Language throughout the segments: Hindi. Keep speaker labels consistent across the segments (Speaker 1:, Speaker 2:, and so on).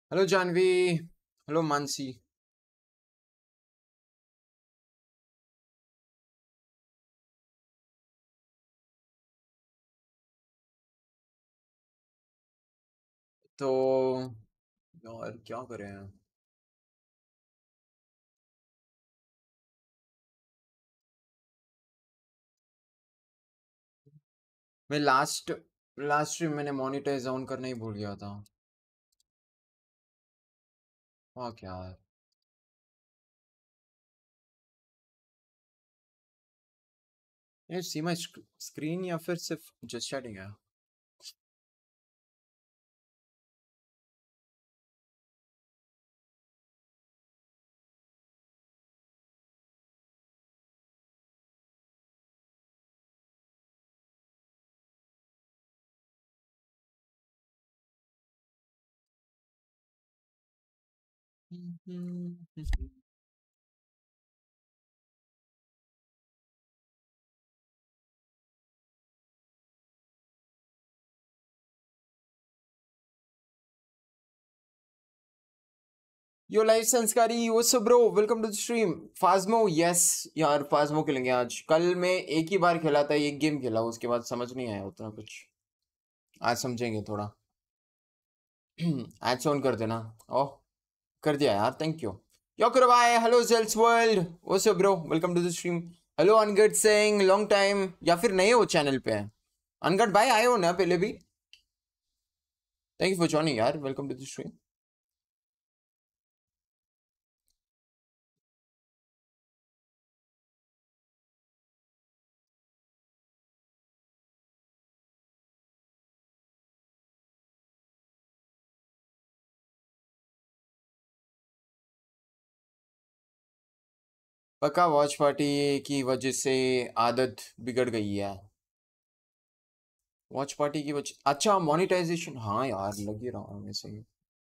Speaker 1: हेलो जानवी। हेलो मानसी। तो यार क्या करें। मैं लास्ट लास्ट स्ट्रीम मैंने मोनिटाइज ऑन करना ही भूल गया था। हाँ क्या है। ये सी माई स्क्रीन या फिर सिर्फ जस्ट चैटिंग है। यो लाइव संस्कारी वो सब bro, welcome to the stream. Phasmo, yes यार, फाज्मो खेलेंगे आज। कल मैं एक ही बार खेला था, एक गेम खेला, उसके बाद समझ नहीं आया उतना कुछ। आज समझेंगे थोड़ा। आज ऑन कर देना। ओह, कर दिया यार, थैंक यू। यो करवाए, हेलो जेल्स वर्ल्ड, वो सब bro, welcome to the stream. Hello Angad Singh, long time, या फिर नए हो चैनल पे। अनगढ़ भाई आए हो ना पहले भी। थैंक यू फॉर जॉइनिंग यार, वेलकम टू द स्ट्रीम। पक्का वॉच पार्टी की वजह से आदत बिगड़ गई है। वॉच पार्टी की वजह, अच्छा मोनेटाइजेशन, हाँ यार लग ही रहा हूँ वैसे ही।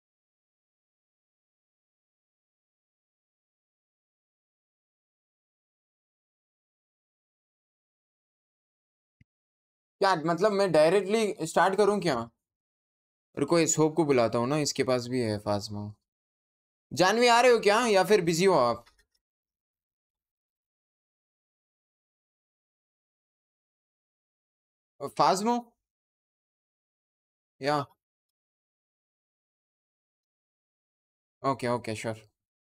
Speaker 1: क्या मतलब, मैं डायरेक्टली स्टार्ट करूँ क्या? रुको, इस होप को बुलाता हूँ ना, इसके पास भी है फाज्मो। जानवी आ रहे हो क्या, या फिर बिजी हो आप? फाज्मो, या ओके ओके श्योर।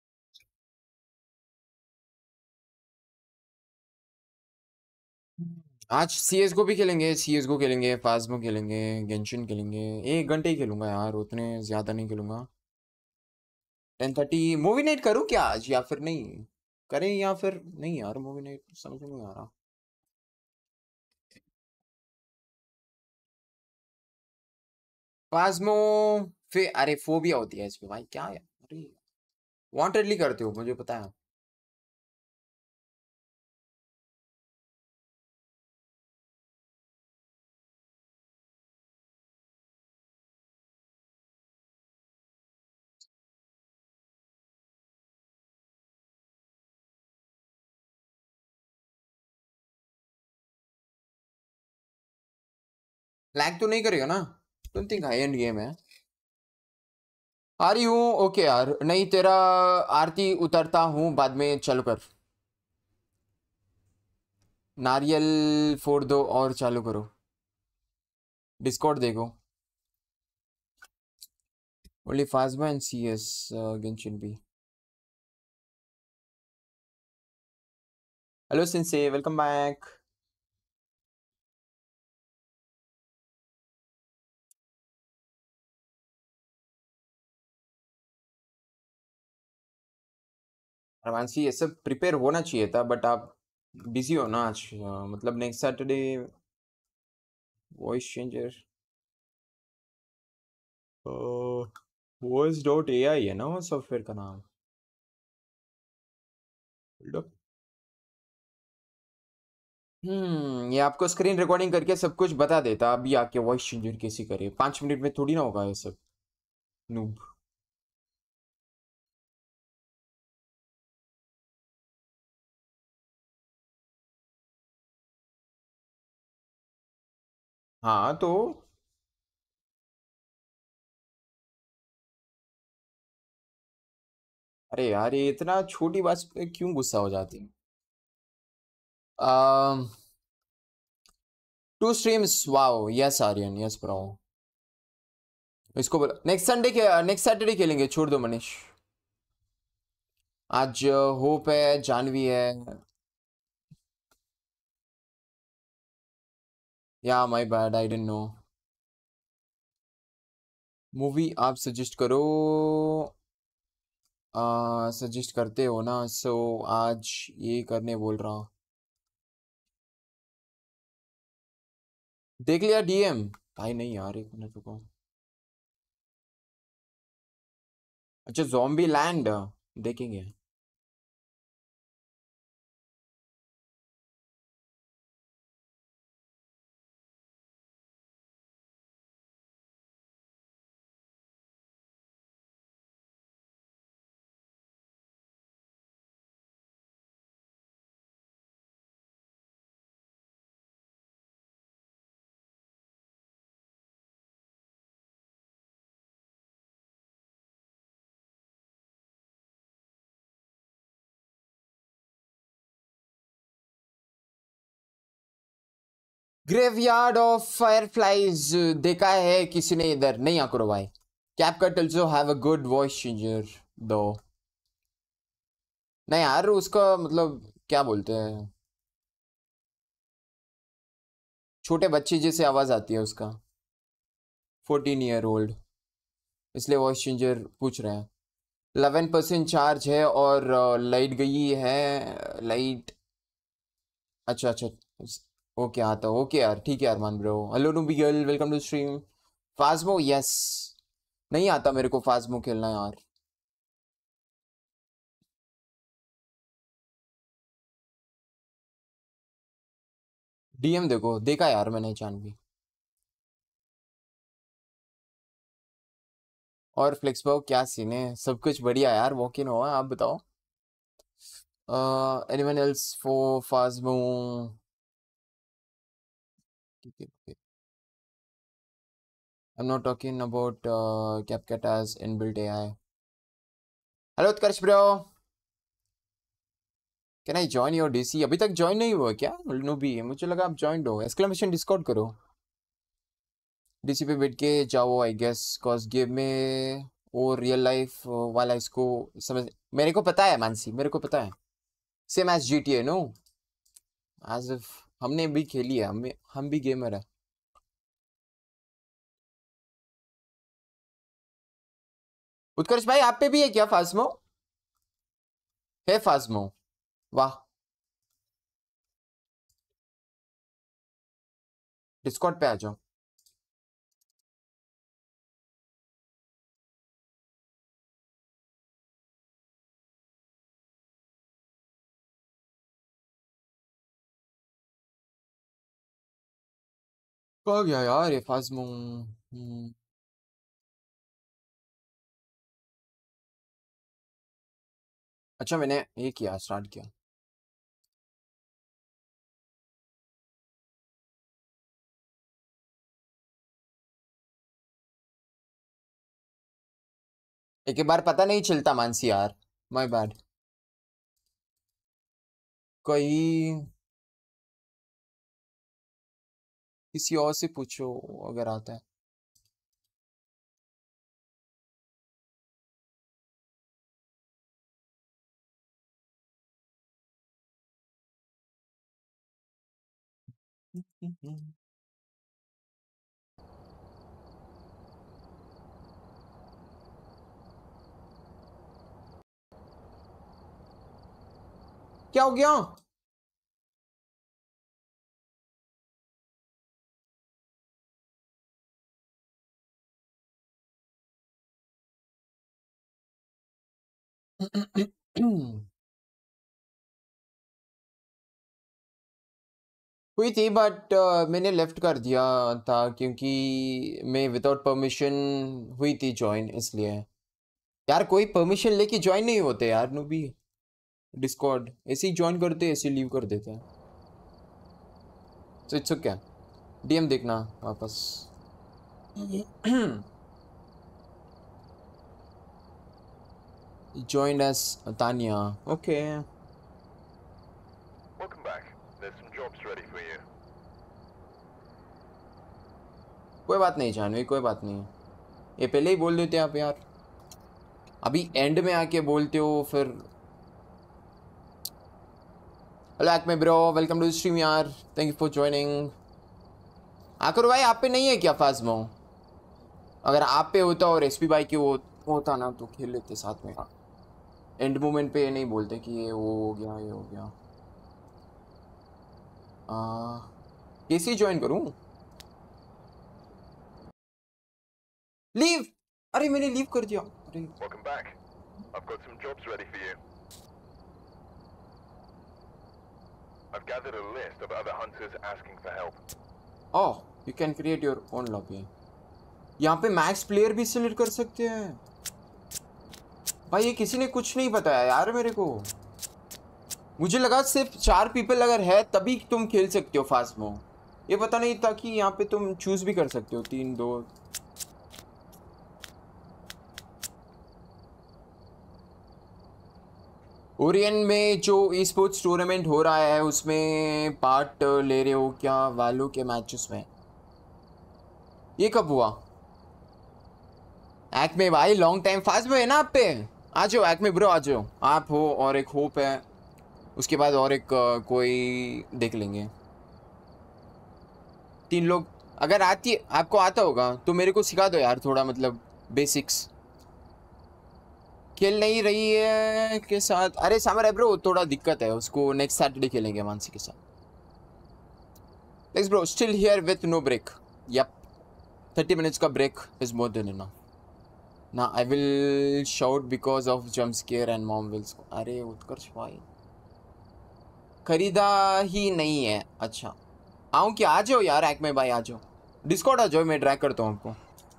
Speaker 1: आज सीएस को भी खेलेंगे, सीएस को खेलेंगे, फाज्मो खेलेंगे, गेंशिन खेलेंगे। 1 घंटे ही खेलूंगा यार, उतने ज्यादा नहीं खेलूंगा। 10:30 मूवी नाइट करूँ क्या आज, या फिर नहीं करें, या फिर नहीं यार, मूवी नाइट समझ में नहीं आ रहा। फाज्मो, फिर अरे फोबिया होती है इस पे भाई, क्या है अरे। वांटेडली करते हो, मुझे पता है। लैग तो नहीं करेगा ना? Don't think high end game है। आ रही हूँ, ओके यार, नहीं तेरा आरती उतरता हूँ बाद में, चल कर। नारियल फोड़ दो और चालू करो। डिस्कॉर्ड देखो। Only Phasmo and CS, Genshin भी। हेलो सिंसे, वेलकम बैक। रवानसी, ये सब प्रिपेयर होना चाहिए था, बट आप बिजी हो ना आज, मतलब next Saturday. Voice changer, voice dot A I है ना वो सॉफ्टवेयर का नाम। Hold up। ये आपको स्क्रीन रिकॉर्डिंग करके सब कुछ बता देता, अभी आके वॉइस चेंजर कैसे करे, 5 मिनट में थोड़ी ना होगा ये सब। नूब। हाँ तो अरे यार ये इतना छोटी बात पे क्यों गुस्सा हो जाती है? um, 2 streams, wow, yes Aryan, yes bro. इसको बोला नेक्स्ट संडे के नेक्स्ट सैटरडे खेलेंगे, छोड़ दो मनीष। आज होप है, जानवी है। या my bad, I didn't know. Movie आप सजेस्ट करो। सजेस्ट करते हो ना, सो आज ये करने बोल रहा हूँ। देख लिया डीएम? भाई नहीं यार, एक मिनट रुको। अच्छा, ज़ॉम्बी लैंड देखेंगे। ग्रेवयार्ड ऑफ फायरफ्लाइज देखा है किसी ने? इधर नहीं आकरो भाई। CapCut also have a good voice changer दो। नहीं यार, उसका मतलब क्या बोलते हैं, छोटे बच्चे जैसे आवाज आती है उसका। 14 ईयर ओल्ड, इसलिए वॉइस चेंजर पूछ रहे हैं। 11% चार्ज है और लाइट गई है, लाइट। अच्छा अच्छा। ओके आता, ओके यार, ठीक है Arman bro. Hello noobie girl, welcome to stream. Phasmo, yes. नहीं आता मेरे को फास्मो खेलना यार। डीएम देखो, देखा यार मैंने जानवी। और फ्लेक्स भाव क्या सीन है? सब कुछ बढ़िया यार, वॉक इन हुआ, आप बताओ। Anyone else for Phasmo? I'm not talking about CapCut as inbuilt AI. Hello Utkarsh bro, can I join your DC? अभी तक ज्वाइन नहीं हुआ क्या नूबी? मुझे लगा आप ज्वाइन हो। एक्सक्लेमेशन डिस्कॉर्ड करो। डीसी पे बैठ के जाओ आई गेस, कॉज गेम में वो रियल लाइफ वाला इसको समझ। मेरे को पता है मानसी, मेरे को पता है। Same as GTA no, as if हमने भी खेली है, हम भी गेमर है। उत्कर्ष भाई आप पे भी है क्या फास्मो? है फास्मो? वाह। डिस्कॉर्ड पे आ जाओ। कहाँ गया यार ये फास्मो? अच्छा, मैंने ये किया, स्टार्ट किया। एक एक बार पता नहीं चलता मानसी यार, माय बैड। कोई किसी और से पूछो अगर आता है। क्या हो गया? हुई थी बट मैंने लेफ्ट कर दिया था क्योंकि मैं विदाउट परमिशन हुई थी ज्वाइन, इसलिए। यार कोई परमिशन लेके ज्वाइन नहीं होते यार नूबी। डिस्कॉर्ड ऐसे ही ज्वाइन करते, ऐसे लीव कर देते हैं। तो इट्स ओके, डीएम देखना वापस। joined as Tanya. Okay.
Speaker 2: Welcome back. There's some jobs ready for you.
Speaker 1: कोई बात नहीं जानवी, कोई बात नहीं, ये पहले ही बोल देते आप यार, अभी एंड में आके बोलते हो फिर। Hello Acme bro, welcome to the stream यार, थैंक यू फॉर ज्वाइनिंग। आकर भाई आप पे नहीं है क्या फास्मो? अगर आप पे होता और एसपी भाई की होता ना तो खेल लेते साथ में। एंड मोमेंट पे ये नहीं बोलते कि ये वो हो गया, ये हो गया। कैसे ज्वाइन करूं? लीव, अरे मैंने लीव कर दिया। अरे
Speaker 2: Welcome back. I've got some jobs ready for you. I've gathered a list of other hunters asking for help.
Speaker 1: Oh, you can create your own lobby. यहाँ पे मैक्स प्लेयर भी सिलेक्ट कर सकते हैं भाई, ये किसी ने कुछ नहीं बताया यार मेरे को। मुझे लगा सिर्फ 4 पीपल अगर है तभी तुम खेल सकते हो फास्मो, ये पता नहीं था कि यहाँ पे तुम चूज भी कर सकते हो 3 2। ओरियन में जो ई स्पोर्ट्स टूर्नामेंट हो रहा है उसमें पार्ट ले रहे हो क्या वालों के मैचेस में? ये कब हुआ? एक्ट में भाई लॉन्ग टाइम फास्ट में है ना आप पे, आ जाओ एक्ट में ब्रो, आ जाओ। आप हो और एक होप है, उसके बाद और एक कोई देख लेंगे। 3 लोग अगर आती, आपको आता होगा तो मेरे को सिखा दो यार थोड़ा, मतलब बेसिक्स। खेल नहीं रही है के साथ, अरे सामर है ब्रो, थोड़ा दिक्कत है उसको, नेक्स्ट सैटरडे खेलेंगे मानसी के साथ। Next bro still here with no break. Yup 30 minutes का break is more than enough ना। I will shout because of jump scare and mom wills. अरे उत्कर्ष भाई खरीदा ही नहीं है। अच्छा आऊँ क्या? आ जाओ यार एक्मे भाई, आ जाओ डिस्कॉर्ड आ जाओ, मैं ड्रैग करता हूँ आपको।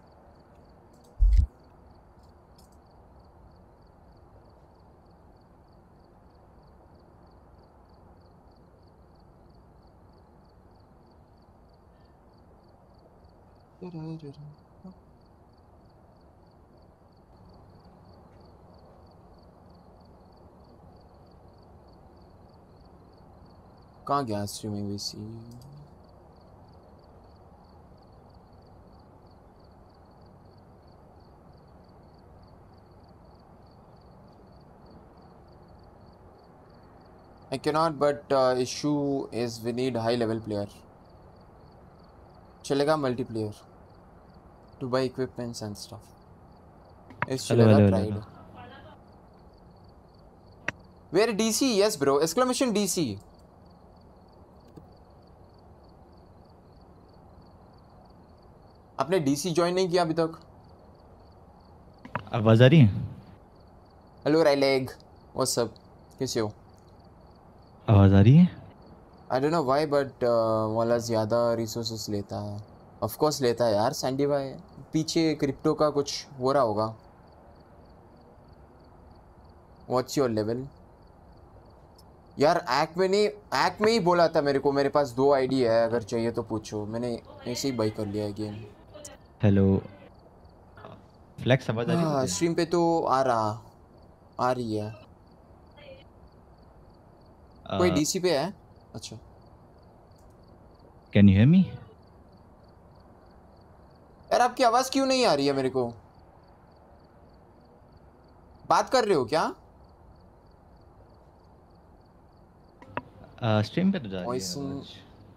Speaker 1: कहाँ गया streaming VC? I cannot, but issue is we need high level player. चलेगा multiplayer to buy equipments and stuff. इस चलेगा tried. Where DC? Yes bro. Exclamation DC. आपने DC ज्वाइन नहीं किया अभी तक?
Speaker 3: आवाज आ रही है?
Speaker 1: हेलो राइलेग, व्हाट्स अप, कैसे हो?
Speaker 3: आवाज आ रही है?
Speaker 1: I don't know why but वाला ज़्यादा रिसोर्सेस लेता है। ऑफ कोर्स लेता है यार सैंडी भाई, पीछे क्रिप्टो का कुछ हो रहा होगा। What's your level? यार एक्ट में ही बोला था मेरे को, मेरे पास 2 आईडी है, अगर चाहिए तो पूछो। मैंने ऐसे ही बाई कर लिया है गेम।
Speaker 3: हेलो फ्लेक्स, आवाज आ रही है तुझे?
Speaker 1: स्ट्रीम पे तो आ रही है। कोई डीसी पे है? अच्छा
Speaker 3: कैन यू हियर मी?
Speaker 1: यार आपकी आवाज क्यों नहीं आ रही है मेरे को? बात कर रहे हो क्या?
Speaker 3: स्ट्रीम पे तो जा रही है आवाज।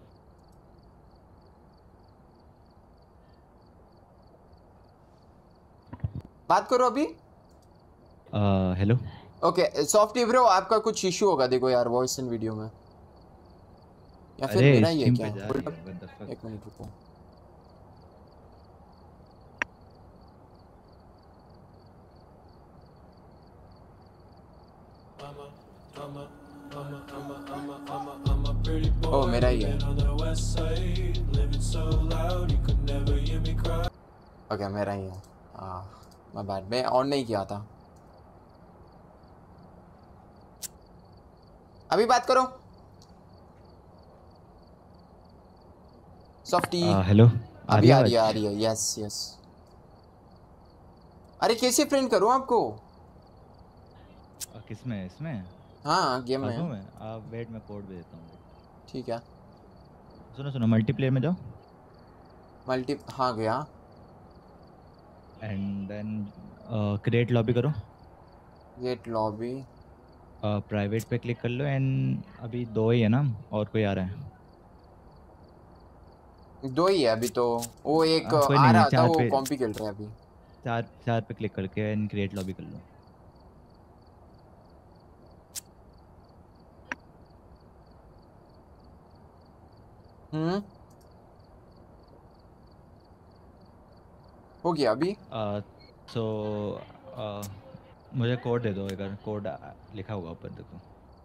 Speaker 1: बात करो अभी।
Speaker 3: हेलो
Speaker 1: ओके सॉफ्टी ब्रो, आपका कुछ इशू होगा देखो यार वॉइस इन वीडियो में, या फिर
Speaker 3: अरे
Speaker 1: मेरा ही है क्या? एक मिनट रुको। ओ मेरा ही है। ओके मेरा ही है। माय बैड, मैं ऑन नहीं किया था। अभी बात करो सॉफ्टी।
Speaker 3: हेलो
Speaker 1: अभी आ रही है। यस। अरे कैसे फ्रेंड करूं आपको?
Speaker 3: किस में, इसमें
Speaker 1: हाँ गेम
Speaker 3: आजू
Speaker 1: में।
Speaker 3: में? आप वेट, मैं कोड भेज देता हूँ।
Speaker 1: ठीक है।
Speaker 3: सुनो सुनो, मल्टीप्लेयर में जाओ
Speaker 1: मल्टी, हाँ गया।
Speaker 3: एंड देन क्रिएट लॉबी करो।
Speaker 1: Get lobby.
Speaker 3: प्राइवेट पे क्लिक कर लो एंड अभी 2 ही है ना, और कोई आ रहा है?
Speaker 1: 2 ही है अभी तो। वो एक
Speaker 3: कोई
Speaker 1: आ
Speaker 3: नहीं,
Speaker 1: रहा था,
Speaker 3: 4
Speaker 1: वो
Speaker 3: पे,
Speaker 1: कॉम्पी खेल रहे हैं अभी।
Speaker 3: 4 पे क्लिक करके एंड क्रिएट लॉबी कर लो।
Speaker 1: हो गया अभी।
Speaker 3: सो मुझे कोड दे दो, अगर कोड लिखा होगा ऊपर देखो।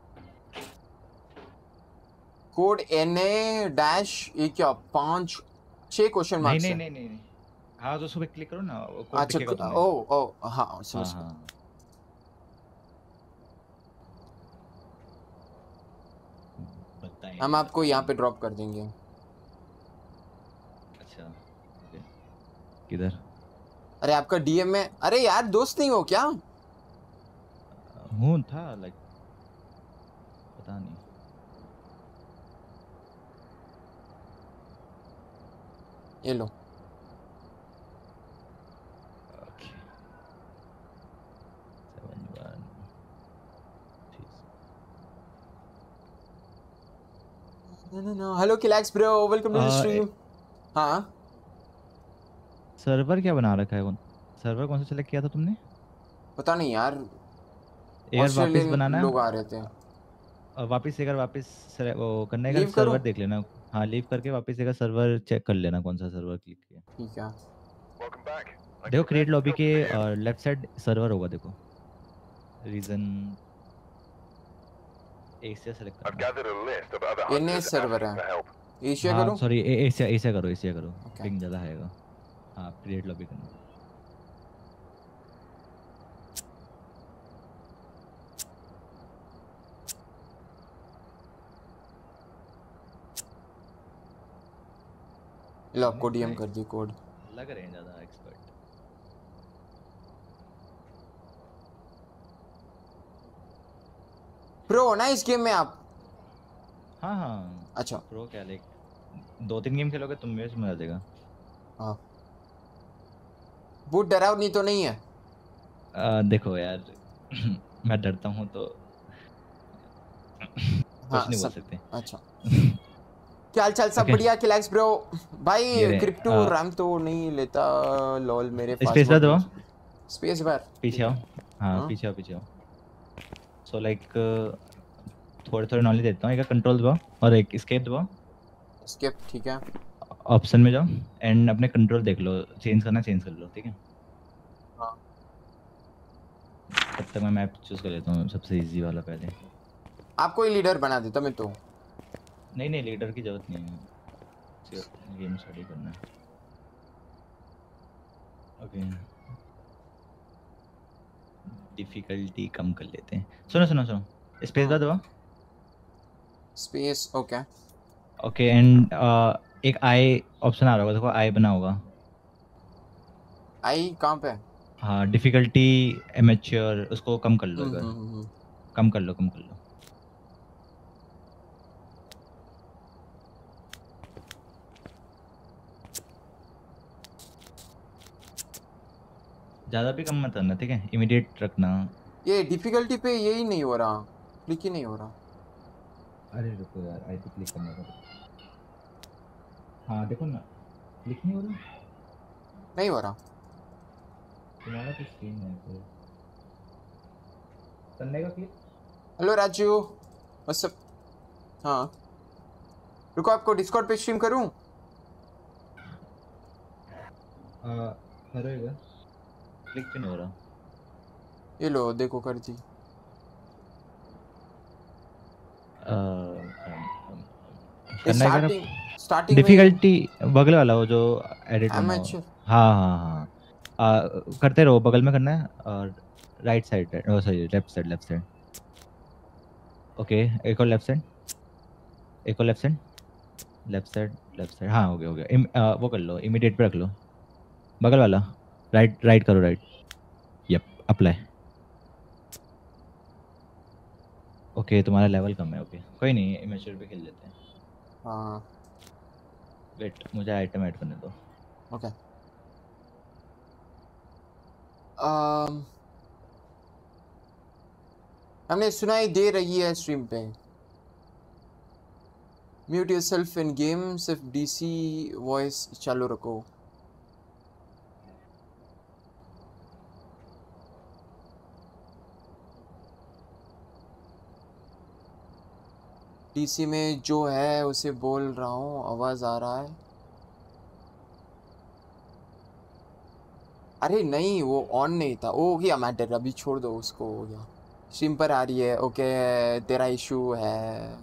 Speaker 1: कोड NA डैश ये क्या 5 6 क्वेश्चन
Speaker 3: नहीं
Speaker 1: मार्क्स
Speaker 3: नहीं
Speaker 1: है।
Speaker 3: नहीं नहीं नहीं, हाँ तो उस पर क्लिक करो ना, वो कोड
Speaker 1: अच्छा
Speaker 3: दिखेगा तुम्हें।
Speaker 1: ओ ओ हाँ समझ
Speaker 3: हाँ
Speaker 1: गया।
Speaker 3: हाँ,
Speaker 1: हम
Speaker 3: बताएंगे
Speaker 1: आपको यहाँ पे
Speaker 3: बताएंगे।
Speaker 1: ड्रॉप कर देंगे।
Speaker 3: अच्छा ओके, किधर?
Speaker 1: अरे आपका DM में, अरे यार दोस्त नहीं हो क्या?
Speaker 3: हूँ था लाइक, पता नहीं।
Speaker 1: ये लो।
Speaker 3: Okay 7 1
Speaker 1: hello Kilax bro, welcome to the stream. हाँ
Speaker 3: सर्वर क्या बना रखा है? कौन सर्वर, कौन सा सेलेक्ट किया था तुमने?
Speaker 1: पता नहीं यार,
Speaker 3: एक बार वापस
Speaker 1: ऑस्ट्रेलियन
Speaker 3: बनाना,
Speaker 1: लोग आ रहे थे।
Speaker 3: वापस एक बार वापस वो करने का,
Speaker 1: लीव करूँ?
Speaker 3: सर्वर देख लेना। हाँ लीव करके वापस एक बार सर्वर चेक कर लेना, कौन सा सर्वर क्लिक किया।
Speaker 1: ठीक है।
Speaker 2: Welcome back. I
Speaker 3: देखो
Speaker 2: keep
Speaker 3: क्रिएट
Speaker 2: hearing
Speaker 3: लॉबी के
Speaker 2: filters here.
Speaker 3: Left side server होगा, देखो रीजन एशिया सेलेक्ट
Speaker 2: I've
Speaker 3: करना।
Speaker 2: gathered a list of other
Speaker 1: NA
Speaker 2: hunters
Speaker 1: server
Speaker 2: asking
Speaker 1: है।
Speaker 2: for help.
Speaker 1: एशिया
Speaker 3: हाँ
Speaker 1: करूँ?
Speaker 3: सॉरी, एशिया एशिया करो, एशिया करो,
Speaker 1: ओके।
Speaker 3: पिंग ज़्यादा आएगा। हाँ क्रिएट लॉबी करना।
Speaker 1: लो आपको DM कर दी कोड।
Speaker 3: लग रहे हैं ज़्यादा एक्सपर्ट।
Speaker 1: प्रो ना इस गेम में आप?
Speaker 3: हाँ हाँ,
Speaker 1: अच्छा
Speaker 3: प्रो क्या, लाइक 2-3 गेम खेलोगे तुम में समझ आ जाएगा।
Speaker 1: हाँ। वो डरावनी तो नहीं है?
Speaker 3: देखो यार मैं डरता हूँ तो कुछ
Speaker 1: हाँ
Speaker 3: नहीं बोल
Speaker 1: सब।
Speaker 3: सकते।
Speaker 1: अच्छा क्या हाल चाल, सब
Speaker 3: ओके
Speaker 1: बढ़िया किलैक्स ब्रो?
Speaker 3: ये
Speaker 1: भाई
Speaker 3: रहे,
Speaker 1: क्रिप्टो रैम तो नहीं लेता। लॉल मेरे पास
Speaker 3: स्पेस बार दबाओ,
Speaker 1: स्पेस बार।
Speaker 3: पीछे आओ। हाँ
Speaker 1: हाँ
Speaker 3: पीछे आओ, पीछे आओ। सो लाइक थोड़े थोड़े नॉलेज देता हूँ, एक कंट्रोल दबाओ और एक स्केप दबाओ।
Speaker 1: स्किप ठीक है।
Speaker 3: ऑप्शन में जाओ एंड अपने कंट्रोल देख लो, चेंज करना चेंज कर लो, ठीक है।
Speaker 1: हाँ
Speaker 3: तब तक मैं मैप चूज कर लेता हूँ, सबसे इजी वाला पहले।
Speaker 1: आपको ही लीडर बना देता मैं तो।
Speaker 3: नहीं नहीं, लीडर की जरूरत नहीं है, सिर्फ गेम स्टडी करना है। ओके डिफिकल्टी कम कर लेते हैं। सुनो सुनो सुनो, स्पेस बार दबाओ।
Speaker 1: Space okay.
Speaker 3: ओके एंड एक आई ऑप्शन आ रहा होगा, देखो आई बना होगा।
Speaker 1: आई कहाँ पे?
Speaker 3: हाँ डिफिकल्टी एमेच्योर, उसको कम कर लो एक बार, कम कर लो, कम कर लो। ज़्यादा भी कम मत करना, ठीक है, इमीडिएट रखना।
Speaker 1: ये डिफिकल्टी पे यही नहीं हो रहा, क्लिक ही नहीं हो रहा।
Speaker 3: अरे रुको यार, आई पे क्लिक करना था। हाँ देखो ना, क्लिक नहीं हो रहा,
Speaker 1: नहीं हो रहा।
Speaker 3: तुम्हारा तो स्क्रीन है फिर करने का click.
Speaker 1: Hello Raju what's up. हाँ रुको, आपको डिस्कॉर्ड पे स्ट्रीम करूँ?
Speaker 3: करो एक बार, क्लिक क्यों नहीं हो रहा?
Speaker 1: ये लो देखो कर दी।
Speaker 3: करना है,
Speaker 1: स्टार्टिंग में
Speaker 3: डिफिकल्टी बगल वाला वो जो एडिट होना हो।
Speaker 1: amateur।
Speaker 3: हाँ हाँ हाँ, करते रहो, बगल में करना है, और right side, sorry left side, left side. Okay एक और लेफ्ट साइड, एक और left side, left side, left side. हाँ हो गया हो गया। वो कर लो, इमीडिएट पे रख लो, बगल वाला, राइट राइट करो, राइट। Yup apply. ओके तुम्हारा लेवल कम है। ओके कोई नहीं, इमेच्योर पे खेल लेते हैं।
Speaker 1: हाँ
Speaker 3: वेट मुझे आइटम ऐड करने दो।
Speaker 1: ओके। हमने सुनाई दे रही है स्ट्रीम पे। म्यूट योरसेल्फ इन गेम, सिर्फ डीसी वॉइस चालू रखो। डीसी में जो है उसे बोल रहा हूँ, आवाज आ रहा है। अरे नहीं वो ऑन नहीं था, वो हो गया मैटर, अभी छोड़ दो उसको, हो गया। स्ट्रीम पर आ रही है, ओके तेरा इशू है।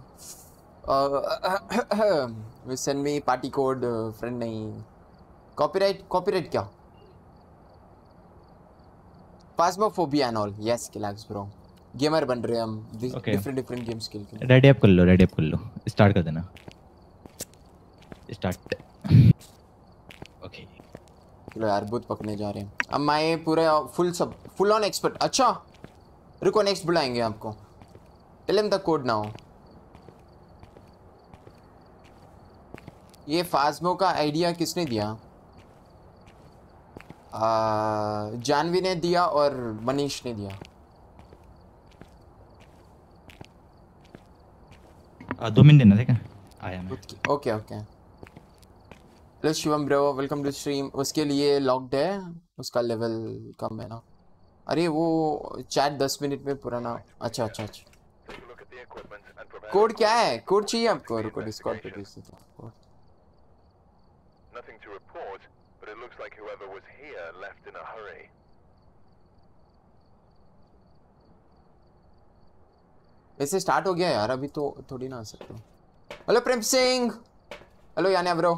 Speaker 1: Send me party code, friend नहीं। कॉपीराइट, कॉपीराइट क्या? Phasmophobia and all, yes Kilax bro. Gamer बन रहे हैं हम,
Speaker 3: ओके
Speaker 1: डिफरेंट डिफरेंट गेम्स खेल के।
Speaker 3: रेडी अप कर लो, रेडी अप कर लो, स्टार्ट कर देना। स्टार्ट। ओके
Speaker 1: चलो यार भूत पकड़ने जा रहे हैं अब। मैं पूरा फुल ऑन एक्सपर्ट। अच्छा रुको, नेक्स्ट बुलाएंगे आपको। Tell him the code now. ये फास्मो का आइडिया किसने दिया? जानवी ने दिया और मनीष ने दिया।
Speaker 3: 2 मिनट देना, ठीक है आया मैं।
Speaker 1: Okay okay. Hello Shivam bro, welcome to stream. उसके लिए लॉक्ड है, उसका लेवल कम है ना। अरे वो चैट 10 मिनट में पुराना। अच्छा अच्छा अच्छा।
Speaker 2: Take a look at the equipment and prepare.
Speaker 1: Code क्या है? कोड चाहिए आपको? रुको डिस्कॉर्ड पे भेज देता हूँ।
Speaker 2: Nothing to report, but it looks like whoever was here left in a hurry.
Speaker 1: वैसे स्टार्ट हो गया यार, अभी तो थोड़ी ना आ सकते। Hello Prem Singh. Hello Yanya bro.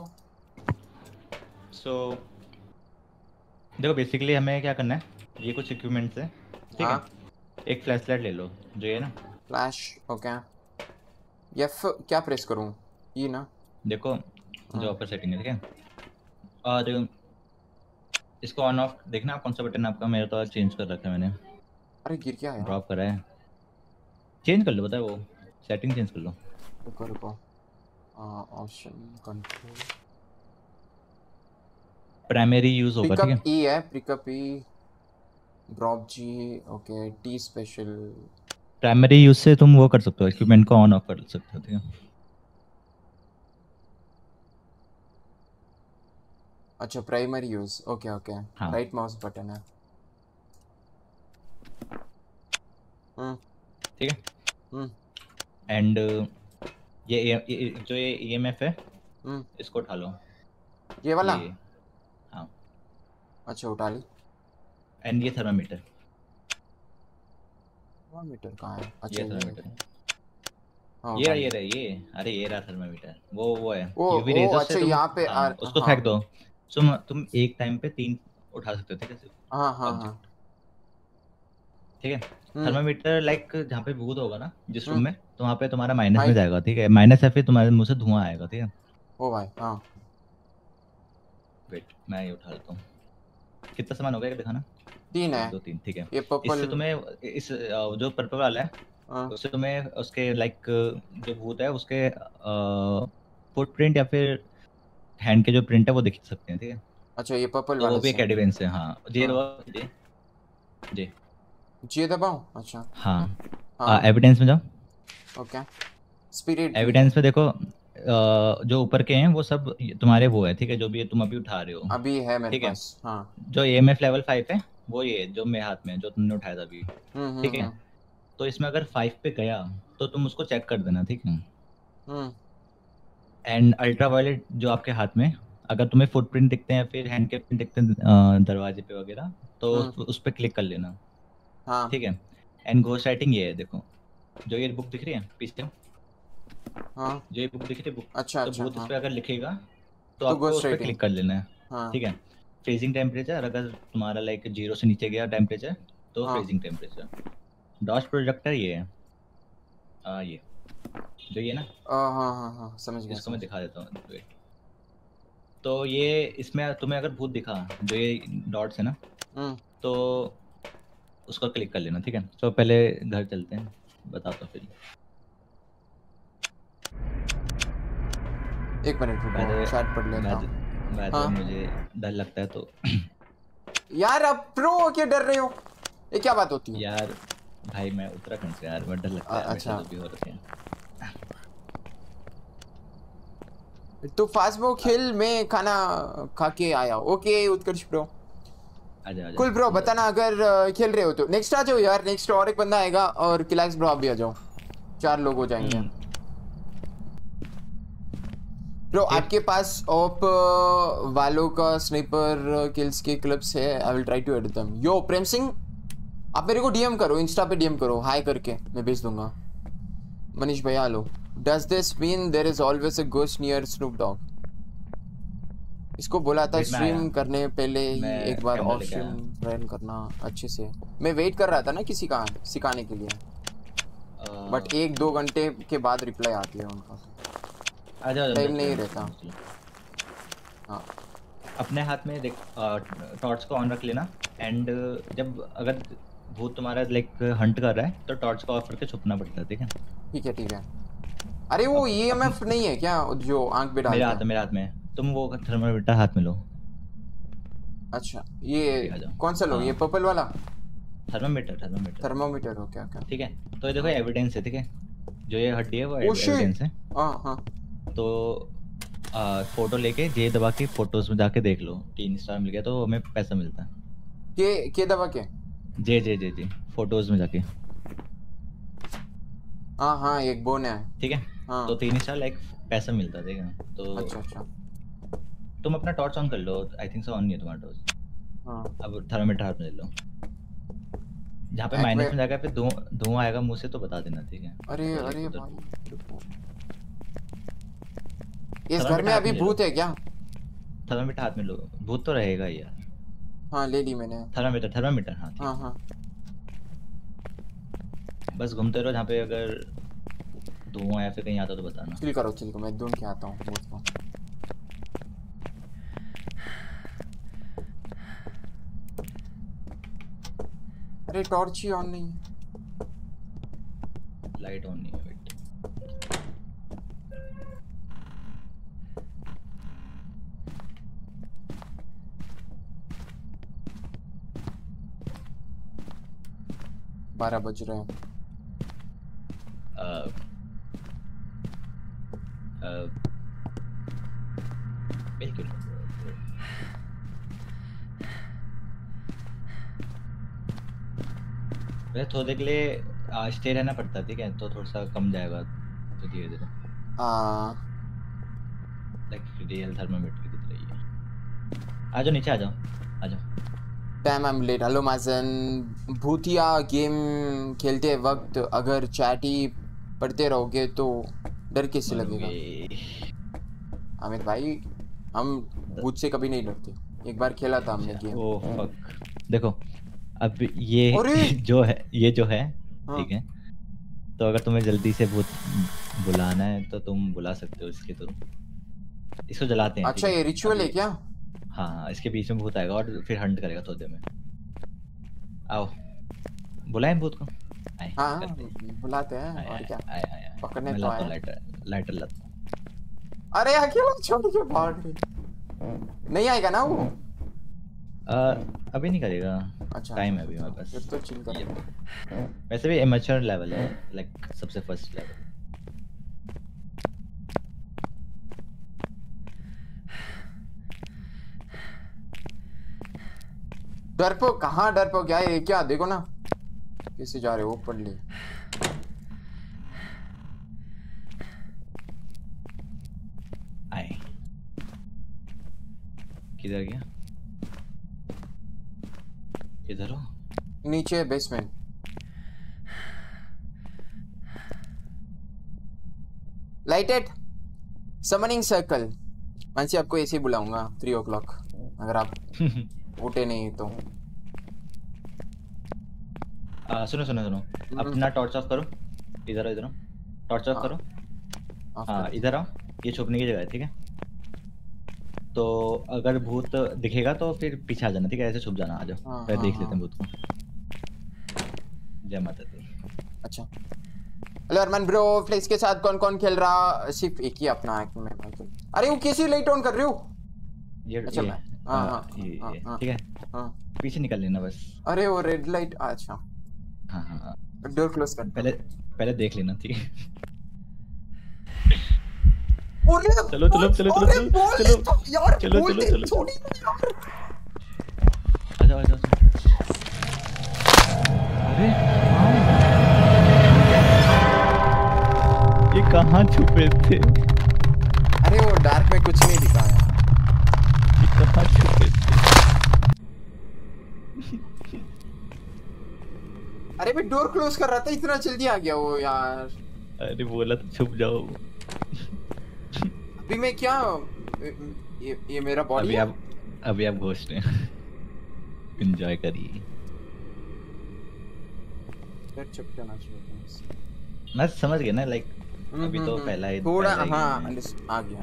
Speaker 3: So देखो बेसिकली हमें क्या करना है, ये कुछ इक्विपमेंट्स है, ठीक
Speaker 1: हाँ
Speaker 3: है। एक फ्लैश लाइट ले लो, जो ये ना
Speaker 1: फ्लैश। ओके एफ क्या प्रेस करूँ? ये ना।
Speaker 3: देखो जो ऊपर सेटिंग है, ठीक है। और इसको ऑन ऑफ देखना आप, कौन सा बटन है आपका। मेरा तो चेंज कर रखा है मैंने,
Speaker 1: अरे गिर गया यार।
Speaker 3: ड्रॉप करा है। चेंज कर लो, पता है वो सेटिंग चेंज कर लो।
Speaker 1: रुको रुको, ऑप्शन कंट्रोल
Speaker 3: प्राइमरी यूज होगा, ठीक है।
Speaker 1: पिकअप ई है, pickup E, drop G. Okay T special.
Speaker 3: Primary use से तुम वो कर सकते हो, इक्विपमेंट को ऑन ऑफ कर सकते हो, ठीक है।
Speaker 1: अच्छा प्राइमरी यूज, ओके ओके।
Speaker 3: हाँ
Speaker 1: राइट माउस बटन है।
Speaker 3: ठीक है।
Speaker 1: हम्म
Speaker 3: एंड ये जो ये ईएमएफ है,
Speaker 1: हम्म।
Speaker 3: इसको उठा लो।
Speaker 1: ये वाला?
Speaker 3: ये हाँ।
Speaker 1: अच्छा उठा ली।
Speaker 3: एंड ये थर्मामीटर,
Speaker 1: मीटर कहाँ है? अच्छा
Speaker 3: ये
Speaker 1: ये
Speaker 3: थर्मामीटर
Speaker 1: हाँ
Speaker 3: ये
Speaker 1: उठा
Speaker 3: रहा,
Speaker 1: ली।
Speaker 3: ये रहा, ये अरे ये रहा थर्मामीटर, वो है।
Speaker 1: ओ
Speaker 3: यूवी
Speaker 1: ओ
Speaker 3: रेजर से
Speaker 1: अच्छा
Speaker 3: तुम
Speaker 1: यहाँ पे
Speaker 3: हाँ उसको
Speaker 1: हाँ
Speaker 3: फेंक दो। तुम एक टाइम पे 3 उठा सकते हो, ठीक है,
Speaker 1: हाँ हाँ हाँ।
Speaker 3: ऑब्जेक्ट, ठीक है। थर्मामीटर लाइक जहाँ पे भूत होगा ना जिस रूम
Speaker 1: हम्म।
Speaker 3: में, तो वहाँ पे तुम्हारा माइनस में
Speaker 1: हाइट।
Speaker 3: जाएगा, ठीक है। माइनस है, फिर तुम्हारे मुंह से धुआं आएगा, ठीक है।
Speaker 1: ओ भाई हाँ।
Speaker 3: वेट मैं ये उठा लेता हूँ। कितना सामान हो गया दिखाना?
Speaker 1: 3 है।
Speaker 3: 1 2 3, ठीक है।
Speaker 1: ये पर्पल।
Speaker 3: इससे तुम्हें इस जो पर्पल वाला है,
Speaker 1: हाँ
Speaker 3: उससे तुम्हें उसके लाइक जो भूत है उसके फुटप्रिंट या फिर हैंड के जो प्रिंट है वो देख सकते हैं, ठीक है।
Speaker 1: अच्छा ये पर्पल
Speaker 3: तो वो
Speaker 1: वाला
Speaker 3: भी
Speaker 1: से।
Speaker 3: एक एविडेंस है। हाँ जी
Speaker 1: हाँ
Speaker 3: जी जी
Speaker 1: जी दबाऊं? अच्छा
Speaker 3: हाँ।
Speaker 1: हाँ
Speaker 3: एविडेंस में जाओ।
Speaker 1: ओके। स्पिरिट भी है।
Speaker 3: एविडेंस में देखो, जो ऊपर के हैं वो सब तुम्हारे वो है, ठीक है, जो भी तुम अभी उठा रहे हो,
Speaker 1: अभी है मेरे
Speaker 3: ठीक है।
Speaker 1: पास हाँ।
Speaker 3: जो एएमएफ लेवल 5 है वो ये जो मेरे हाथ में है, जो तुमने उठाया था अभी, ठीक है।
Speaker 1: हम्म।
Speaker 3: तो इसमें अगर 5 पे गया तो तुम उसको चेक कर देना, ठीक है।
Speaker 1: हम्म
Speaker 3: एंड अल्ट्रावायलेट जो आपके हाथ में, अगर तुम्हें फुटप्रिंट दिखते हैं या फिर हैंड के प्रिंट दिखते हैं दरवाजे पे वगैरह, तो उस पर क्लिक कर लेना,
Speaker 1: हाँ
Speaker 3: ठीक है। एंड घोस्ट राइटिंग ये है, देखो जो ये बुक दिख रही है पीछे,
Speaker 1: हाँ।
Speaker 3: जो ये बुक दिख रही है बुक,
Speaker 1: अच्छा
Speaker 3: तो
Speaker 1: अच्छा
Speaker 3: भूत इस
Speaker 1: हाँ।
Speaker 3: पे अगर लिखेगा तो
Speaker 1: तो
Speaker 3: आपको
Speaker 1: घोस्ट
Speaker 3: उस पर
Speaker 1: राइटिंग।
Speaker 3: क्लिक कर लेना है,
Speaker 1: हाँ
Speaker 3: ठीक है। फ्रीजिंग टेम्परेचर, अगर तुम्हारा लाइक 0 से नीचे गया टेम्परेचर तो
Speaker 1: हाँ
Speaker 3: फ्रीजिंग टेम्परेचर। डॉस प्रोजेक्टर ये है, ये जो ये ना,
Speaker 1: हाँ हाँ हाँ समझ गया
Speaker 3: इसको मैं
Speaker 1: समझ
Speaker 3: दिखा देता हूँ, वेट। तो ये इसमें तुम्हें अगर भूत दिखा, जो ये डॉट्स है ना,
Speaker 1: गया।
Speaker 3: तो उसको क्लिक कर लेना, ठीक है। तो पहले घर चलते हैं। बताता फिर।
Speaker 1: एक मिनट रुको, चैट पढ़ लेता हूँ। हाँ
Speaker 3: मुझे डर लगता है तो
Speaker 1: यार अब प्रो क्यों डर रहे हो? ये क्या बात होती है?
Speaker 3: यार भाई मैं उत्तराखंड से यार, मैं डर लगता है हमेशा
Speaker 1: अच्छा
Speaker 3: जो भी हो रखे हैं।
Speaker 1: तो फास्टबो खेल, मैं खाना खा के आया। ओके उत्कर्ष ब्रो,
Speaker 3: आजा
Speaker 1: कुल ब्रो। बताना अगर खेल रहे हो तो। नेक्स्ट आ जाओ यार, नेक्स्ट और एक बंदा आएगा और किलाक्स ब्रो आप भी आ जाओ, 4 लोग हो जाएंगे। ब्रो आपके पास ऑप वालों का स्नाइपर किल्स के क्लिप्स है? I will try to edit them. Yo Prem Singh, आप मेरे को डीएम करो, इंस्टा पे डीएम करो, हाय करके मैं भेज दूंगा। मनीष भैया hello. Does this mean there is always a ghost near Snoop Dog? इसको बोला था स्ट्रीम करने पहले ही एक बार ऑफ स्ट्रीम ट्रायल करना अच्छे से। मैं वेट कर रहा था ना किसी का सिखाने के लिए, बट 1-2 घंटे के बाद रिप्लाई आती है उनका, टाइम नहीं रहता। हाँ
Speaker 3: अपने हाथ में देख, टॉर्च को ऑन रख लेना, एंड जब अगर भूत तुम्हारा लाइक हंट कर रहा है तो टॉर्च को ऑफ करके छुपना पड़ता है, ठीक है?
Speaker 1: ठीक है ठीक है। अरे वो ईएमएफ नहीं है क्या जो आंख पे डालते हैं?
Speaker 3: मेरे हाथ में तुम वो थर्मामीटर हाथ में लो।
Speaker 1: अच्छा ये कौन सा लो? ये पर्पल वाला थर्मामीटर हो क्या?
Speaker 3: ठीक है, तो ये देखो एविडेंस है, ठीक है? जो ये हड्डी है वो एविडेंस है।
Speaker 1: हाँ
Speaker 3: तो फोटो लेके जे दबा के फोटोज में जाके देख लो, 3 स्टार मिल गया तो हमें पैसा मिलता है।
Speaker 1: के दबा के
Speaker 3: जे फोटोज में जाके।
Speaker 1: हाँ एक बोन है,
Speaker 3: ठीक है?
Speaker 1: हाँ।
Speaker 3: तो 3 स्टार लाइक पैसा मिलता है, ठीक है? तो
Speaker 1: अच्छा
Speaker 3: तुम अपना टॉर्च ऑन कर लो। आई थिंक सो ऑन नहीं है तुम्हारा टॉर्च।
Speaker 1: हाँ। अब
Speaker 3: थर्मामीटर हाथ में ले लो, जहाँ पे माइनस में जाकर पे धुआं आएगा मुंह से तो बता देना, ठीक है?
Speaker 1: अरे भाई इस घर में अभी भूत है क्या?
Speaker 3: थर्मामीटर हाथ में लो, भूत तो रहेगा ही यार।
Speaker 1: हाँ ले ली मैंने
Speaker 3: थर्मामीटर। हाँ बस घूमते रहो, जहाँ पे अगर धुआं या फिर कहीं आता तो बताना।
Speaker 1: चिल करो मैं ढूंढ के आता हूँ भूत को। अरे टॉर्च ही ऑन नहीं है,
Speaker 3: लाइट ऑन नहीं है। वेट,
Speaker 1: बारह बज रहे हैं।
Speaker 3: बिल्कुल वैसे थोड़े के लिए स्टे रहना पड़ता है, ठीक है? तो थोड़ा सा कम जाएगा तो धीरे धीरे लाइक रियल थर्मामीटर की तरह ही है। आ जाओ नीचे, आ जाओ।
Speaker 1: Damn I am late. Hello Majan, भूतिया गेम खेलते वक्त अगर चैट ही पढ़ते रहोगे तो डर कैसे लगेगा? अमित भाई हम भूत से कभी नहीं डरते, एक बार खेला था हमने गेम।
Speaker 3: Oh fuck. देखो अब ये जो है ठीक है? तो अगर तुम्हें जल्दी से भूत बुलाना है तो तुम बुला सकते हो इसके थ्रू। इसको जलाते हैं।
Speaker 1: अच्छा ये रिचुअल है क्या?
Speaker 3: हाँ इसके बीच में भूत आएगा और फिर हंट करेगा थोड़ी देर में। आओ बुलाएं भूत को।
Speaker 1: हाँ बुलाते हैं और क्या। पकड़ने तो आया।
Speaker 3: लाइटर लाता हूं।
Speaker 1: अरे अकेला छोड़ के भाग गए। नहीं आएगा ना वो?
Speaker 3: अभी नहीं करेगा।
Speaker 1: अच्छा
Speaker 3: टाइम है अभी हमारे पास।
Speaker 1: फिर तो चिल कर।
Speaker 3: वैसे भी एमेच्योर लेवल है, लाइक सबसे फर्स्ट लेवल।
Speaker 1: डरपोक कहाँ? डरपोक क्या है? क्या देखो ना कैसे जा रहे हो ऊपर ले।
Speaker 3: आए किधर गया? किधर हो?
Speaker 1: नीचे बेसमेंट। Lighted summoning circle. मैं आपको ऐसे ही बुलाऊंगा 3 o'clock अगर आप उठे नहीं तो।
Speaker 3: सुनो अपना टॉर्च ऑफ करो। इधर टॉर्च ऑफ करो। हाँ इधर आओ, ये छुपने की जगह है, ठीक है? तो अगर भूत दिखेगा तो फिर पीछे आ जाना, ठीक है? ऐसे छुप जाना। आ जाओ पहले देख लेते हैं भूत को। जय माता दी।
Speaker 1: अच्छा हेलो अरमान ब्रो, फ्लेक्स के साथ कौन कौन खेल रहा? सिर्फ एक ही अपना है मैं भाई। अरे वो कैसे लाइट ऑन कर रहे हो? अच्छा मैं हाँ हाँ हाँ हाँ
Speaker 3: ठीक है,
Speaker 1: हाँ।
Speaker 3: पीछे निकल लेना बस।
Speaker 1: अरे वो रेड लाइट, अच्छा
Speaker 3: हाँ हाँ हाँ,
Speaker 1: डोर क्लोज करता
Speaker 3: पहले
Speaker 1: हूँ।
Speaker 3: पहले देख लेना, ठीक है।
Speaker 1: अरे
Speaker 3: चलो चलो चलो चलो
Speaker 1: अरे
Speaker 3: चलो
Speaker 1: बोल
Speaker 3: चलो
Speaker 1: तो यार,
Speaker 3: चलो चलो
Speaker 1: बोलते
Speaker 3: चलो
Speaker 1: थोड़ी
Speaker 3: चलो,
Speaker 1: ना यार।
Speaker 3: आ जाओ आ जाओ। अरे ये कहाँ छुपे थे?
Speaker 1: अरे वो डार्क में कुछ नहीं दिखा यार।
Speaker 3: ये कहाँ छुपे थे?
Speaker 1: अरे मैं डोर क्लोज कर रहा था, इतना जल्दी आ गया वो यार।
Speaker 3: अरे बोला तो छुप जाओ।
Speaker 1: अभी मैं क्या, ये मेरा बॉडी
Speaker 3: अभी
Speaker 1: है।
Speaker 3: आप अभी आप घोस्ट हैं। एंजॉय करिए।
Speaker 1: यार चुप जाना चाहिए।
Speaker 3: मैं समझ गया ना, लाइक अभी तो
Speaker 1: थोड़ा
Speaker 3: पहला ही
Speaker 1: हाँ
Speaker 3: गेम है।
Speaker 1: आ गया।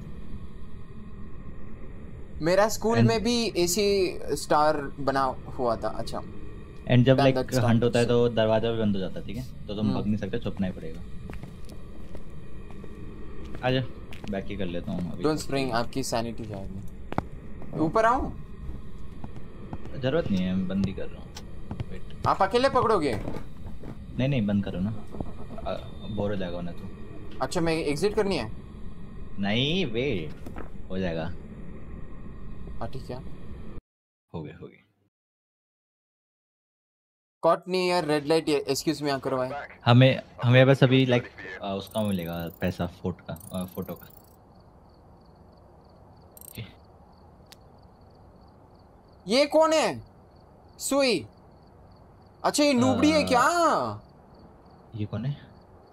Speaker 1: मेरा स्कूल
Speaker 3: एंड
Speaker 1: में भी एसी स्टार बना हुआ था। अच्छा
Speaker 3: एंड जब
Speaker 1: done that
Speaker 3: like
Speaker 1: star
Speaker 3: hunt होता है
Speaker 1: सो
Speaker 3: तो दरवाजा भी बंद हो जाता है, ठीक है, तो तुम भाग नहीं सकते, छुपना ही पड़ेगा। आजा, बैक ही कर लेता हूँ अभी
Speaker 1: डोंट
Speaker 3: तो।
Speaker 1: स्प्रिंग, आपकी सैनिटी जाएगी। ऊपर आऊं?
Speaker 3: जरूरत नहीं है, मैं बंद ही कर रहा हूँ। वेट,
Speaker 1: आप अकेले पकड़ोगे?
Speaker 3: नहीं नहीं, बंद करो ना, बोर हो जाएगा उन्हें तो।
Speaker 1: अच्छा मैं एग्जिट करनी है?
Speaker 3: नहीं वेट, हो जाएगा।
Speaker 1: हाँ ठीक है।
Speaker 3: हो गया हो गया।
Speaker 1: Caught near red light, excuse me करो भाई।
Speaker 2: Back.
Speaker 3: हमें
Speaker 2: Our
Speaker 3: हमें बस
Speaker 2: prisoner
Speaker 3: अभी
Speaker 2: is
Speaker 3: like
Speaker 2: ready for you.
Speaker 3: उसका मिलेगा पैसा, फोटो का। Okay.
Speaker 1: ये कौन है? सुई? अच्छा ये नूबड़ी है क्या?
Speaker 3: ये कौन है?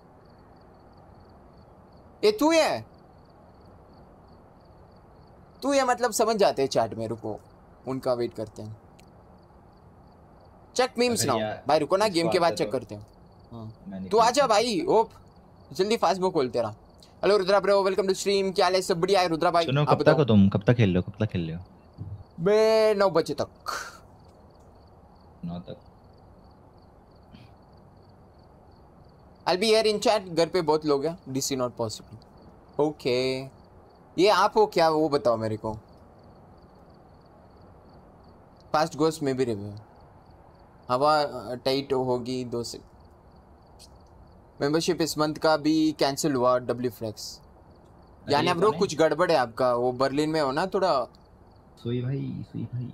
Speaker 1: ये तू है? तू ये मतलब समझ जाते हैं चैट में, रुको उनका वेट करते हैं। चेक मीम्स
Speaker 3: अगर
Speaker 1: नाउ
Speaker 3: यार
Speaker 1: भाई, रुको ना
Speaker 3: इसको
Speaker 1: गेम के बाद
Speaker 3: आता
Speaker 1: चेक
Speaker 3: तो
Speaker 1: करते हैं।
Speaker 3: मैं नहीं
Speaker 1: तू
Speaker 3: खेल
Speaker 1: आजा भाई,
Speaker 3: सकता।
Speaker 1: ओप जल्दी फास्ट बुक खोल तेरा। Hello Rudra bro, welcome to stream. क्या हाल है? सब बढ़िया है रुद्रा भाई,
Speaker 3: सुनो,
Speaker 1: आप
Speaker 3: कब तक
Speaker 1: बताओ।
Speaker 3: हो तुम? कब तक खेल रहे हो? कब तक खेल रहे हो?
Speaker 1: मैं 9 बजे तक।
Speaker 3: 9 तक?
Speaker 1: I'll be here in chat। घर पे बहुत लोग हैं, DC नॉट पॉसिबल। ओके ये आप हो क्या, वो बताओ मेरे को। फास्ट गोस्ट में भी रिव्यू हवा टाइट होगी 2 से। मेंबरशिप इस मंथ का भी कैंसिल हुआ डब्ल्यू फ्लेक्स।
Speaker 3: अरे
Speaker 1: यानी
Speaker 3: ये
Speaker 1: ब्रो
Speaker 3: कौन है?
Speaker 1: कुछ गड़बड़ है आपका, वो बर्लिन में हो ना थोड़ा।
Speaker 3: सुई भाई, सुई भाई।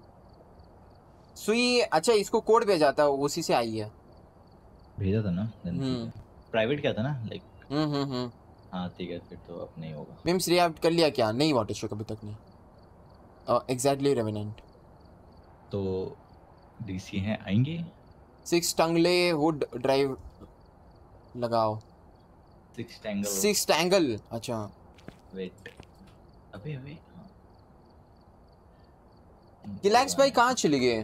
Speaker 1: सुई, अच्छा इसको कोड भेजा था, उसी से आई है।
Speaker 3: भेजा था ना, देन ठीक
Speaker 1: हम्म
Speaker 3: है। प्राइवेट क्या था ना, लाइक।
Speaker 1: हम्म।
Speaker 3: हाँ ठीक है, फिर तो अब नहीं होगा।
Speaker 1: मीम्स रिएक्ट कर लिया क्या? नहीं वाटर शो अभी तक नहीं। Exactly revenant.
Speaker 3: तो डीसी हैं, आएंगे।
Speaker 1: 6 टंगले हुड ड्राइव लगाओ।
Speaker 3: 6 टैंगल।
Speaker 1: 6 टैंगल, अच्छा।
Speaker 3: वेट, अबे अबे हाँ,
Speaker 1: रिलैक्स
Speaker 3: होगा
Speaker 1: भाई
Speaker 3: नहीं।
Speaker 1: कहाँ चले गए?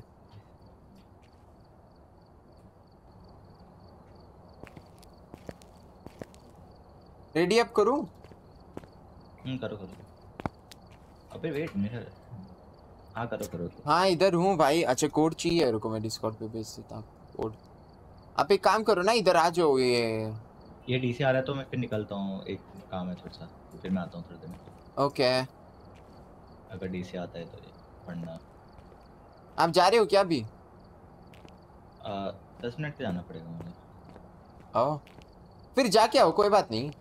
Speaker 1: रेडी अप करूं?
Speaker 3: करो करो। अबे वेट, मेरा। हाँ करो करो तो।
Speaker 1: हाँ इधर हूँ भाई। अच्छा कोड चाहिए, रुको मैं डिस्कॉर्ड पे भेज देता हूँ कोड। आप एक काम करो ना, इधर आ जाओ।
Speaker 3: ये डीसी आ रहा है तो मैं फिर निकलता हूँ, एक काम है थोड़ा सा, फिर मैं आता हूँ थोड़ी देर में।
Speaker 1: ओके।
Speaker 3: अगर डीसी आता है तो ये पढ़ना।
Speaker 1: आप जा रहे हो क्या अभी?
Speaker 3: 10 मिनट पे जाना पड़ेगा मुझे।
Speaker 1: आओ फिर जाके आओ, कोई बात नहीं।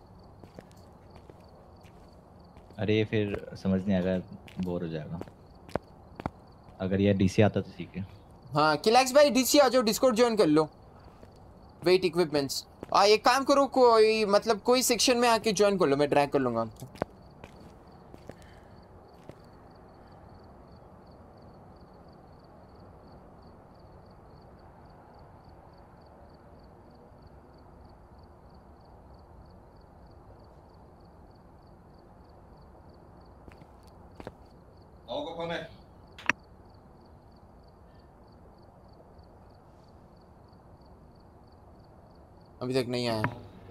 Speaker 3: अरे फिर समझ नहीं आएगा, बोर हो जाएगा। अगर ये डीसी आता तो ठीक है।
Speaker 1: हाँ किलैक्स भाई डीसी आ जाओ, डिस्कॉर्ड ज्वाइन कर लो। वेट इक्विपमेंट्स, एक काम करो, कोई मतलब कोई सेक्शन में आके ज्वाइन कर लो, मैं ड्रैग कर लूंगा आपको।
Speaker 3: कौन है?
Speaker 1: अभी तक नहीं आया।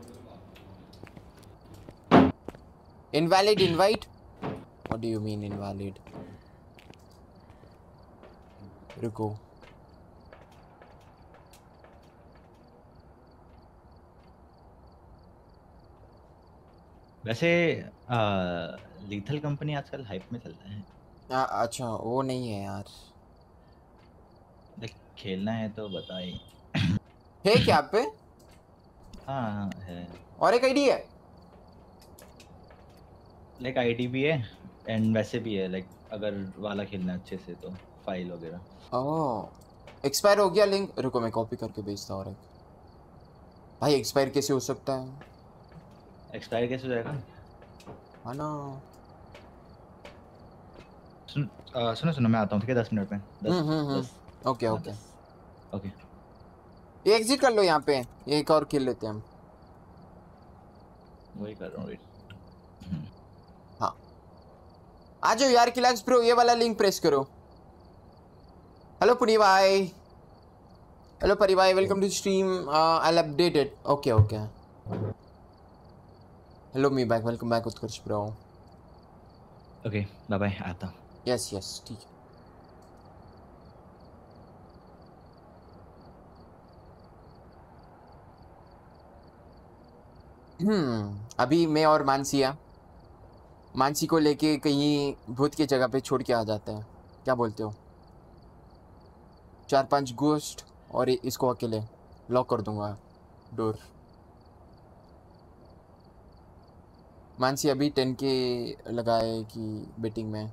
Speaker 1: Invalid invite? What do you mean invalid? रुको।
Speaker 3: वैसे लीथल कंपनी आजकल हाइप में चल रहा है।
Speaker 1: अच्छा वो नहीं है यार।
Speaker 3: देख खेलना है तो बताइए।
Speaker 1: है क्या आप पे?
Speaker 3: हाँ है।
Speaker 1: और एक आईडी है?
Speaker 3: लाइक आईडी भी है एंड वैसे भी है, लाइक अगर वाला खेलना है अच्छे से तो फाइल वगैरह।
Speaker 1: ओह एक्सपायर हो गया लिंक, रुको मैं कॉपी करके भेजता हूँ। और एक भाई एक्सपायर कैसे हो सकता है?
Speaker 3: एक्सपायर कैसे हो जाएगा?
Speaker 1: है ना।
Speaker 3: सुनो सुनो, मैं आता हूँ ठीक है 10 मिनट में। दस दस
Speaker 1: ओके
Speaker 3: हाँ
Speaker 1: ओके।
Speaker 3: 10। ओके
Speaker 1: एग्जिट कर लो यहाँ पे, एक और खेल लेते हैं हम।
Speaker 3: वही कर रहा हूँ वेट।
Speaker 1: हाँ आ जाओ यार किलाक्स ब्रो, ये वाला लिंक प्रेस करो। हेलो पुनी भाई, हेलो परी भाई, welcome to stream. I update it. Okay okay. Hello me back, welcome back Utkarsh bro.
Speaker 3: Okay bye bye, आता हूँ।
Speaker 1: यस यस ठीक है। अभी मैं और मानसी को लेके कहीं भूत की जगह पे छोड़ के आ जाते हैं, क्या बोलते हो? 4-5 गोस्ट और इसको अकेले लॉक कर दूंगा डोर। मानसी अभी 10 के लगाए कि बेटिंग में।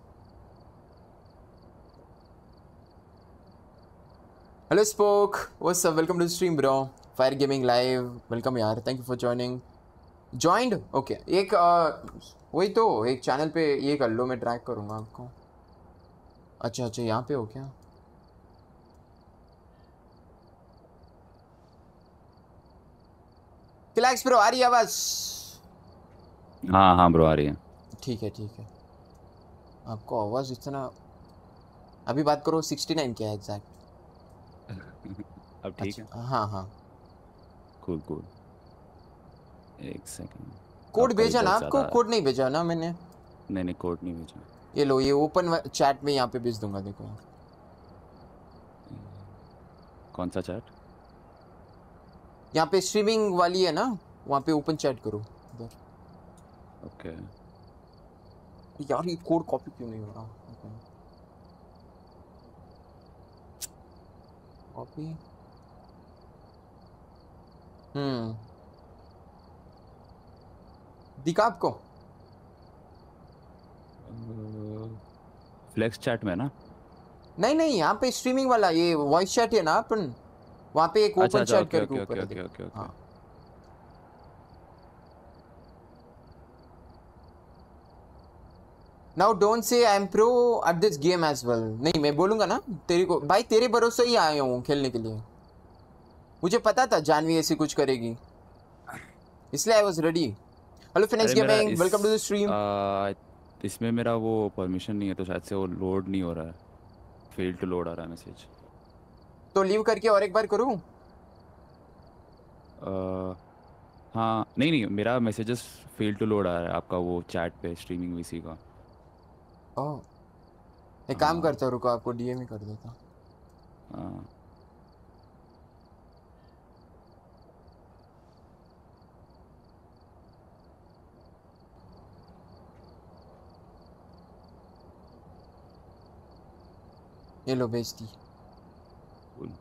Speaker 1: Hello Spock, what's up, welcome to stream bro. Fire gaming live, welcome यार, थैंक यू फॉर जॉइंड। ओके एक वही तो एक चैनल पे ये कर लो, मैं ट्रैक करूंगा आपको। अच्छा अच्छा यहाँ पे हो क्या? रिलैक्स ब्रो, आ रही है आवाज?
Speaker 4: हाँ हाँ ब्रो, आ रही है।
Speaker 1: ठीक है ठीक है। आपको आवाज इतना, अभी बात करो। 69 क्या है एग्जैक्ट?
Speaker 4: अब ठीक है।
Speaker 1: अच्छा हाँ हाँ।
Speaker 4: Cool cool. एक सेकंड।
Speaker 1: कोड
Speaker 4: आपका भी
Speaker 1: भेजा ना
Speaker 4: बहुत ज़्यादा
Speaker 1: आपको?
Speaker 4: आ रहा
Speaker 1: कोड नहीं भेजा ना मैंने?
Speaker 4: है। नहीं कोड नहीं भेजा।
Speaker 1: ये लो, ये ओपन चैट में यहाँ पे भेज दूंगा, देखो यार।
Speaker 4: कौन सा चैट?
Speaker 1: यहाँ पे स्ट्रीमिंग वाली है ना, वहाँ पे ओपन चैट करो इधर।
Speaker 4: ओके।
Speaker 1: यार ये कोड कॉपी क्यों नहीं हो रहा? कॉपी। दिखा आपको?
Speaker 4: फ्लेक्स चैट में ना?
Speaker 1: नहीं नहीं, यहाँ पे स्ट्रीमिंग वाला ये वॉइस चैट है ना अपन, वहाँ पे एक
Speaker 4: अच्छा
Speaker 1: ओपन
Speaker 4: अच्छा,
Speaker 1: चैट
Speaker 4: ओके
Speaker 1: करके
Speaker 4: ओके
Speaker 1: ऊपर
Speaker 4: ओके
Speaker 1: है,
Speaker 4: ओके
Speaker 1: देखो।
Speaker 4: Okay okay.
Speaker 1: हाँ। Now don't say I am pro at this game as well. नहीं मैं बोलूंगा ना तेरे को भाई, तेरे भरोसे ही आया हूँ खेलने के लिए। मुझे पता था जानवी ऐसी कुछ करेगी, इसलिए I was ready. Hello Phoenix
Speaker 4: अरे मेरा
Speaker 1: gaming, welcome to the stream.
Speaker 4: इसमें मेरा वो परमिशन नहीं है, तो शायद से वो लोड नहीं हो रहा है। फेल टू लोड आ रहा है मैसेज।
Speaker 1: तो लीव करके और एक बार करूँ?
Speaker 4: हाँ नहीं नहीं, मेरा मैसेजेस फेल टू लोड आ रहा है आपका वो चैट पे स्ट्रीमिंग वीसी का।
Speaker 1: ओह एक काम
Speaker 4: हाँ
Speaker 1: करता हूँ, रुको आपको डीएम ही कर देता।
Speaker 4: हाँ।
Speaker 1: ये लो भेज दी।
Speaker 4: cool।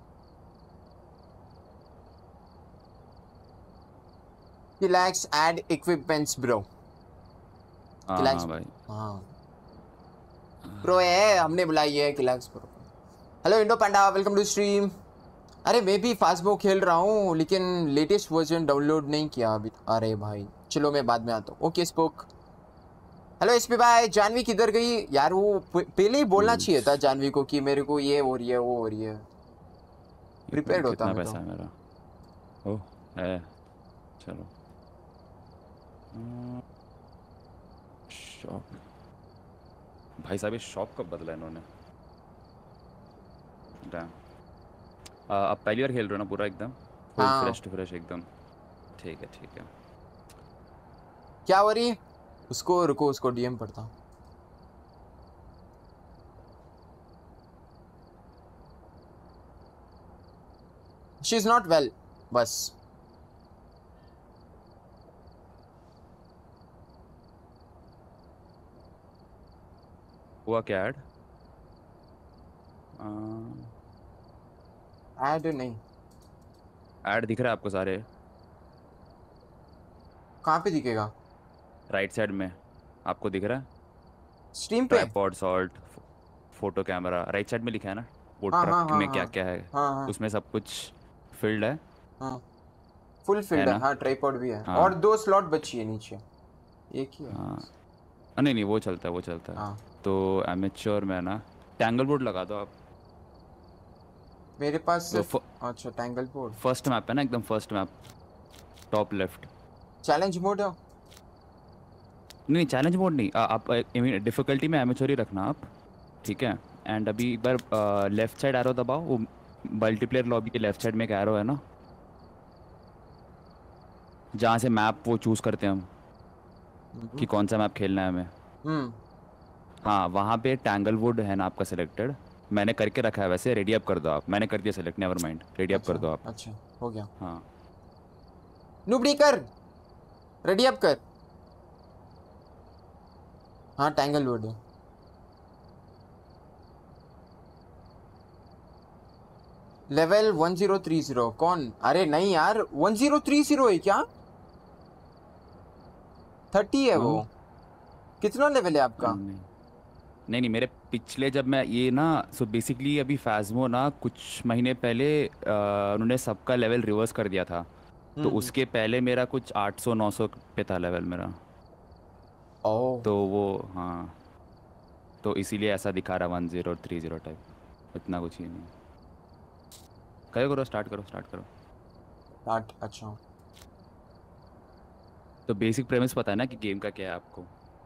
Speaker 1: Relax add equipments bro.
Speaker 4: हाँ
Speaker 1: रिलैक्स।
Speaker 4: हाँ भाई।
Speaker 1: हाँ प्रो है, हमने बुलाई है relax pro. Hello Indo Panda, welcome to stream. अरे मैं भी फास्टबो खेल रहा हूँ, लेकिन लेटेस्ट वर्जन डाउनलोड नहीं किया अभी। अरे भाई चलो मैं बाद में आता हूँ। Okay spoke. हेलो एसपी भाई, जानवी किधर गई यार? वो पहले ही बोलना चाहिए था जानवी को कि मेरे को ये हो रही है वो हो रही है, प्रिपेयर्ड होता
Speaker 4: कितना
Speaker 1: मैं तो।
Speaker 4: पैसा है मेरा? ओह है। चलो। शॉप। भाई साहब ये शॉप कब बदला इन्होंने? डैम। आप पहली बार खेल रहे हो ना पूरा एकदम? फुल
Speaker 1: हाँ
Speaker 4: फ्रेश टू फ्रेश एकदम? ठीक है ठीक है।
Speaker 1: क्या हो रही? उसको रुको, उसको डीएम पड़ता। शी इज नॉट वेल बस।
Speaker 4: हुआ क्या ऐड?
Speaker 1: ऐड नहीं,
Speaker 4: ऐड दिख रहा है आपको सारे?
Speaker 1: कहाँ पे दिखेगा?
Speaker 4: राइट साइड में आपको दिख रहा है?
Speaker 1: स्ट्रीम पे?
Speaker 4: Tripod, salt, photo camera, right side में लिखा है ना वो
Speaker 1: हाँ हाँ
Speaker 4: ट्रक
Speaker 1: हाँ
Speaker 4: में क्या
Speaker 1: हाँ
Speaker 4: क्या है,
Speaker 1: हाँ हाँ
Speaker 4: उसमें सब कुछ फिल्ड है
Speaker 1: हाँ, फुल
Speaker 4: है
Speaker 1: फील्ड है।
Speaker 4: ना?
Speaker 1: हाँ, ट्राइपॉड भी है
Speaker 4: हाँ
Speaker 1: और 2 स्लॉट बची है नीचे, एक ही है।
Speaker 4: हाँ। नहीं नहीं, वो चलता है वो चलता है।
Speaker 1: हाँ,
Speaker 4: तो एमेच्योर में ना टैंगलवुड लगा दो आप।
Speaker 1: मेरे पास
Speaker 4: वो
Speaker 1: सिर्फ, अच्छा टैंगल बोर्ड।
Speaker 4: फर्स्ट मैप है ना, एकदम first map, top left.
Speaker 1: Challenge mode है?
Speaker 4: नहीं चैलेंज मोड नहीं, आप डिफिकल्टी में एमेच्योर ही रखना आप, ठीक है? एंड अभी एक बार लेफ्ट साइड एरो दबाओ, वो मल्टीप्लेयर लॉबी के लेफ्ट साइड में एक एरो है ना, जहाँ से मैप वो चूज़ करते हैं हम कि कौन सा मैप खेलना है हमें।
Speaker 1: हम्म।
Speaker 4: हाँ वहाँ पे टैंगलवुड है ना आपका सिलेक्टेड, मैंने करके रखा है वैसे, रेडी अप कर दो आप, मैंने कर दिया select, never mind, ready up कर दो आप।
Speaker 1: अच्छा, हो गया।
Speaker 4: हाँ
Speaker 1: नुबड़ी कर, रेडी अप कर। हाँ, टैंगल वुड है। लेवल 1030। कौन? अरे नहीं यार, 1030 है क्या? 30 है वो। कितना लेवल है आपका?
Speaker 4: नहीं नहीं नहीं, मेरे पिछले जब मैं ये ना, सो बेसिकली अभी फैज़मो ना कुछ महीने पहले उन्होंने सबका लेवल रिवर्स कर दिया था, तो उसके पहले मेरा कुछ 800-900 पे था लेवल मेरा,
Speaker 1: ओह।
Speaker 4: तो वो हाँ, तो इसीलिए ऐसा दिखा रहा 1030 टाइप, इतना कुछ ही नहीं। करो स्टार्ट करो स्टार्ट करो।
Speaker 1: 8, अच्छा।
Speaker 4: तो बेसिक प्रेमिस पता है ना कि गेम का क्या है आपको?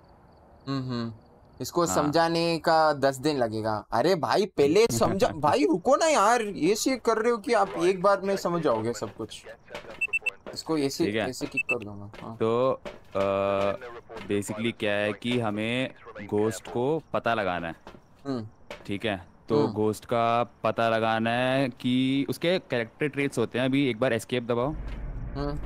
Speaker 1: इसको
Speaker 4: हाँ
Speaker 1: समझाने का 10 दिन लगेगा। अरे भाई पहले समझा भाई, रुको ना यार, ये कर रहे हो कि आप एक बार में समझ जाओगे सब कुछ। इसको ऐसे
Speaker 4: ठीक है।
Speaker 1: ऐसे किक कर दूंगा। हाँ।
Speaker 4: तो बेसिकली क्या है कि हमें घोस्ट को पता लगाना है,
Speaker 1: हम्म
Speaker 4: ठीक है? तो
Speaker 1: हम्म
Speaker 4: घोस्ट का पता लगाना है कि उसके कैरेक्टर ट्रेट्स होते हैं। अभी एक बार एस्केप दबाओ।
Speaker 1: हम्म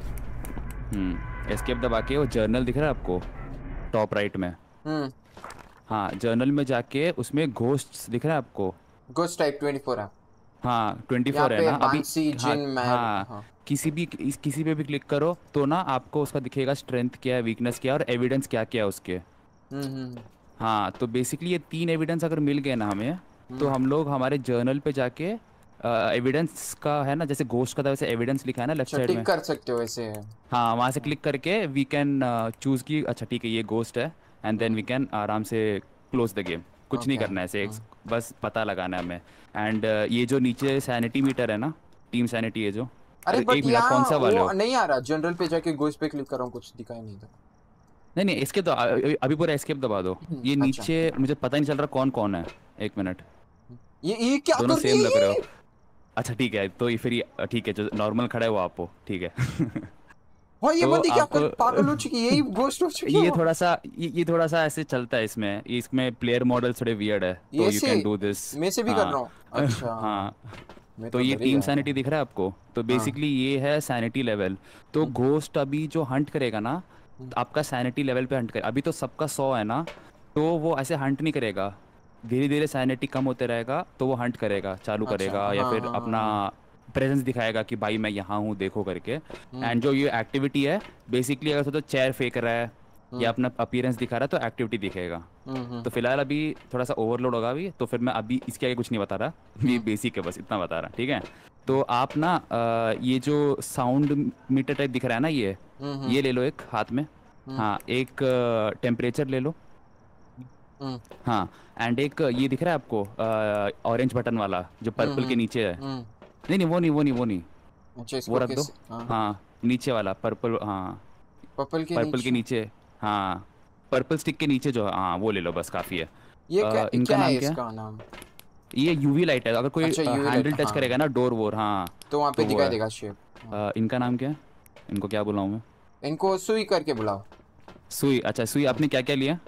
Speaker 4: एस्केप दबा के वो जर्नल दिख रहा है आपको टॉप राइट में?
Speaker 1: हम्म
Speaker 4: हाँ जर्नल में जाके उसमें घोस्ट दिख रहा है आपको?
Speaker 1: घोस्ट टाइप 24 है
Speaker 4: हाँ
Speaker 1: यहाँ
Speaker 4: 24 है
Speaker 1: पे,
Speaker 4: ना अभी?
Speaker 1: बांसी,
Speaker 4: हाँ
Speaker 1: जिन, मैर।
Speaker 4: हाँ,
Speaker 1: हाँ।
Speaker 4: किसी पे भी क्लिक करो तो ना आपको उसका दिखेगा स्ट्रेंथ क्या है, वीकनेस क्या है, और एविडेंस क्या क्या है उसके।
Speaker 1: हम्म।
Speaker 4: हाँ तो बेसिकली ये 3 एविडेंस अगर मिल गए ना हमें, तो
Speaker 1: हम्म।
Speaker 4: हम लोग हमारे जर्नल पे जाके एविडेंस का है ना, जैसे घोस्ट का था वैसे एविडेंस लिखा है ना लेफ्ट
Speaker 1: अच्छा,
Speaker 4: साइड
Speaker 1: टिक
Speaker 4: में,
Speaker 1: कर सकते हो ऐसे?
Speaker 4: हाँ वहाँ से क्लिक करके वी कैन चूज़ की अच्छा ठीक है ये घोस्ट है, एंड देन वी कैन आराम से क्लोज द गेम। कुछ नहीं
Speaker 1: ओके।
Speaker 4: करना है ऐसे, बस पता लगाना है हमें। एंड ये जो नीचे सैनिटी मीटर है ना, टीम सैनिटी है जो,
Speaker 1: अरे
Speaker 4: अरे
Speaker 1: बट
Speaker 4: एक मिनट, आप कौन
Speaker 1: यहाँ
Speaker 4: सा वाले
Speaker 1: वो
Speaker 4: हो?
Speaker 1: नहीं आ रहा। जनरल पे जाके घोस्ट पे क्लिक कर रहा हूँ, कुछ दिखाई नहीं दे
Speaker 4: नहीं नहीं एस्केप दो, अभी पूरा एस्केप दबा दो। ये
Speaker 1: अच्छा,
Speaker 4: नीचे मुझे पता ही नहीं चल रहा कौन कौन है, एक मिनट,
Speaker 1: ये क्या
Speaker 4: दोनों
Speaker 1: कर रही
Speaker 4: सेम
Speaker 1: है
Speaker 4: लग रहे हो।
Speaker 1: ये?
Speaker 4: अच्छा ठीक है, तो ये फिर ठीक है, जो नॉर्मल खड़ा है वो आप हो, ठीक है।
Speaker 1: हाँ, ये
Speaker 4: तो
Speaker 1: बंदी क्या कर,
Speaker 4: आपको
Speaker 1: पागल हो चुकी है, यही घोस्ट हो चुकी है
Speaker 4: ये
Speaker 1: वो।
Speaker 4: थोड़ा सा ये थोड़ा सा ऐसे चलता है इसमें, इसमें प्लेयर मॉडल थोड़े वियर्ड है, तो
Speaker 1: ये
Speaker 4: यू
Speaker 1: से
Speaker 4: कैन डू दिस।
Speaker 1: मैं से भी कर
Speaker 4: हाँ
Speaker 1: रहा हूँ। अच्छा,
Speaker 4: हाँ।
Speaker 1: मैं
Speaker 4: तो
Speaker 1: तो
Speaker 4: ये
Speaker 1: डर ही
Speaker 4: टीम
Speaker 1: गया था।
Speaker 4: सैनिटी दिख रहा है आपको? तो
Speaker 1: हाँ।
Speaker 4: बेसिकली ये है सैनिटी लेवल। तो घोस्ट अभी जो हंट करेगा ना,
Speaker 1: हम्म,
Speaker 4: तो आपका सैनिटी लेवल पे हंट करेगा। अभी तो सबका 100 है ना, तो वो ऐसे हंट नहीं करेगा, धीरे धीरे सैनिटी कम होते रहेगा तो वो हंट करेगा, चालू
Speaker 1: अच्छा,
Speaker 4: करेगा, या
Speaker 1: हाँ
Speaker 4: फिर
Speaker 1: हाँ
Speaker 4: अपना
Speaker 1: हाँ।
Speaker 4: प्रेजेंस दिखाएगा कि भाई मैं यहाँ हूँ देखो करके।
Speaker 1: हम्म
Speaker 4: एंड जो ये एक्टिविटी है, बेसिकली अगर तो चेयर फेंक रहा है या
Speaker 1: हम्म
Speaker 4: अपना अपीयरेंस दिखा रहा है तो एक्टिविटी दिखेगा।
Speaker 1: हम्म
Speaker 4: तो फिलहाल अभी थोड़ा सा ओवरलोड होगा अभी, तो फिर मैं अभी इसके आगे कुछ नहीं बता रहा, ये
Speaker 1: हम्म
Speaker 4: बेसिक है बस इतना बता रहा, ठीक है? तो आप ना ये जो साउंड मीटर टाइप दिख रहा है ना,
Speaker 1: हम्म
Speaker 4: ये ले लो एक हाथ में।
Speaker 1: हम्म
Speaker 4: हाँ एक टेम्परेचर ले लो।
Speaker 1: हम्म
Speaker 4: हाँ एंड एक ये दिख रहा है आपको ऑरेंज बटन वाला जो पर्पल के नीचे है?
Speaker 1: हम्म।
Speaker 4: नहीं नहीं वो नहीं,
Speaker 1: अच्छा,
Speaker 4: वो
Speaker 1: इसको
Speaker 4: रख दो।
Speaker 1: कैसे? हाँ,
Speaker 4: हाँ नीचे वाला पर्पल, हाँ
Speaker 1: पर्पल के
Speaker 4: पर्पल के
Speaker 1: नीचे।
Speaker 4: नीचे, हाँ पर्पल स्टिक के नीचे जो, हाँ वो ले लो बस काफ़ी है।
Speaker 1: ये क्या,
Speaker 4: इनका
Speaker 1: क्या है
Speaker 4: नाम क्या है?
Speaker 1: इसका नाम?
Speaker 4: ये यूवी लाइट है, अगर कोई
Speaker 1: अच्छा, यूवी लाइट,
Speaker 4: हैंडल टच
Speaker 1: हाँ।
Speaker 4: करेगा ना डोर वोर, हाँ
Speaker 1: तो वहाँ पे
Speaker 4: तो वो
Speaker 1: दिखाई
Speaker 4: है।
Speaker 1: देगा शेप। हाँ।
Speaker 4: इनका नाम क्या है? इनको क्या बुलाऊँ मैं?
Speaker 1: इनको सुई करके बुलाओ।
Speaker 4: सुई, अच्छा सुई
Speaker 1: हाँ।
Speaker 4: आपने क्या क्या लिया?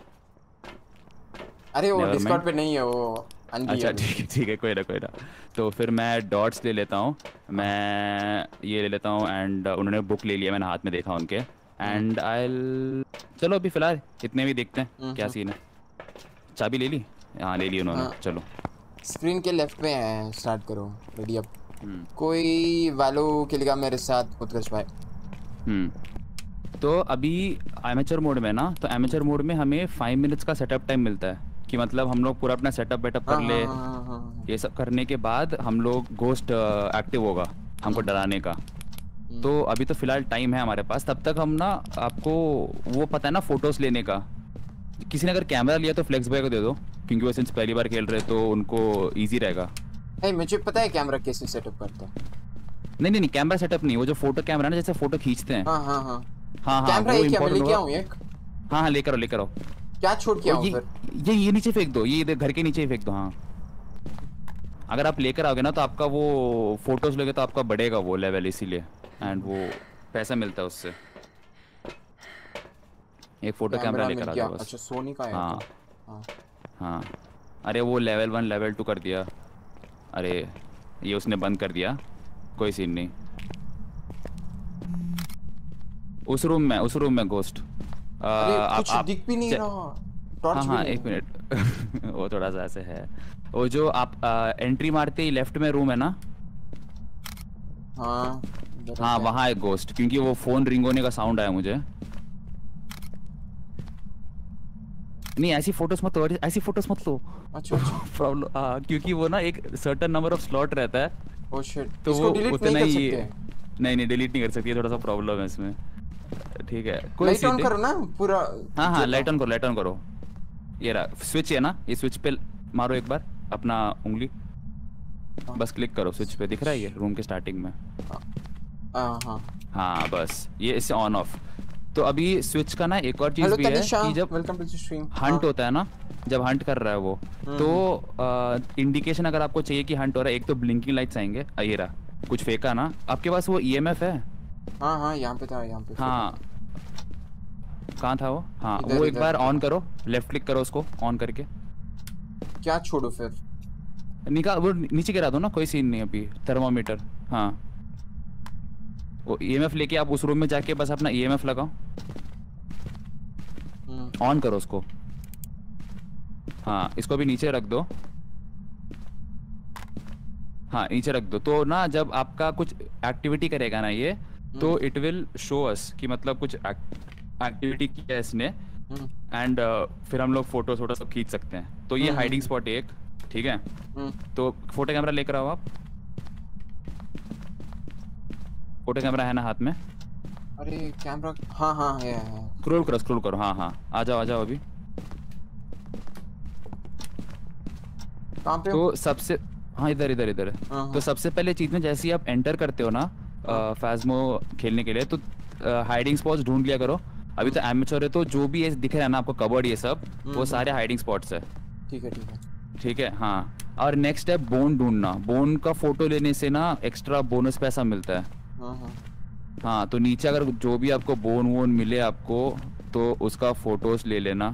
Speaker 1: अरे वो
Speaker 4: नेवर
Speaker 1: डिस्कॉर्ड
Speaker 4: माइंड,
Speaker 1: पे नहीं है, वो अनडी
Speaker 4: अच्छा
Speaker 1: अभी।
Speaker 4: ठीक है कोई ना। तो फिर मैं डॉट्स ले लेता हूँ,
Speaker 1: हाँ।
Speaker 4: मैं ये ले लेता हूँ, एंड उन्होंने बुक ले लिया, मैंने हाथ में देखा उनके,
Speaker 1: हम्म
Speaker 4: एंड आई चलो अभी फ़िलहाल इतने भी देखते हैं क्या
Speaker 1: हम्म
Speaker 4: सीन है। चाबी ले ली? हाँ ले ली उन्होंने,
Speaker 1: हाँ।
Speaker 4: चलो।
Speaker 1: स्क्रीन के लेफ्ट पे है, स्टार्ट करो। Ready up. कोई वैलो खेलेगा मेरे साथ? उत्कर्ष भाई।
Speaker 4: तो अभी एमेचर मोड में ना, तो एमेचर मोड में हमें 5 मिनट्स का सेटअप टाइम मिलता है कि मतलब हम लोग पूरा अपना सेटअप वेटअप कर ले। ये सब करने के बाद हम लोग घोस्ट एक्टिव होगा हमको डराने का। तो अभी तो फिलहाल टाइम है हमारे पास, तब तक हम ना आपको वो पता है ना फोटोज लेने का। किसी ने अगर कैमरा लिया तो फ्लेक्स भाई को दे दो, क्योंकि वो सिंस पहली बार खेल रहे तो उनको इजी रहेगा।
Speaker 1: नहीं मुझे पता है कैमरा कैसे सेटअप करता है।
Speaker 4: नहीं नहीं नहीं, कैमरा सेटअप नहीं, वो जो फोटो कैमरा ना, जैसे फोटो खींचते हैं।
Speaker 1: हाँ हाँ हाँ
Speaker 4: हाँ हाँ
Speaker 1: कैमरा
Speaker 4: वो
Speaker 1: एक क्या मैं
Speaker 4: इम्पोर्टेंट
Speaker 1: लेके आऊँ
Speaker 4: होगा।
Speaker 1: एक?
Speaker 4: हाँ हाँ लेकर आओ लेकर आओ।
Speaker 1: क्या छोड़ के आऊँ
Speaker 4: ये
Speaker 1: फिर?
Speaker 4: ये नीचे फेंक दो, ये इधर घर के नीचे ही फेंक दो। हाँ अगर आप लेकर आओगे ना तो आपका वो फोटोज लोगे तो आपका बढ़ेगा वो लेवल, इसीलिए। एंड वो पैसा मिलता है उससे। एक फोटो कैमरा
Speaker 1: मिल
Speaker 4: लेकर आ
Speaker 1: गया।
Speaker 4: जाओ बस।
Speaker 1: अच्छा सोनी का है
Speaker 4: हाँ
Speaker 1: तो। हाँ
Speaker 4: हाँ। अरे वो लेवल 1 लेवल 2 कर दिया। अरे ये उसने बंद कर दिया, कोई सीन नहीं। उस रूम में घोस्ट।
Speaker 1: अरे कुछ दिख भी नहीं रहा, टॉर्च
Speaker 4: हाँ
Speaker 1: भी
Speaker 4: हाँ
Speaker 1: नहीं
Speaker 4: एक मिनट वो थोड़ा सा ऐसे है। वो जो आप एंट्री मारते ही लेफ्ट में रूम है ना,
Speaker 1: हाँ
Speaker 4: हाँ वहाँ एक घोस्ट, क्योंकि वो फोन रिंग होने का साउंड आया मुझे। नहीं ऐसी फोटोज मत लो, ऐसी फोटोज मत लो।
Speaker 1: अच्छा अच्छा
Speaker 4: प्रॉब्लम हाँ, क्योंकि वो ना एक सर्टेन नंबर ऑफ स्लॉट रहता है।
Speaker 1: ओ शिट,
Speaker 4: तो
Speaker 1: इसको
Speaker 4: वो
Speaker 1: डिलीट
Speaker 4: उतना
Speaker 1: नहीं कर
Speaker 4: ही
Speaker 1: सकते?
Speaker 4: नहीं डिलीट नहीं कर सकती, थोड़ा सा प्रॉब्लम है इसमें। ठीक है कोई
Speaker 1: लाइट ऑन
Speaker 4: सीन
Speaker 1: करो ना पूरा।
Speaker 4: हाँ हाँ लाइट ऑन करो। ये रहा स्विच है ना, ये स्विच पे मारो एक बार अपना उंगली, बस क्लिक करो स्विच पे, दिख रहा है ये रूम के स्टार्टिंग में।
Speaker 1: हाँ
Speaker 4: हाँ बस ये इससे ऑन ऑफ। तो अभी स्विच का ना एक और चीज
Speaker 1: हेलो
Speaker 4: भी है
Speaker 1: तनिषा,
Speaker 4: कि जब
Speaker 1: welcome to the stream.
Speaker 4: Hunt होता है ना, जब हंट कर रहा है वो, तो इंडिकेशन अगर आपको चाहिए कि हंट हो रहा है, एक तो ब्लिंकिंग लाइट्स आएंगे। ये रहा कुछ फेंका ना आपके पास, वो ईएमएफ है।
Speaker 1: हाँ हाँ यहाँ पे था, यहाँ पे।
Speaker 4: हाँ कहाँ था वो? हाँ
Speaker 1: इधर,
Speaker 4: वो एक
Speaker 1: इधर।
Speaker 4: बार ऑन करो, लेफ्ट क्लिक करो उसको ऑन करके।
Speaker 1: क्या छोड़ो फिर?
Speaker 4: निकाल वो नीचे गिरा दो ना, कोई सीन नहीं अभी। थर्मामीटर हाँ, वो ईएमएफ लेके आप उस रूम में जाके बस अपना ईएमएफ लगाओ, ऑन करो उसको। हाँ इसको भी नीचे रख दो। हाँ नीचे रख दो, तो ना जब आपका कुछ एक्टिविटी करेगा ना ये, तो इट विल शो अस कि मतलब कुछ एक्टिविटी किया है इसने। एंड फिर हम लोग फोटो सब खींच सकते हैं। तो ये हाइडिंग स्पॉट है एक, ठीक है। तो फोटो कैमरा लेकर आओ आप। फोटो कैमरा है ना हाथ में?
Speaker 1: अरे कैमरा हाँ हाँ है।
Speaker 4: स्क्रॉल करो हाँ हाँ आ जाओ अभी।
Speaker 1: कहाँ पे?
Speaker 4: तो सबसे हाँ इधर तो सबसे पहले चीज में जैसे ही आप एंटर करते हो ना फैज़मो खेलने के लिए, तो हाइडिंग स्पॉट्स ढूंढ लिया करो। अभी तो एमेच्योर है, तो जो भी ये दिख रहा है ना आपको कबर्ड ये सब, वो सारे हाइडिंग स्पॉट्स है। ठीक है हाँ। और नेक्स्ट है बोन ढूंढना। बोन का फोटो लेने से ना एक्स्ट्रा बोनस पैसा मिलता है। हाँ तो नीचे अगर जो भी आपको बोन वोन मिले आपको, तो उसका फोटोज ले लेना।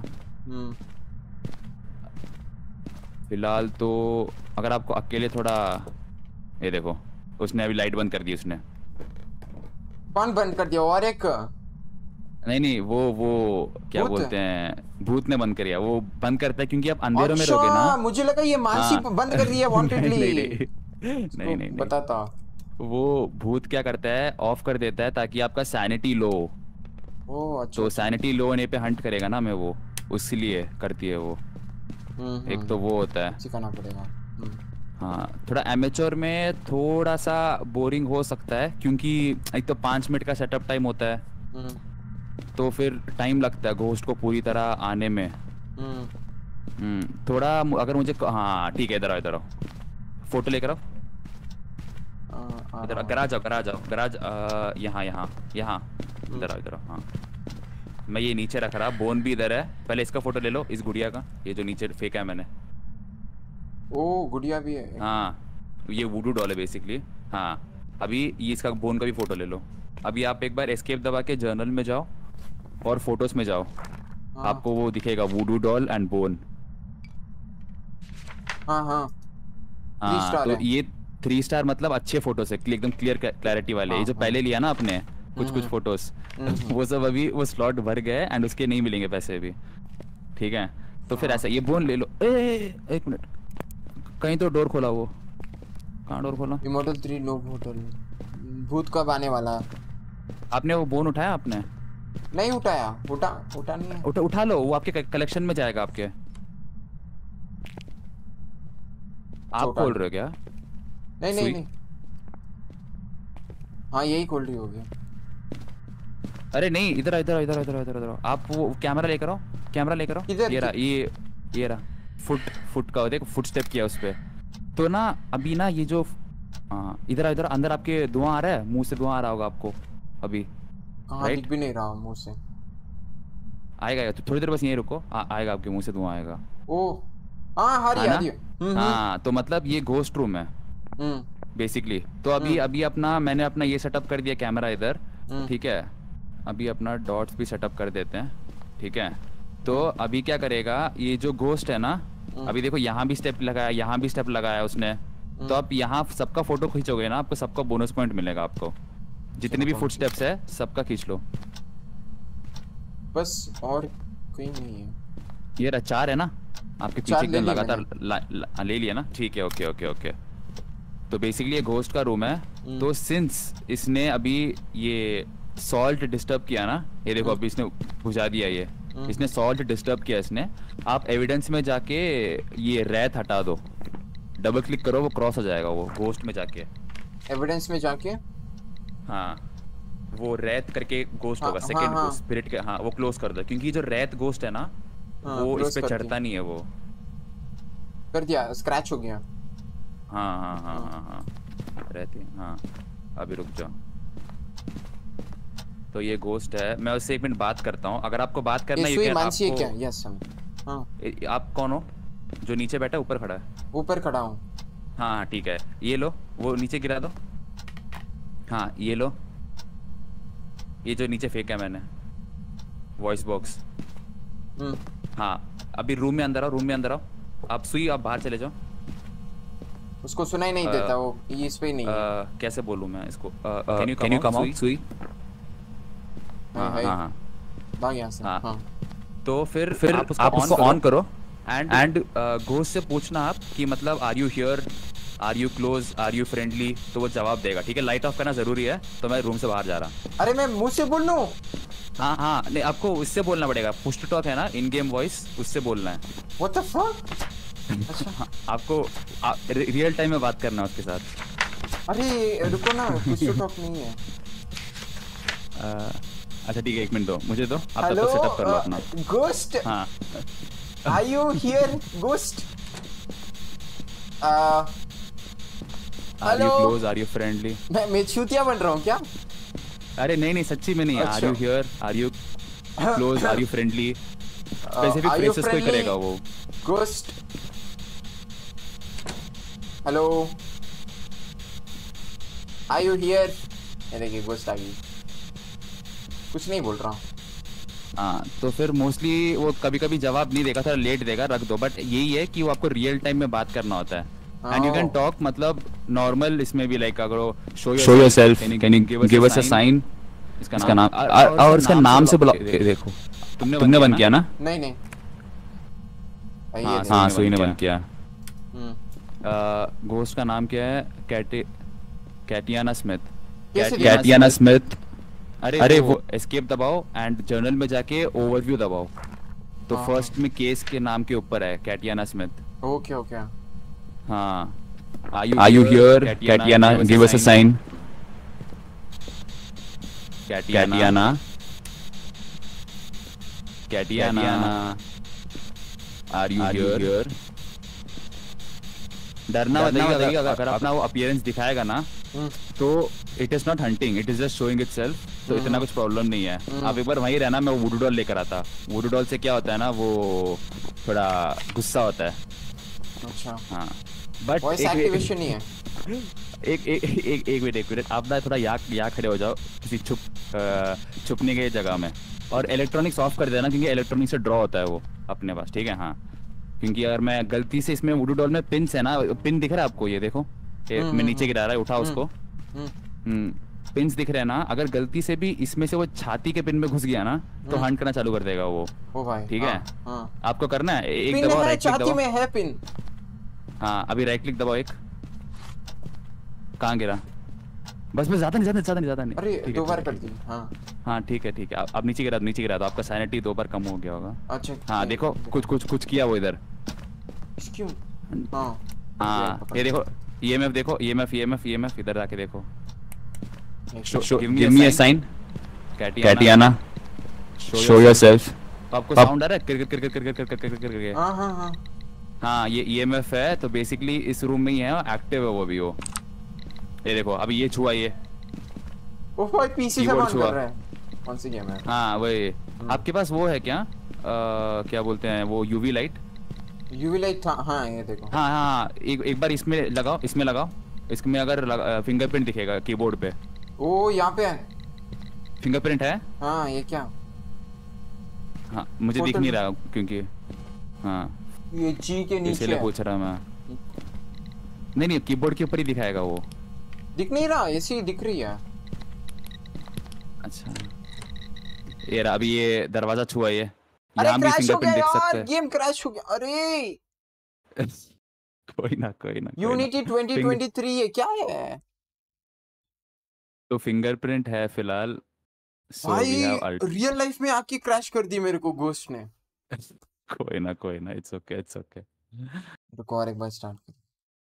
Speaker 4: फिलहाल तो अगर आपको अकेले थोड़ा, ये देखो उसने अभी लाइट बंद कर दी उसने।
Speaker 1: कौन बंद कर दिया? और एक
Speaker 4: नहीं वो क्या
Speaker 1: भूत?
Speaker 4: बोलते हैं, भूत ने बंद करिया। वो बंद करता है क्योंकि आप अंधेरों में रहोगे ना।
Speaker 1: मुझे लगा ये मानसी
Speaker 4: हाँ।
Speaker 1: बंद कर दिया वांटेडली।
Speaker 4: नहीं
Speaker 1: बताता।
Speaker 4: वो भूत क्या करता है, ऑफ कर देता है ताकि आपका सैनिटी लो।
Speaker 1: ओह अच्छा।
Speaker 4: तो सैनिटी लो होने पे हंट करेगा ना, मैं वो उसलिए करती है वो। एक तो वो होता है,
Speaker 1: सिखाना पड़ेगा।
Speaker 4: हाँ। थोड़ा एमेच्योर में थोड़ा सा बोरिंग हो सकता है, क्योंकि एक तो 5 मिनट का सेटअप टाइम होता है, तो फिर टाइम लगता है घोस्ट को पूरी तरह आने में। थोड़ा अगर मुझे हाँ ठीक है, इधर आओ फोटो लेकर आओ। इधर गराज आओ गराज, यहाँ इधर आओ हाँ। मैं ये नीचे रख रहा, बोन भी इधर है। पहले इसका फोटो ले लो, इस गुड़िया का, ये जो नीचे फेंका है मैंने।
Speaker 1: ओ गुड़िया भी है।
Speaker 4: हाँ ये वुडू डॉल है बेसिकली। हाँ अभी ये इसका बोन का भी फोटो ले लो। अभी आप एक बार एस्केप दबा के जर्नल में जाओ और फोटोज में जाओ। आपको वो दिखेगा वुडू डॉल एंड बोन।
Speaker 1: हाँ
Speaker 4: तो ये 3 स्टार मतलब अच्छे फोटोज है, एकदम क्लियर क्लैरिटी वाले। ये जो पहले लिया ना आपने कुछ फोटोज, वो सब अभी वो स्लॉट भर गए एंड उसके नहीं मिलेंगे पैसे अभी। ठीक है तो फिर ऐसा ये बोन ले लो। एक मिनट, कहीं तो डोर खोला वो, कहाँ डोर खोला?
Speaker 1: Immortal 3 no hotel. भूत कब आने वाला?
Speaker 4: आपने वो बोन उठाया आपने?
Speaker 1: नहीं उठाया, उठा नहीं है।
Speaker 4: उठा लो, वो आपके कलेक्शन में जाएगा आपके। आप खोल रहे हो क्या?
Speaker 1: नहीं। हाँ यही खोल रही होगी।
Speaker 4: अरे नहीं, इधर आप वो कैमरा लेकर आओ, ये रहा, ये रहा फुट का, देखो फुट स्टेप किया उस पे। तो ना अभी ना ये जो इधर अंदर आपके धुआं आ रहा है, मुंह से धुआं आ रहा होगा आपको अभी।
Speaker 1: कहाँ दिख भी नहीं रहा मुंह से।
Speaker 4: आएगा तो थोड़ी देर बस यहीं रुको, आएगा आपके मुंह से धुआं आएगा।
Speaker 1: ओ हाँ
Speaker 4: हाँ तो मतलब ये घोस्ट रूम है बेसिकली। तो अभी अपना मैंने अपना ये सेटअप कर दिया कैमरा इधर, ठीक है। अभी अपना डॉट्स भी सेटअप कर देते हैं, ठीक है। तो अभी क्या करेगा ये जो घोस्ट है ना, अभी देखो यहाँ भी स्टेप लगाया, यहाँ भी स्टेप लगाया उसने। तो आप यहाँ सबका फोटो खींचोगे ना, आपको सबका बोनस पॉइंट मिलेगा। आपको जितने भी फुट स्टेप्स है सबका खींच लो
Speaker 1: बस, और कोई नहीं है।
Speaker 4: ये रहा 4 है ना आपके पीछे एकदम लगातार ले लिया ना, ठीक है। ओके। तो बेसिकली ये घोस्ट का रूम है। तो सिंस इसने अभी ये सॉल्ट डिस्टर्ब किया ना, ये देखो अभी इसने बुझा दिया ये, इसने सॉल्ट डिस्टर्ब किया इसने। आप एविडेंस में जाके ये रेत हटा दो, डबल क्लिक करो, वो क्रॉस हो जाएगा वो घोस्ट में जाके।
Speaker 1: एविडेंस में जाके
Speaker 4: हाँ वो रेत करके घोस्ट होगा, सेकंड घोस्ट स्पिरिट के। हाँ वो क्लोज कर दो, क्योंकि जो रेत घोस्ट है ना वो इस पे चढ़ता नहीं है। वो
Speaker 1: कर दिया, स्क्रैच हो गया।
Speaker 4: हाँ रहती है। हाँ अभी रुक जाओ। तो ये घोस्ट है, मैं उससे 1 मिनट बात करता हूँ। अगर आपको बात करना है
Speaker 1: मानसी है क्या? यस हाँ।
Speaker 4: आप कौन हो जो नीचे बैठा ऊपर खड़ा है?
Speaker 1: ऊपर खड़ा हूँ।
Speaker 4: हाँ ठीक है, ये लो, वो नीचे गिरा दो। हाँ ये लो, ये जो नीचे फेंका मैंने वॉइस बॉक्स। हाँ अभी रूम में अंदर आओ। आप सुई, आप बाहर चले जाओ।
Speaker 1: उसको सुनाई नहीं देता, वो इस पे नहीं है।
Speaker 4: कैसे बोलूं मैं इसको? कैन यू कम आउट सुई? हाँ
Speaker 1: भाग यहाँ से। हाँ
Speaker 4: तो फिर आप उसको ऑन करो एंड घोस्ट से पूछना आप कि मतलब are you here, are you close, are you friendly. तो वो जवाब देगा, ठीक है। लाइट ऑफ करना जरूरी है। तो मैं रूम से बाहर जा रहा।
Speaker 1: अरे मैं मुंह से बोल लूं?
Speaker 4: हाँ नहीं, आपको उससे बोलना पड़ेगा। पुश टू टॉक है ना, इन गेम वॉइस, उससे बोलना है।
Speaker 1: What the fuck?
Speaker 4: अच्छा आपको रियल टाइम में बात करना है उसके साथ।
Speaker 1: अरे रुको ना, पुश टू टॉक नहीं है।
Speaker 4: अच्छा ठीक है, 1 मिनट दो मुझे, दो आप तब तक सेटअप कर लो अपना।
Speaker 1: घोस्ट,
Speaker 4: हाँ
Speaker 1: are you here ghost?
Speaker 4: Are you close, are you friendly?
Speaker 1: मैं छूतिया बन रहा हूँ क्या?
Speaker 4: अरे नहीं सच्ची में नहीं। Are you here, are you close, are you friendly? Specific phrases कोई करेगा वो।
Speaker 1: Ghost, hello, are you here? ये देखिए घोस्ट आ गई। कुछ नहीं बोल रहा हूँ।
Speaker 4: हाँ तो फिर मोस्टली वो कभी जवाब नहीं देगा, थोड़ा लेट देगा, रख दो। बट यही है कि वो आपको रियल टाइम में बात करना होता है। एंड यू कैन टॉक, मतलब नॉर्मल इसमें भी, लाइक अगर show yourself, can you give us a sign. इसका नाम और इसका नाम से बुलाओ। देखो तुमने बंद किया ना?
Speaker 1: नहीं
Speaker 4: हाँ सुई ने बंद किया। घोस्ट का नाम क्या है? Katiana Smith. अरे वो एस्केप दबाओ एंड जर्नल में जाके ओवरव्यू दबाओ। तो फर्स्ट में केस के नाम के ऊपर है कैटियाना स्मिथ।
Speaker 1: ओके
Speaker 4: हाँ are you here Katiana, give us a sign. Katiana are you here? डरना बताइए। अगर अपना वो अपीयरेंस दिखाएगा ना तो it is not hunting, it is just showing itself. तो इतना कुछ प्रॉब्लम नहीं है। आप एक बार वहीं रहना, मैं वुडू डॉल लेकर आता। वुडू डॉल से क्या होता है ना, वो थोड़ा गुस्सा होता है।
Speaker 1: अच्छा
Speaker 4: हाँ बट
Speaker 1: वॉइस एक्टिवेशन नहीं है।
Speaker 4: एक मिनट आप ना थोड़ा यहाँ खड़े हो जाओ किसी छुपने के जगह में, और इलेक्ट्रॉनिक्स ऑफ कर देना, क्योंकि इलेक्ट्रॉनिक से ड्रॉ होता है वो अपने पास, ठीक है। हाँ क्योंकि अगर मैं गलती से इसमें वुडू डॉल में पिन है ना, पिन दिख रहा है आपको? ये देखो मैं नीचे गिरा रहा है, उठा उसको। पिन्स दिख रहे हैं ना, अगर गलती से भी इसमें से वो छाती के पिन में घुस गया ना तो हंट करना चालू कर देगा वो।
Speaker 1: ओ भाई
Speaker 4: ठीक है,
Speaker 1: हाँ
Speaker 4: आपको करना है एक
Speaker 1: पिन
Speaker 4: दबाओ,
Speaker 1: है,
Speaker 4: राइट क्लिक
Speaker 1: छाती
Speaker 4: दबाओ।
Speaker 1: में है पिन।
Speaker 4: हाँ अभी राइट क्लिक दबाओ एक। कहाँ गिरा? बस बस, ज्यादा नहीं ज्यादा ज्यादा नहीं ज्यादा नहीं।
Speaker 1: अरे
Speaker 4: ठीक है,
Speaker 1: 2 बार
Speaker 4: ठीक है,
Speaker 1: कर दी। हाँ
Speaker 4: हाँ ठीक है ठीक है। अब नीचे गिरा, नीचे गिरा तो आपका सैनिटी 2 बार कम हो गया होगा।
Speaker 1: अच्छा
Speaker 4: हाँ देखो कुछ किया वो इधर।
Speaker 1: क्यों? हाँ
Speaker 4: हाँ ये देखो EMF देखो, EMF इधर आके देखो।
Speaker 1: Show-
Speaker 4: give me a sign Katiana, show yourself. आपको साउंड आ रहा है? किर किर किर किर किर किर किर किर किर।
Speaker 1: हाँ हाँ हाँ
Speaker 4: हाँ ये EMF है, तो बेसिकली इस रूम में ही है, एक्टिव है वो भी वो। ये देखो अभी ये छुआ ये।
Speaker 1: ओ भाई पीसी से
Speaker 4: Keyboard
Speaker 1: ऑन कर
Speaker 4: छुआ।
Speaker 1: रहा है। कौन सी गेम है?
Speaker 4: हाँ वही। आपके पास वो है क्या, क्या बोलते हैं वो, UV लाइट?
Speaker 1: यूवी लाइट था। हाँ ये देखो।
Speaker 4: हाँ हाँ हाँ, एक बार इसमें लगाओ, इसमें लगाओ। इसमें अगर फिंगरप्रिंट दिखेगा कीबोर्ड पे।
Speaker 1: ओ यहाँ पे है।
Speaker 4: फिंगरप्रिंट है?
Speaker 1: हाँ ये क्या?
Speaker 4: हाँ मुझे दिख
Speaker 1: Photo-
Speaker 4: नहीं रहा क्योंकि, हाँ
Speaker 1: ये जी के नीचे
Speaker 4: इसीलिए
Speaker 1: है।
Speaker 4: पूछ रहा मैं। नहीं कीबोर्ड के ऊपर ही दिखाएगा वो।
Speaker 1: दिख नहीं रहा, ऐसी ही दिख रही है।
Speaker 4: अच्छा ये रहा, अभी ये दरवाजा छुआ ये।
Speaker 1: अरे
Speaker 4: यहाँ भी
Speaker 1: क्रैश हो गया
Speaker 4: फिंगरप्रिंट दिख
Speaker 1: यार,
Speaker 4: सकता
Speaker 1: गेम क्रैश हो गया। अरे
Speaker 4: है। कोई ना कोई ना।
Speaker 1: यूनिटी 2023 ये क्या है
Speaker 4: तो फिंगरप्रिंट है फिलहाल। सो वी
Speaker 1: भाई?
Speaker 4: Have alt.
Speaker 1: रियल लाइफ में आके क्रैश कर दी मेरे को घोस्ट ने।
Speaker 4: कोई ना, इट्स ओके इट्स ओके।
Speaker 1: रुको और एक बार स्टार्ट कर।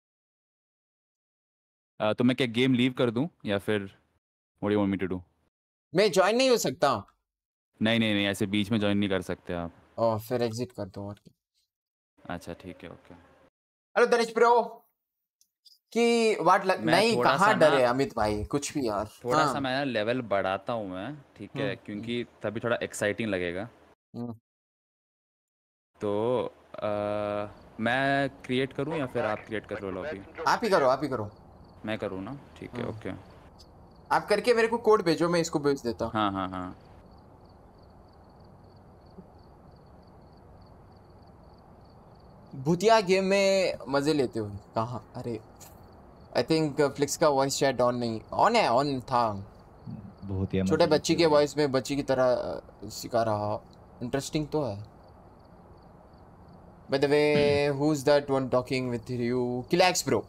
Speaker 4: तो मैं क्या गेम लीव कर दूं या फिर what you want me to do?
Speaker 1: मैं ज्वाइन नहीं हो सकता?
Speaker 4: नहीं ऐसे बीच में ज्वाइन नहीं कर सकते आप।
Speaker 1: ओ फिर एग्जिट कर दो और क्या।
Speaker 4: अच्छा ठीक है ओके।
Speaker 1: हेलो दनिश ब्रो कि वाट
Speaker 4: मैं
Speaker 1: नहीं
Speaker 4: थोड़ा
Speaker 1: कहाँ
Speaker 4: सा ना-
Speaker 1: डरे अमित भाई कुछ भी यार।
Speaker 4: थोड़ा
Speaker 1: हाँ।
Speaker 4: सा मैं लेवल बढ़ाता हूँ मैं, ठीक है, क्योंकि तभी थोड़ा एक्साइटिंग लगेगा।
Speaker 1: हम्म।
Speaker 4: तो मैं क्रिएट करूँ या फिर आप क्रिएट कर लो लॉबी?
Speaker 1: आप ही करो, आप ही करो।
Speaker 4: मैं करूँ ना, ठीक है ओके।
Speaker 1: आप करके मेरे को कोड भेजो, मैं इसको भेज देता हूँ।
Speaker 4: हाँ
Speaker 1: भूतिया गेम में मजे लेते हो कहाँ? अरे आई थिंक फ्लिक्स का वॉइस चैट ऑन नहीं, ऑन है, ऑन था।
Speaker 3: बहुत ही
Speaker 1: छोटे बच्ची के वॉइस में बच्ची की तरह सिखा रहा। इंटरेस्टिंग तो है। By the way who is that one talking with you? Kilax bro.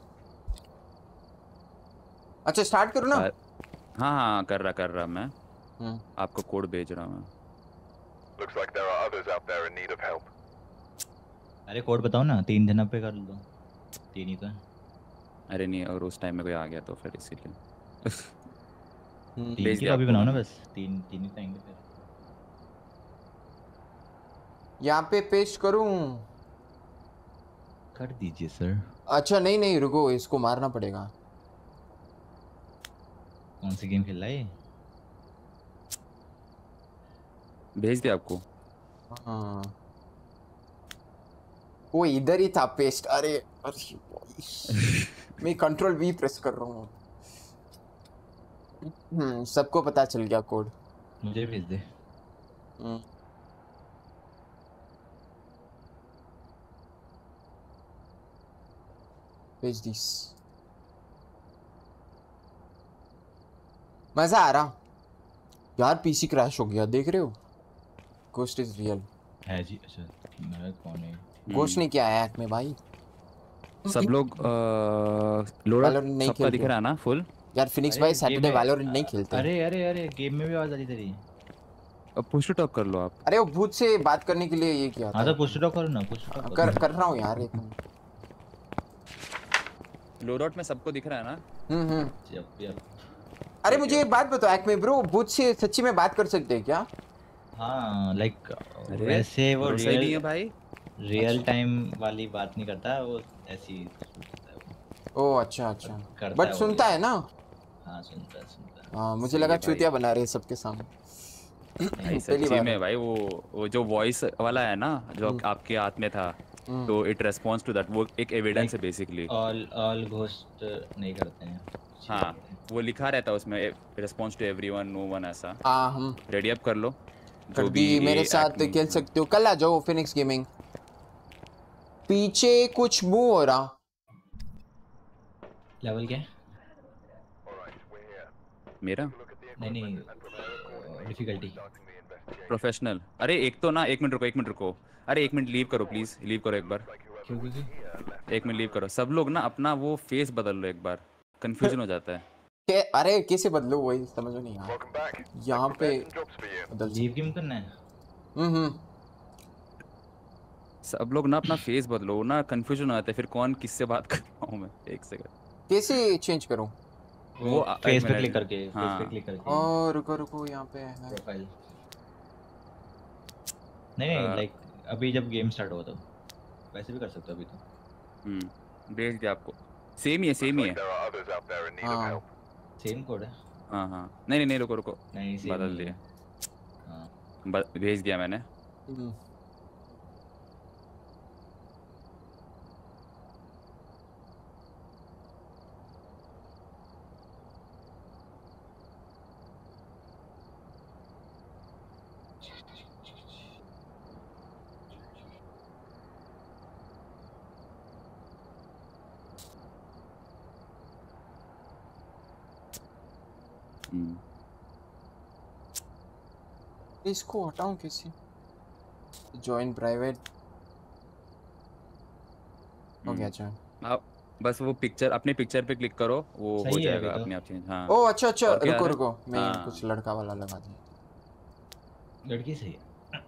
Speaker 1: अच्छा स्टार्ट करूँ ना?
Speaker 4: हाँ कर रहा मैं। आपको कोड भेज रहा मैं।
Speaker 2: Looks like there are others out there in need of help.
Speaker 3: अरे कोड बताओ ना, 3 जन पे कर लो। 3 ही तो है।
Speaker 4: अरे नहीं, और उस टाइम में कोई आ गया तो फिर इसीलिए
Speaker 3: 3
Speaker 4: भेज
Speaker 3: की
Speaker 4: दिया
Speaker 3: लॉबी
Speaker 4: आपको
Speaker 3: बनाओ ना,
Speaker 4: मैंने।
Speaker 3: बस 3 ही तो आएंगे फिर।
Speaker 1: यहाँ पे पेस्ट करूँ?
Speaker 3: कर दीजिए सर।
Speaker 1: अच्छा नहीं रुको, इसको मारना पड़ेगा।
Speaker 3: कौन सी गेम खेल रहा है ये?
Speaker 4: भेज दिया आपको।
Speaker 1: हाँ वो इधर ही था पेस्ट। अरे मैं कंट्रोल V प्रेस कर रहा हूँ। सबको पता चल गया कोड।
Speaker 3: मुझे भेज दे।
Speaker 1: भेज दिस। मजा आ रहा यार। पीसी क्रैश हो गया, देख रहे हो? Ghost is real.
Speaker 3: है जी। अच्छा मेरा कौन है?
Speaker 1: घोस्ट ने क्या हैक में भाई?
Speaker 4: सब लोग लोड
Speaker 1: Valorant नहीं
Speaker 4: सबका दिख
Speaker 1: खेलते।
Speaker 4: रहा है ना फुल?
Speaker 1: यार फिनिक्स
Speaker 3: अरे
Speaker 1: भाई
Speaker 3: गेम
Speaker 1: सैटरडे
Speaker 3: में-
Speaker 1: वैलोरेंट नहीं खेलते।
Speaker 3: अरे गेम में भी आवाज आ रही तेरी।
Speaker 4: अब पुश टू टॉक कर लो आप।
Speaker 1: अरे वो भूत से बात करने के लिए ये किया
Speaker 3: हाँ
Speaker 1: था।
Speaker 3: तो पुश टॉक करो ना, पुश टॉक
Speaker 1: कर रहा हूँ यार एक।
Speaker 4: लोड आउट में सबको दिख रहा है ना?
Speaker 1: हम्म। अरे मुझे एक बात बताओ एक्मे ब्रो, भूत से सच्ची में बात कर सकते हैं क्या?
Speaker 3: हाँ लाइक
Speaker 4: अरे,
Speaker 3: वैसे वो
Speaker 4: भरोसा ही नहीं है भाई।
Speaker 3: रियल टाइम वाली बात नहीं करता, वो ऐसी
Speaker 1: ओ अच्छा
Speaker 3: करता
Speaker 1: बट
Speaker 3: है वो
Speaker 1: सुनता
Speaker 3: भी।
Speaker 1: है ना?
Speaker 3: हाँ सुनता है।
Speaker 1: हाँ मुझे
Speaker 4: सही
Speaker 1: लगा
Speaker 4: है भाई।
Speaker 1: चूतिया बना रहे हैं सबके सामने।
Speaker 4: भाई
Speaker 1: पहली
Speaker 4: सच्ची
Speaker 1: बार
Speaker 4: में
Speaker 1: है।
Speaker 4: भाई, वो जो वॉइस वाला है ना, जो आपके हाथ में था, तो इट रेस्पॉन्स टू दैट, वो एक एविडेंस है बेसिकली।
Speaker 3: ऑल घोस्ट नहीं करते हैं।
Speaker 4: हाँ वो लिखा रहता है उसमें, response to everyone, no one, ऐसा।
Speaker 1: हाँ हम
Speaker 4: रेडी अप कर लो।
Speaker 1: कर
Speaker 4: जो
Speaker 1: दी।
Speaker 4: भी
Speaker 1: मेरे साथ खेल सकते हो, कल आ जाओ फिनिक्स गेमिंग। पीछे कुछ मूव हो रहा।
Speaker 3: लेवल क्या है?
Speaker 2: Alright, we're here.
Speaker 4: मेरा
Speaker 3: नहीं नहीं डिफिकल्टी।
Speaker 4: प्रोफेशनल। अरे एक तो ना, 1 मिनट रुको। अरे 1 मिनट लीव करो प्लीज, लीव करो एक बार।
Speaker 3: क्यों क्योंकि
Speaker 4: 1 मिनट लीव करो। सब लोग ना अपना वो फेस बदल लो एक बार, कंफ्यूजन हो जाता है।
Speaker 1: अरे कैसे बदलू, वही समझ में नहीं आ
Speaker 2: Welcome back.
Speaker 1: यहाँ पे
Speaker 2: Jobs for you.
Speaker 1: बदल
Speaker 3: लीव क्यों करना है?
Speaker 1: हम्म।
Speaker 4: सब लोग ना अपना फेस बदलो ना, कंफ्यूजन हो जाता है फिर कौन किससे बात कर रहा हूँ मैं। एक सेकंड।
Speaker 1: कैसे चेंज करूँ?
Speaker 4: वो
Speaker 3: फेस पे
Speaker 4: मिनट।
Speaker 3: क्लिक करके, फेस
Speaker 4: हाँ।
Speaker 3: पे क्लिक करके
Speaker 1: और रुको रुको यहाँ पे है।
Speaker 3: प्रोफाइल। नहीं लाइक अभी जब गेम स्टार्ट हुआ तो वैसे भी कर सकते हो अभी तो।
Speaker 4: भेज दिया आपको। सेम ही है, सेम ही है।
Speaker 2: There are others out there in need of
Speaker 1: हाँ
Speaker 2: help.
Speaker 3: सेम कोड है?
Speaker 4: हाँ हाँ, नहीं नहीं, रुको रुको,
Speaker 3: नहीं सेम
Speaker 4: बदल
Speaker 3: नहीं
Speaker 4: दिया।
Speaker 3: है। हाँ
Speaker 4: भेज दिया मैंने।
Speaker 1: हम्म। इसको हटाऊं कैसे? ज्वाइन प्राइवेट हो गया ज्वाइन।
Speaker 4: आप बस वो पिक्चर, अपने पिक्चर पे क्लिक करो, वो हो
Speaker 3: सही है
Speaker 4: जाएगा
Speaker 3: अभी तो।
Speaker 4: अपने आप चेंज। हाँ।
Speaker 1: ओ अच्छा अच्छा,
Speaker 4: और क्या
Speaker 1: रुको
Speaker 4: आ रहा है?
Speaker 1: रुको, मैं
Speaker 4: हाँ।
Speaker 1: कुछ लड़का वाला लगा दूं।
Speaker 3: लड़की सही है।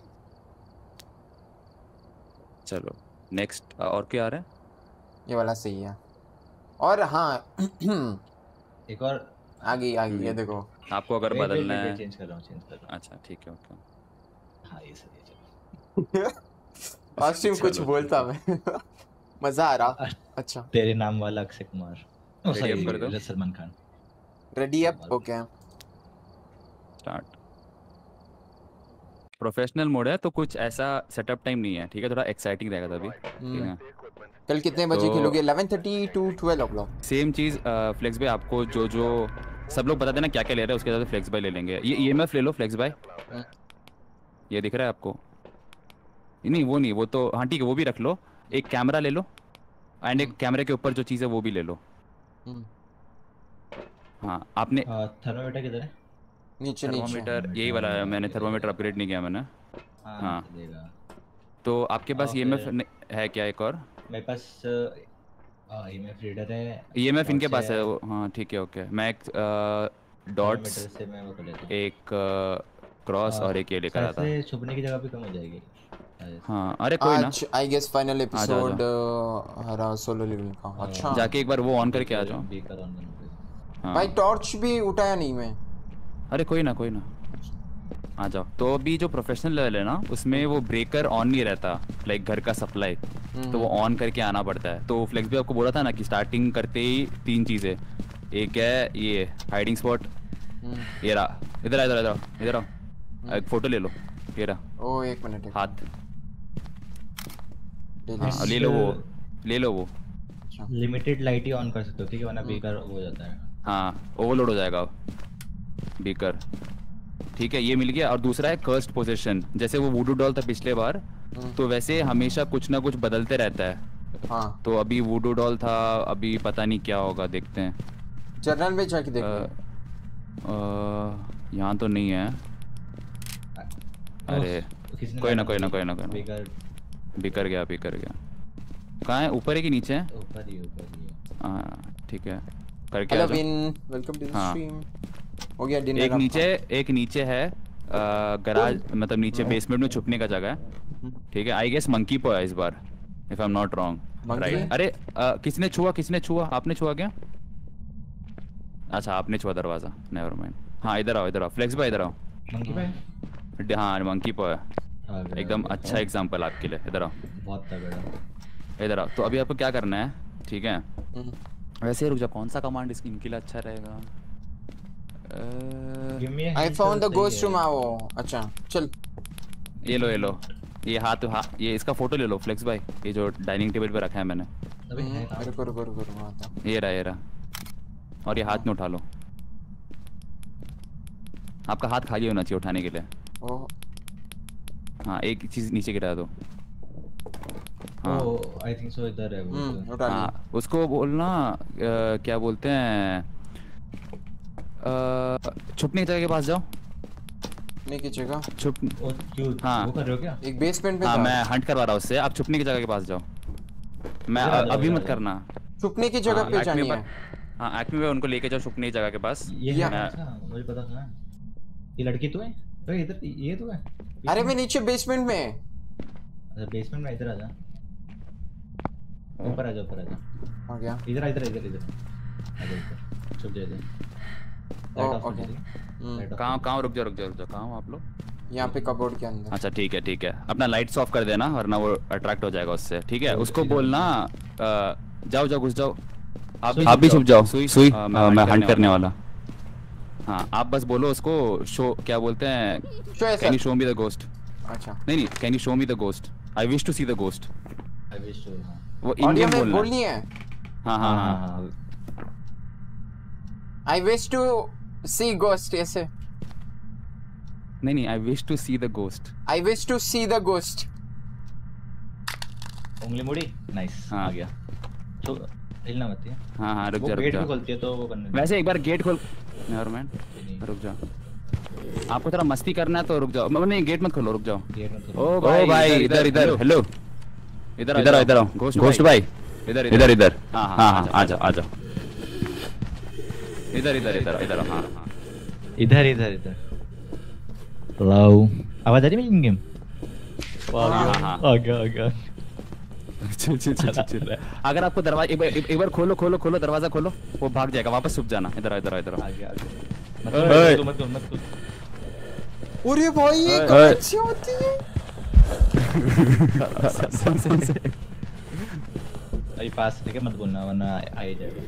Speaker 4: चलो नेक्स्ट। और क्या आ रहा है?
Speaker 1: ये वाला सही है। और हाँ
Speaker 3: एक और
Speaker 1: आ गई ये देखो।
Speaker 4: आपको अगर बदलना है।
Speaker 3: चेंज कर रहा हूँ, चेंज कर रहा हूँ।
Speaker 4: अच्छा ठीक है, ओके।
Speaker 3: हाँ ये सही है, चलो।
Speaker 1: कॉस्ट्यूम कुछ
Speaker 4: चलो,
Speaker 1: बोलता मैं मजा आ रहा। अच्छा
Speaker 3: तेरे नाम वाला अक्षय कुमार, ओ
Speaker 4: Ready up कर दो।
Speaker 3: Sorry Salman Khan.
Speaker 1: Ready up, okay.
Speaker 4: Start. Professional mode है तो कुछ ऐसा सेटअप टाइम नहीं है, ठीक है? थोड़ा एक्साइटिंग रहेगा तभी, ठीक है?
Speaker 1: कल कितने बजे
Speaker 4: तो-
Speaker 1: खेलोगे? 11:30 to 12 o'clock।
Speaker 4: Same cheese flex भाई, आपको जो जो सब लोग बता देना क्या क्या ले रहे हैं, उसके हिसाब से फ्लेक्स भाई ले लेंगे। ये EMF ले लो फ्लेक्स भाई। ये दिख रहा है आपको? नहीं वो नहीं, वो तो हाँ ठीक है, वो भी रख लो। एक कैमरा ले लो, एंड एक कैमरे के ऊपर जो चीज़ है वो भी ले लो। हाँ आपने
Speaker 3: थर्मामीटर किधर है?
Speaker 1: नीचे
Speaker 4: थर्मोमीटर यही वाला है, मैंने थर्मोमीटर अपग्रेड नहीं किया मैंने। हाँ।
Speaker 3: चलेगा।
Speaker 4: तो आपके पास
Speaker 3: और
Speaker 4: EMF
Speaker 3: फिर-
Speaker 4: है क्या एक और?
Speaker 3: मेरे पास ईएमएफ रीडर है।
Speaker 4: EMF इनके
Speaker 3: torch
Speaker 4: पास है वो, हाँ ठीक है, ओके। मैं एक डॉट्स,
Speaker 3: थर्मामीटर से मैं वो कर लेता हूँ।
Speaker 4: एक क्रॉस और एक ये लेकर आता।
Speaker 3: ऐसे छुपने की जगह भी कम हो जाएगी।
Speaker 4: हाँ अरे कोई ना,
Speaker 1: आज आई गेस फाइनल
Speaker 4: आ
Speaker 1: एपिसोड हरा सोलो लेवल का। अच्छा
Speaker 4: जाके एक बार वो ऑन करके आ जाओ।
Speaker 3: बीकर ऑन करना।
Speaker 4: हाँ
Speaker 1: भाई टॉर्च भी उठाया नहीं मैं।
Speaker 4: अरे कोई ना आ जाओ। तो अभी जो प्रोफेशनल लेवल है ना, उसमें वो ब्रेकर ऑन नहीं रहता, लाइक घर का सप्लाई, तो वो ऑन करके आना पड़ता है। तो फ्लेक्स भी आपको बोला था ना कि स्टार्टिंग करते ही 3 चीज़ें। एक है ये हाइडिंग स्पॉट, ये रहा, इधर आ, इधर आ, इधर आओ, एक फोटो ले लो, ये रहा।
Speaker 1: ओ एक मिनट
Speaker 4: हाथ,
Speaker 1: ले
Speaker 4: हाँ ले लो वो, ले लो वो।
Speaker 3: लिमिटेड लाइट ही ऑन कर सकते हो, ठीक है? वरना बीकर हो जाता है।
Speaker 4: हाँ ओवरलोड हो जाएगा बीकर, ठीक है? ये मिल गया। और दूसरा है कर्स्ड पोजीशन, जैसे वो वुडू डॉल था पिछले बार, तो वैसे हमेशा कुछ ना कुछ बदलते रहता है।
Speaker 1: हाँ
Speaker 4: तो अभी वुडू डॉल था, अभी पता नहीं क्या होगा, देखते हैं।
Speaker 1: जर्नल में जाके देखो।
Speaker 4: यहाँ तो नहीं है। अरे
Speaker 3: किसने
Speaker 4: कोई ना,
Speaker 3: लगाया?
Speaker 4: कोई ना
Speaker 3: बीकर
Speaker 4: बिकर गया। कहाँ है, ऊपर है कि नीचे है?
Speaker 3: ऊपर ही है।
Speaker 4: हाँ ठीक है, करके
Speaker 1: हेलो
Speaker 4: आ जाओ।
Speaker 1: विन, वेलकम टू द
Speaker 4: हाँ।
Speaker 1: स्ट्रीम। हो गया डिनर?
Speaker 4: एक नीचे है गराज, मतलब नीचे बेसमेंट में छुपने का जगह है, ठीक है? आई गेस मंकी पॉ है इस बार, if I am not wrong,
Speaker 1: Monkey?
Speaker 4: Right? अरे किसने छुआ? आपने छुआ क्या? अच्छा आपने छुआ दरवाजा, नेवर माइंड। हाँ इधर आओ फ्लेक्स भाई, इधर आओ।
Speaker 3: मंकी पे
Speaker 4: हाँ मंकी पॉ है,
Speaker 3: आ गया,
Speaker 4: एकदम
Speaker 3: आ गया।
Speaker 4: अच्छा एग्जांपल आपके लिए। इधर आओ,
Speaker 3: बहुत तगड़ा।
Speaker 4: इधर आओ। तो अभी आपको क्या करना है, ठीक है? वैसे रुक जा, कौन सा कमांड इनके लिए अच्छा रहेगा?
Speaker 1: I found the ghost room. आओ अच्छा चल।
Speaker 4: ये लो, ये हाथ, ये इसका फोटो ले लो फ्लेक्स भाई, ये जो डाइनिंग टेबल पे रखा है मैंने।
Speaker 3: अबे है कहाँ?
Speaker 1: रुको आता।
Speaker 4: ये रहा, और ये हाथ में उठा लो। आपका हाथ खाली होना चाहिए उठाने के लिए।
Speaker 1: ओह
Speaker 4: हाँ एक चीज नीचे गिरा दो। हाँ
Speaker 3: ओह आई थिंक सो इधर है वो तो।
Speaker 1: उठा ली।
Speaker 4: हाँ उसको बोलना क्या बोलते हैं, छुपने की जगह के पास जाओ।
Speaker 1: नहीं की जगह
Speaker 4: छुप
Speaker 3: क्यों
Speaker 4: हाँ।
Speaker 3: वो कर रहे हो क्या?
Speaker 1: एक बेसमेंट में
Speaker 4: हाँ
Speaker 1: था।
Speaker 4: मैं हंट करवा रहा हूँ उससे, आप छुपने की जगह के पास जाओ। मैं
Speaker 3: इधर आ जाओ,
Speaker 4: अभी
Speaker 3: इधर
Speaker 4: मत
Speaker 3: आ जाओ।
Speaker 4: करना।
Speaker 1: छुपने की जगह पे
Speaker 4: Acme
Speaker 1: जानी
Speaker 4: पर-
Speaker 1: है।
Speaker 4: हाँ एक्मी में उनको लेके जाओ छुपने की जगह के पास।
Speaker 3: ये है
Speaker 4: मैं-
Speaker 3: अच्छा, मुझे पता था। ये लड़की तो है? तो इधर ये तो है?
Speaker 1: अरे मैं नीचे बेसमेंट में।
Speaker 3: अच्छा बेसमेंट में, इधर आ जा। ऊपर आ जा, ऊपर आ जा।
Speaker 1: आ गया।
Speaker 3: इधर इधर इधर इधर आ जा ऊपर, छुप जा इधर। लाइट ऑफ कर
Speaker 1: ओके।
Speaker 3: दे। लाइट ऑफ
Speaker 4: कहाँ
Speaker 3: कर
Speaker 4: कहाँ रुक जाओ कहाँ हो आप लोग?
Speaker 1: यहाँ पे कबोर्ड के अंदर।
Speaker 4: अच्छा ठीक है अपना लाइट्स ऑफ कर देना वरना वो अट्रैक्ट हो जाएगा उससे, ठीक है?
Speaker 3: तो
Speaker 4: उसको
Speaker 3: इधर
Speaker 4: बोलना जाओ जाओ घुस जाओ।
Speaker 3: सुई
Speaker 4: आप भी
Speaker 3: छुप
Speaker 4: छुप जाओ। सुई मैं हंट करने वाला। हाँ आप बस बोलो उसको शो क्या बोलते हैं,
Speaker 1: शो है
Speaker 4: can you
Speaker 1: sir.
Speaker 4: Show me the ghost?
Speaker 1: अच्छा
Speaker 4: नहीं can you show me the ghost, I wish to see the ghost.
Speaker 3: I wish to.
Speaker 4: वो इन
Speaker 1: ऑडियो
Speaker 4: गेम
Speaker 1: में
Speaker 4: बोलना
Speaker 1: बोलनी
Speaker 4: है।
Speaker 1: है।
Speaker 4: हाँ
Speaker 3: हाँ
Speaker 4: हाँ
Speaker 3: हाँ
Speaker 4: हाँ
Speaker 3: हाँ।
Speaker 1: I wish to see ghost ऐसे।
Speaker 4: नहीं I wish to see the ghost.
Speaker 1: I wish to see the ghost.
Speaker 3: उंगली मुड़ी। नाइस
Speaker 4: हाँ।
Speaker 3: आ गया। तो हिलना मत है।
Speaker 4: हाँ रुक
Speaker 3: वो
Speaker 4: जा
Speaker 3: गेट भी खोलती है तो वो करने दे।
Speaker 4: वैसे एक बार गेट खोल। नेवर माइंड, रुक जा। आपको थोड़ा मस्ती करना है तो रुक जाओ। नहीं गेट मत खोलो, रुक जाओ।
Speaker 3: गेट मत
Speaker 4: ओ भाई इधर हेलो इधर आओ घोस्ट भाई इधर। हाँ आ जाओ इधर हाँ।
Speaker 3: इधर हेलो, आवाज आ रही है मेरी इन गेम?
Speaker 4: हाँ।
Speaker 3: आ गया।
Speaker 4: चल। अगर आपको दरवाजा एक बार खोलो दरवाजा खोलो, वो भाग जाएगा, वापस छुप जाना। इधर
Speaker 3: आ गया।
Speaker 4: ओए।
Speaker 3: मत
Speaker 1: अरे भाई ये
Speaker 4: ओए।
Speaker 1: कहाँ से होती है?
Speaker 3: अभी पास लेके मत बोलना वरना आ ही जाएगा।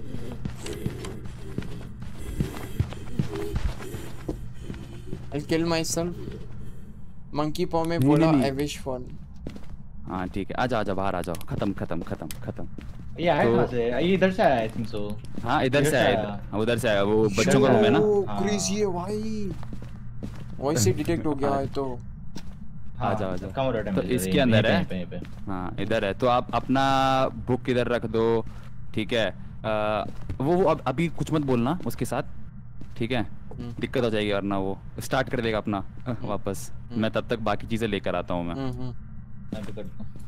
Speaker 1: I'll kill myself. Monkey paw में
Speaker 4: नहीं,
Speaker 1: बोला
Speaker 4: नहीं।
Speaker 1: I wish for.
Speaker 4: हाँ ठीक है, आजा बाहर आ जाओ। खत्म।
Speaker 3: ये आया
Speaker 4: तो-
Speaker 3: कहाँ से? ये इधर से आया आई थिंक सो।
Speaker 4: हाँ इधर से आया, उधर से आया। वो बच्चों का रूम है ना।
Speaker 3: हाँ।
Speaker 1: क्रेजी है भाई। वॉइस से डिटेक्ट हो गया है तो।
Speaker 4: आ जाओ।
Speaker 3: कम रोटे
Speaker 4: तो इसके अंदर है।
Speaker 3: पे।
Speaker 4: हाँ इधर है, तो आप अपना बुक इधर रख दो, ठीक है? वो अभी कुछ मत बोलना उसके साथ, ठीक है? दिक्कत हो जाएगी वरना वो स्टार्ट कर देगा अपना वापस। मैं तब तक बाकी चीजें लेकर आता हूँ मैं।
Speaker 3: मैं भी करता हूँ।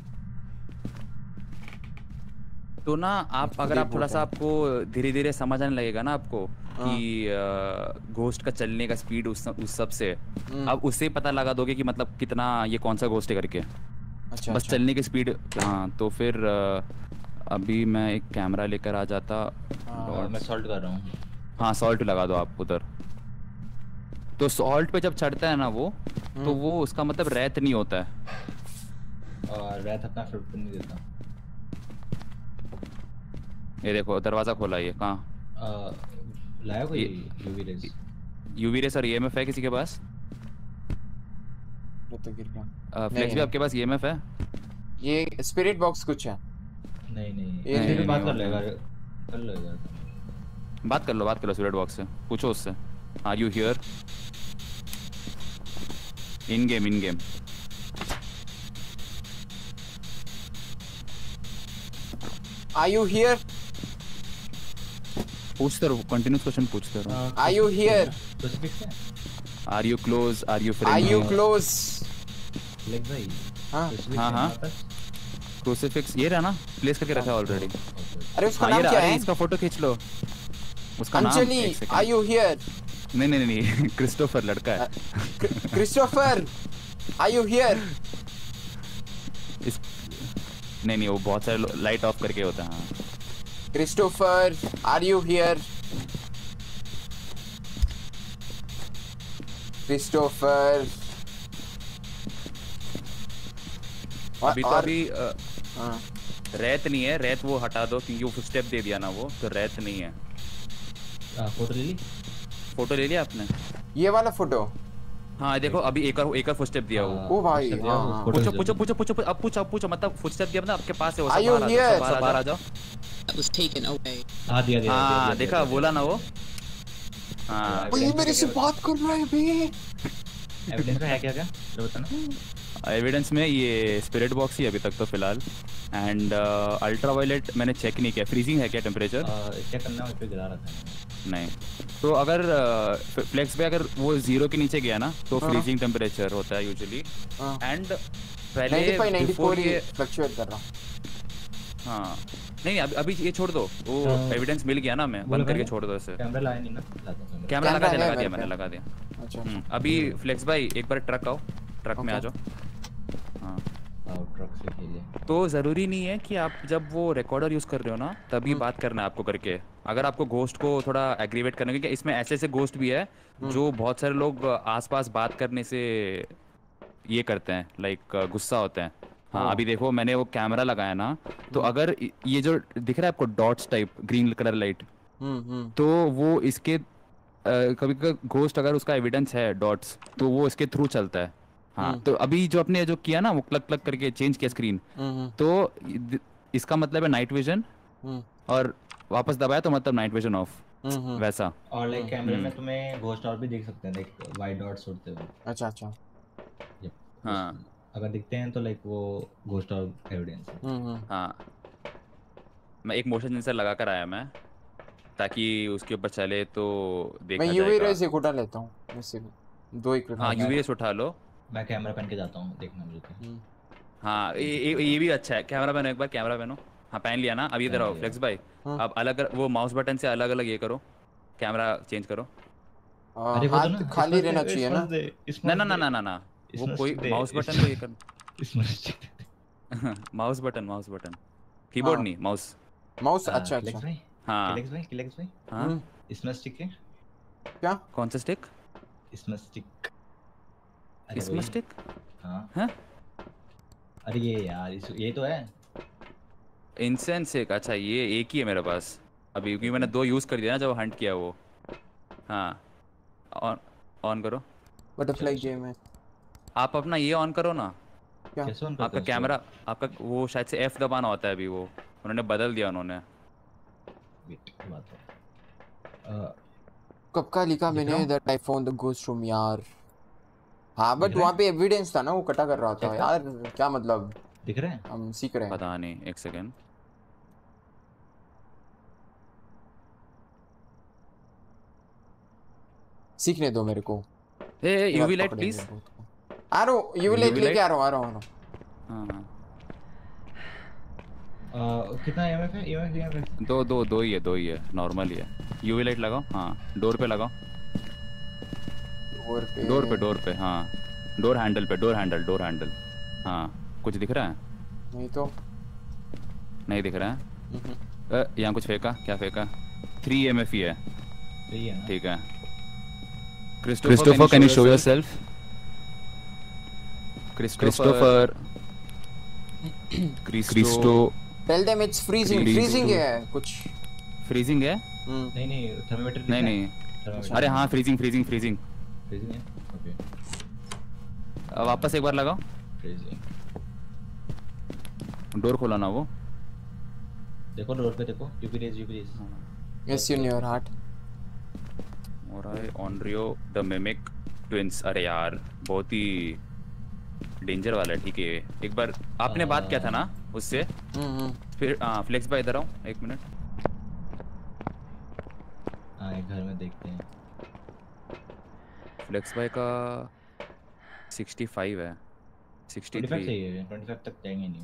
Speaker 4: तो ना आप अगर आप थोड़ा सा आपको धीरे धीरे समझ आने लगेगा ना आपको कि घोस्ट का चलने का स्पीड उस सब से, आप उससे पता लगा दोगे कि मतलब कितना ये कौन सा घोस्ट है करके।
Speaker 1: अच्छा
Speaker 4: बस चलने की स्पीड। हाँ तो फिर अभी मैं एक कैमरा लेकर आ जाता।
Speaker 3: और मैं सॉल्ट कर रहा हूँ।
Speaker 4: हाँ सॉल्ट लगा दो आप उधर। तो सॉल्ट पे जब चढ़ता है ना वो, तो वो उसका मतलब रेत नहीं होता है।
Speaker 3: और रैथ अपना फुटप्रिंट नहीं देता।
Speaker 4: ये देखो दरवाजा खोला, ये कहाँ?
Speaker 3: लाया कोई यूवी रेज?
Speaker 4: यूवी रेस और ईएमएफ है किसी के पास?
Speaker 1: तो गिर गया।
Speaker 4: फ्लेक्स भी
Speaker 1: नहीं।
Speaker 4: आपके पास ईएमएफ है?
Speaker 1: ये स्पिरिट बॉक्स कुछ है।
Speaker 3: नहीं
Speaker 1: ये
Speaker 3: ये
Speaker 4: नहीं,
Speaker 3: बात
Speaker 4: नहीं
Speaker 3: कर लेगा। कर लेगा।
Speaker 4: बात कर लो स्पिरिट बॉक्स से, पूछो उससे। Are you here? In game
Speaker 1: Are you here?
Speaker 4: पूछते रहो, कंटिन्यूस क्वेश्चन पूछते रहो।
Speaker 1: Are you here?
Speaker 3: क्रूसीफिक्स है?
Speaker 4: Are you close, are you
Speaker 1: Are
Speaker 4: friendly?
Speaker 1: you close?
Speaker 3: Leg भाई।
Speaker 1: हाँ।
Speaker 3: crucifix
Speaker 4: हाँ,
Speaker 3: है
Speaker 4: हाँ।
Speaker 3: हमारे पास?
Speaker 4: क्रूसीफिक्स ये रहा ना, प्लेस करके रखा है ऑलरेडी।
Speaker 1: अरे उसका
Speaker 4: हाँ ये
Speaker 1: नाम
Speaker 4: रहा,
Speaker 1: क्या
Speaker 4: अरे
Speaker 1: है?
Speaker 4: इसका फोटो खींच लो। उसका नाम
Speaker 1: अंजलि,
Speaker 4: एक second।
Speaker 1: are you here?
Speaker 4: नहीं क्रिस्टोफर लड़का है।
Speaker 1: Christopher, are you here?
Speaker 4: नहीं वो बहुत सारे लाइट ऑफ करके होता है। हाँ
Speaker 1: Christopher, are you here? Christopher.
Speaker 4: अभी तो
Speaker 1: और-
Speaker 4: अभी
Speaker 1: हाँ।
Speaker 4: रेत नहीं है, रेत वो हटा दो क्योंकि वो स्टेप दे दिया ना वो, तो रेत नहीं है।
Speaker 3: फोटो ले ली?
Speaker 4: फोटो ले लिया आपने?
Speaker 1: ये वाला फोटो।
Speaker 4: हाँ देखो अभी एक और फुटस्टेप दिया वो।
Speaker 1: ओ भाई,
Speaker 3: फोटो
Speaker 1: हाँ,
Speaker 3: दिया,
Speaker 1: हाँ।
Speaker 3: फोटो
Speaker 4: पूछो अब पूछो मतलब फुटस्टेप दिया ना आपके पास है वो।
Speaker 1: Are
Speaker 4: सब
Speaker 1: you
Speaker 4: बाहर आ
Speaker 1: here?
Speaker 4: जाओ, सब बाहर आ जाओ।
Speaker 5: That was taken away.
Speaker 3: हाँ दिया
Speaker 4: हाँ देखा बोला ना वो। हाँ
Speaker 1: ओ, ये मेरे से बात कर रहा है बे।
Speaker 3: एविडेंस में है क्या तो बताना।
Speaker 4: एविडेंस में ये स्पिरिट बॉक्स ही अभी तक तो फिलहाल। एंड अल्ट्रावायलेट मैंने चेक नहीं किया। फ्रीजिंग है क्या टेम्परेचर?
Speaker 3: क्या करना है, उस पे गिरा रखा है।
Speaker 4: नहीं तो अगर फ्लेक्स पे अगर वो 0 के नीचे गया ना तो फ्रीजिंग टेम्परेचर होता है यूजुअली एंड पहले
Speaker 1: 95
Speaker 4: before
Speaker 1: 94
Speaker 4: ये
Speaker 1: ये फ्लक्चुएट कर रहा हूँ।
Speaker 4: हाँ नहीं अभी ये छोड़ दो वो एविडेंस मिल गया ना मैं बंद करके छोड़ दो इसे
Speaker 3: कैमरा लाया नहीं ना, लाता हूँ कैमरा।
Speaker 4: कैमरा
Speaker 1: कैमरा
Speaker 4: लगा
Speaker 1: है
Speaker 4: दिया
Speaker 1: मेरे
Speaker 4: मैंने
Speaker 1: पे।
Speaker 4: लगा दिया
Speaker 1: अच्छा
Speaker 4: अभी फ्लेक्स भाई एक बार ट्रक आओ ट्रक में आ
Speaker 1: Okay.
Speaker 4: जाओ हाँ
Speaker 3: आओ ट्रक से खेलिए।
Speaker 4: तो ज़रूरी नहीं है कि आप जब वो रिकॉर्डर यूज़ कर रहे हो ना तभी बात करना है आपको करके अगर आपको घोस्ट को थोड़ा एग्रीवेट करना क्योंकि इसमें ऐसे ऐसे घोस्ट भी है जो बहुत सारे लोग आसपास बात करने से ये करते हैं लाइक गुस्सा होते हैं हाँ अभी देखो मैंने वो कैमरा लगाया ना तो अगर ये जो दिख रहा है आपको dots type green colour light तो वो इसके कभी कभी घोस्ट अगर उसका एविडेंस है डॉट्स तो वो इसके थ्रू चलता है हाँ तो अभी जो अपने जो किया ना वो क्लक क्लक करके चेंज किया स्क्रीन तो इसका मतलब है नाइट विजन और वापस दबाया तो मतलब नाइट विजन ऑफ वैसा
Speaker 3: और लाइक कैमरे में तुम्हें घोस्ट और भी देख सकते हैं, लाइक वाइट डॉट्स उड़ते हुए।
Speaker 1: अच्छा अच्छा
Speaker 3: Yep.
Speaker 4: हाँ
Speaker 3: अगर दिखते हैं तो लाइक वो घोस्ट और एविडेंस है।
Speaker 4: हाँ मैं एक मोशन सेंसर लगा कर आया मैं ताकि उसके ऊपर चले तो देखा
Speaker 1: मैं यूवी
Speaker 4: जाएगा
Speaker 1: रेस एक उठा लेता हूँ वैसे भी 2 इक्विपमेंट।
Speaker 4: हाँ यूवी रेस उठा लो
Speaker 3: मैं कैमरा पहन के जाता हूँ देखना मुझे तो।
Speaker 4: हाँ ये भी अच्छा है कैमरा पहनो एक बार कैमरा पहनो हाँ पहन लिया ना अब इधर आओ
Speaker 3: लिया।
Speaker 4: फ्लेक्स भाई अब अलग वो माउस बटन से अलग अलग ये करो कैमरा चेंज करो
Speaker 3: अरे वो तो
Speaker 1: हाथ
Speaker 3: ना
Speaker 1: खाली
Speaker 3: इसमें
Speaker 1: रहना
Speaker 3: से-
Speaker 1: चाहिए
Speaker 3: इसमें
Speaker 1: ना।
Speaker 3: से-
Speaker 4: ना ना ना ना ना ना वो
Speaker 3: इसमें
Speaker 4: कोई
Speaker 3: से-
Speaker 4: माउस बटन
Speaker 3: इसमें-
Speaker 4: को ये कर माउस बटन कीबोर्ड
Speaker 1: हाँ।
Speaker 4: नहीं माउस
Speaker 1: माउस
Speaker 3: हाँ,
Speaker 1: अच्छा
Speaker 3: किलेक्स
Speaker 1: अच्छा
Speaker 3: भाई,
Speaker 4: हाँ
Speaker 3: किलेक्स भाई
Speaker 4: हाँ
Speaker 3: इसमें स्टिक है,
Speaker 1: क्या
Speaker 4: कौन सा स्टिक
Speaker 3: इसमें स्टिक। अरे
Speaker 4: इसमें
Speaker 3: वही।
Speaker 4: स्टिक
Speaker 3: हाँ
Speaker 4: हाँ
Speaker 3: अरे ये यार ये तो है।
Speaker 4: इंसेंस एक अच्छा ये एक ही है मेरे पास अभी क्योंकि मैंने 2 यूज़ कर दिया ना जब हंट किया वो हाँ ऑन करो
Speaker 1: बटरफ्लाई गेम है
Speaker 4: आप अपना ये ऑन करो ना
Speaker 1: क्या
Speaker 3: कैसे ऑन करते
Speaker 4: आपका
Speaker 3: हैं
Speaker 4: कैमरा आपका वो शायद से F दबाना होता है अभी वो उन्होंने बदल दिया उन्होंने
Speaker 3: उसको? Wait, बात है।
Speaker 1: कब का लिखा
Speaker 3: दिख रहा
Speaker 1: मैंने
Speaker 3: हूँ?
Speaker 1: That I found the ghost room यार। हाँ बट
Speaker 3: दिख रहा
Speaker 1: वहाँ
Speaker 3: है?
Speaker 1: पे एविडेंस था ना वो कटा कर रहा था
Speaker 3: क्या
Speaker 1: यार क्या मतलब
Speaker 3: दिख रहे हैं?
Speaker 1: हम सीख रहे हैं।
Speaker 4: पता नहीं एक सेकेंड
Speaker 1: सीखने दो मेरे को।
Speaker 4: यूवी लाइट प्लीज
Speaker 1: आ रहा हूँ यूवी लाइट
Speaker 4: UV
Speaker 1: लेके
Speaker 4: light?
Speaker 1: आ रहा हूँ
Speaker 4: हाँ
Speaker 3: कितना EMF है? EMF
Speaker 4: दो ही है नॉर्मल ही है यूवी लाइट लगाओ हाँ डोर पे लगाओ डोर पे हाँ डोर हैंडल हाँ कुछ दिख रहा है
Speaker 1: नहीं तो
Speaker 4: नहीं दिख रहा है यहाँ कुछ फेंका क्या फेंका 3 EMF ही है
Speaker 3: यही है ना?
Speaker 4: ठीक है Christopher can you show yourself Christopher Christo
Speaker 1: tell them it's freezing
Speaker 4: Freezing.
Speaker 1: है कुछ।
Speaker 4: फ्रीजिंग है
Speaker 3: नहीं थर्मामीटर
Speaker 4: नहीं
Speaker 3: Thermometer.
Speaker 4: अरे हाँ फ्रीजिंग
Speaker 3: freezing है ओके
Speaker 4: वापस एक बार लगाओ
Speaker 3: freezing।
Speaker 4: डोर खोला ना वो
Speaker 3: देखो डोर पे देखो UV rays
Speaker 1: yes in your heart.
Speaker 4: और ऑनरियो द मिमिक ट्विंस अरे यार बहुत ही डेंजर वाला है ठीक है एक बार आपने बात किया था ना उससे फिर फ्लेक्स भाई इधर आओ 1 मिनट
Speaker 3: हाँ एक घर में देखते हैं।
Speaker 4: फ्लेक्स भाई का 65 है
Speaker 3: 25
Speaker 4: 63
Speaker 3: चाहिए 25 तक जाएंगे नहीं।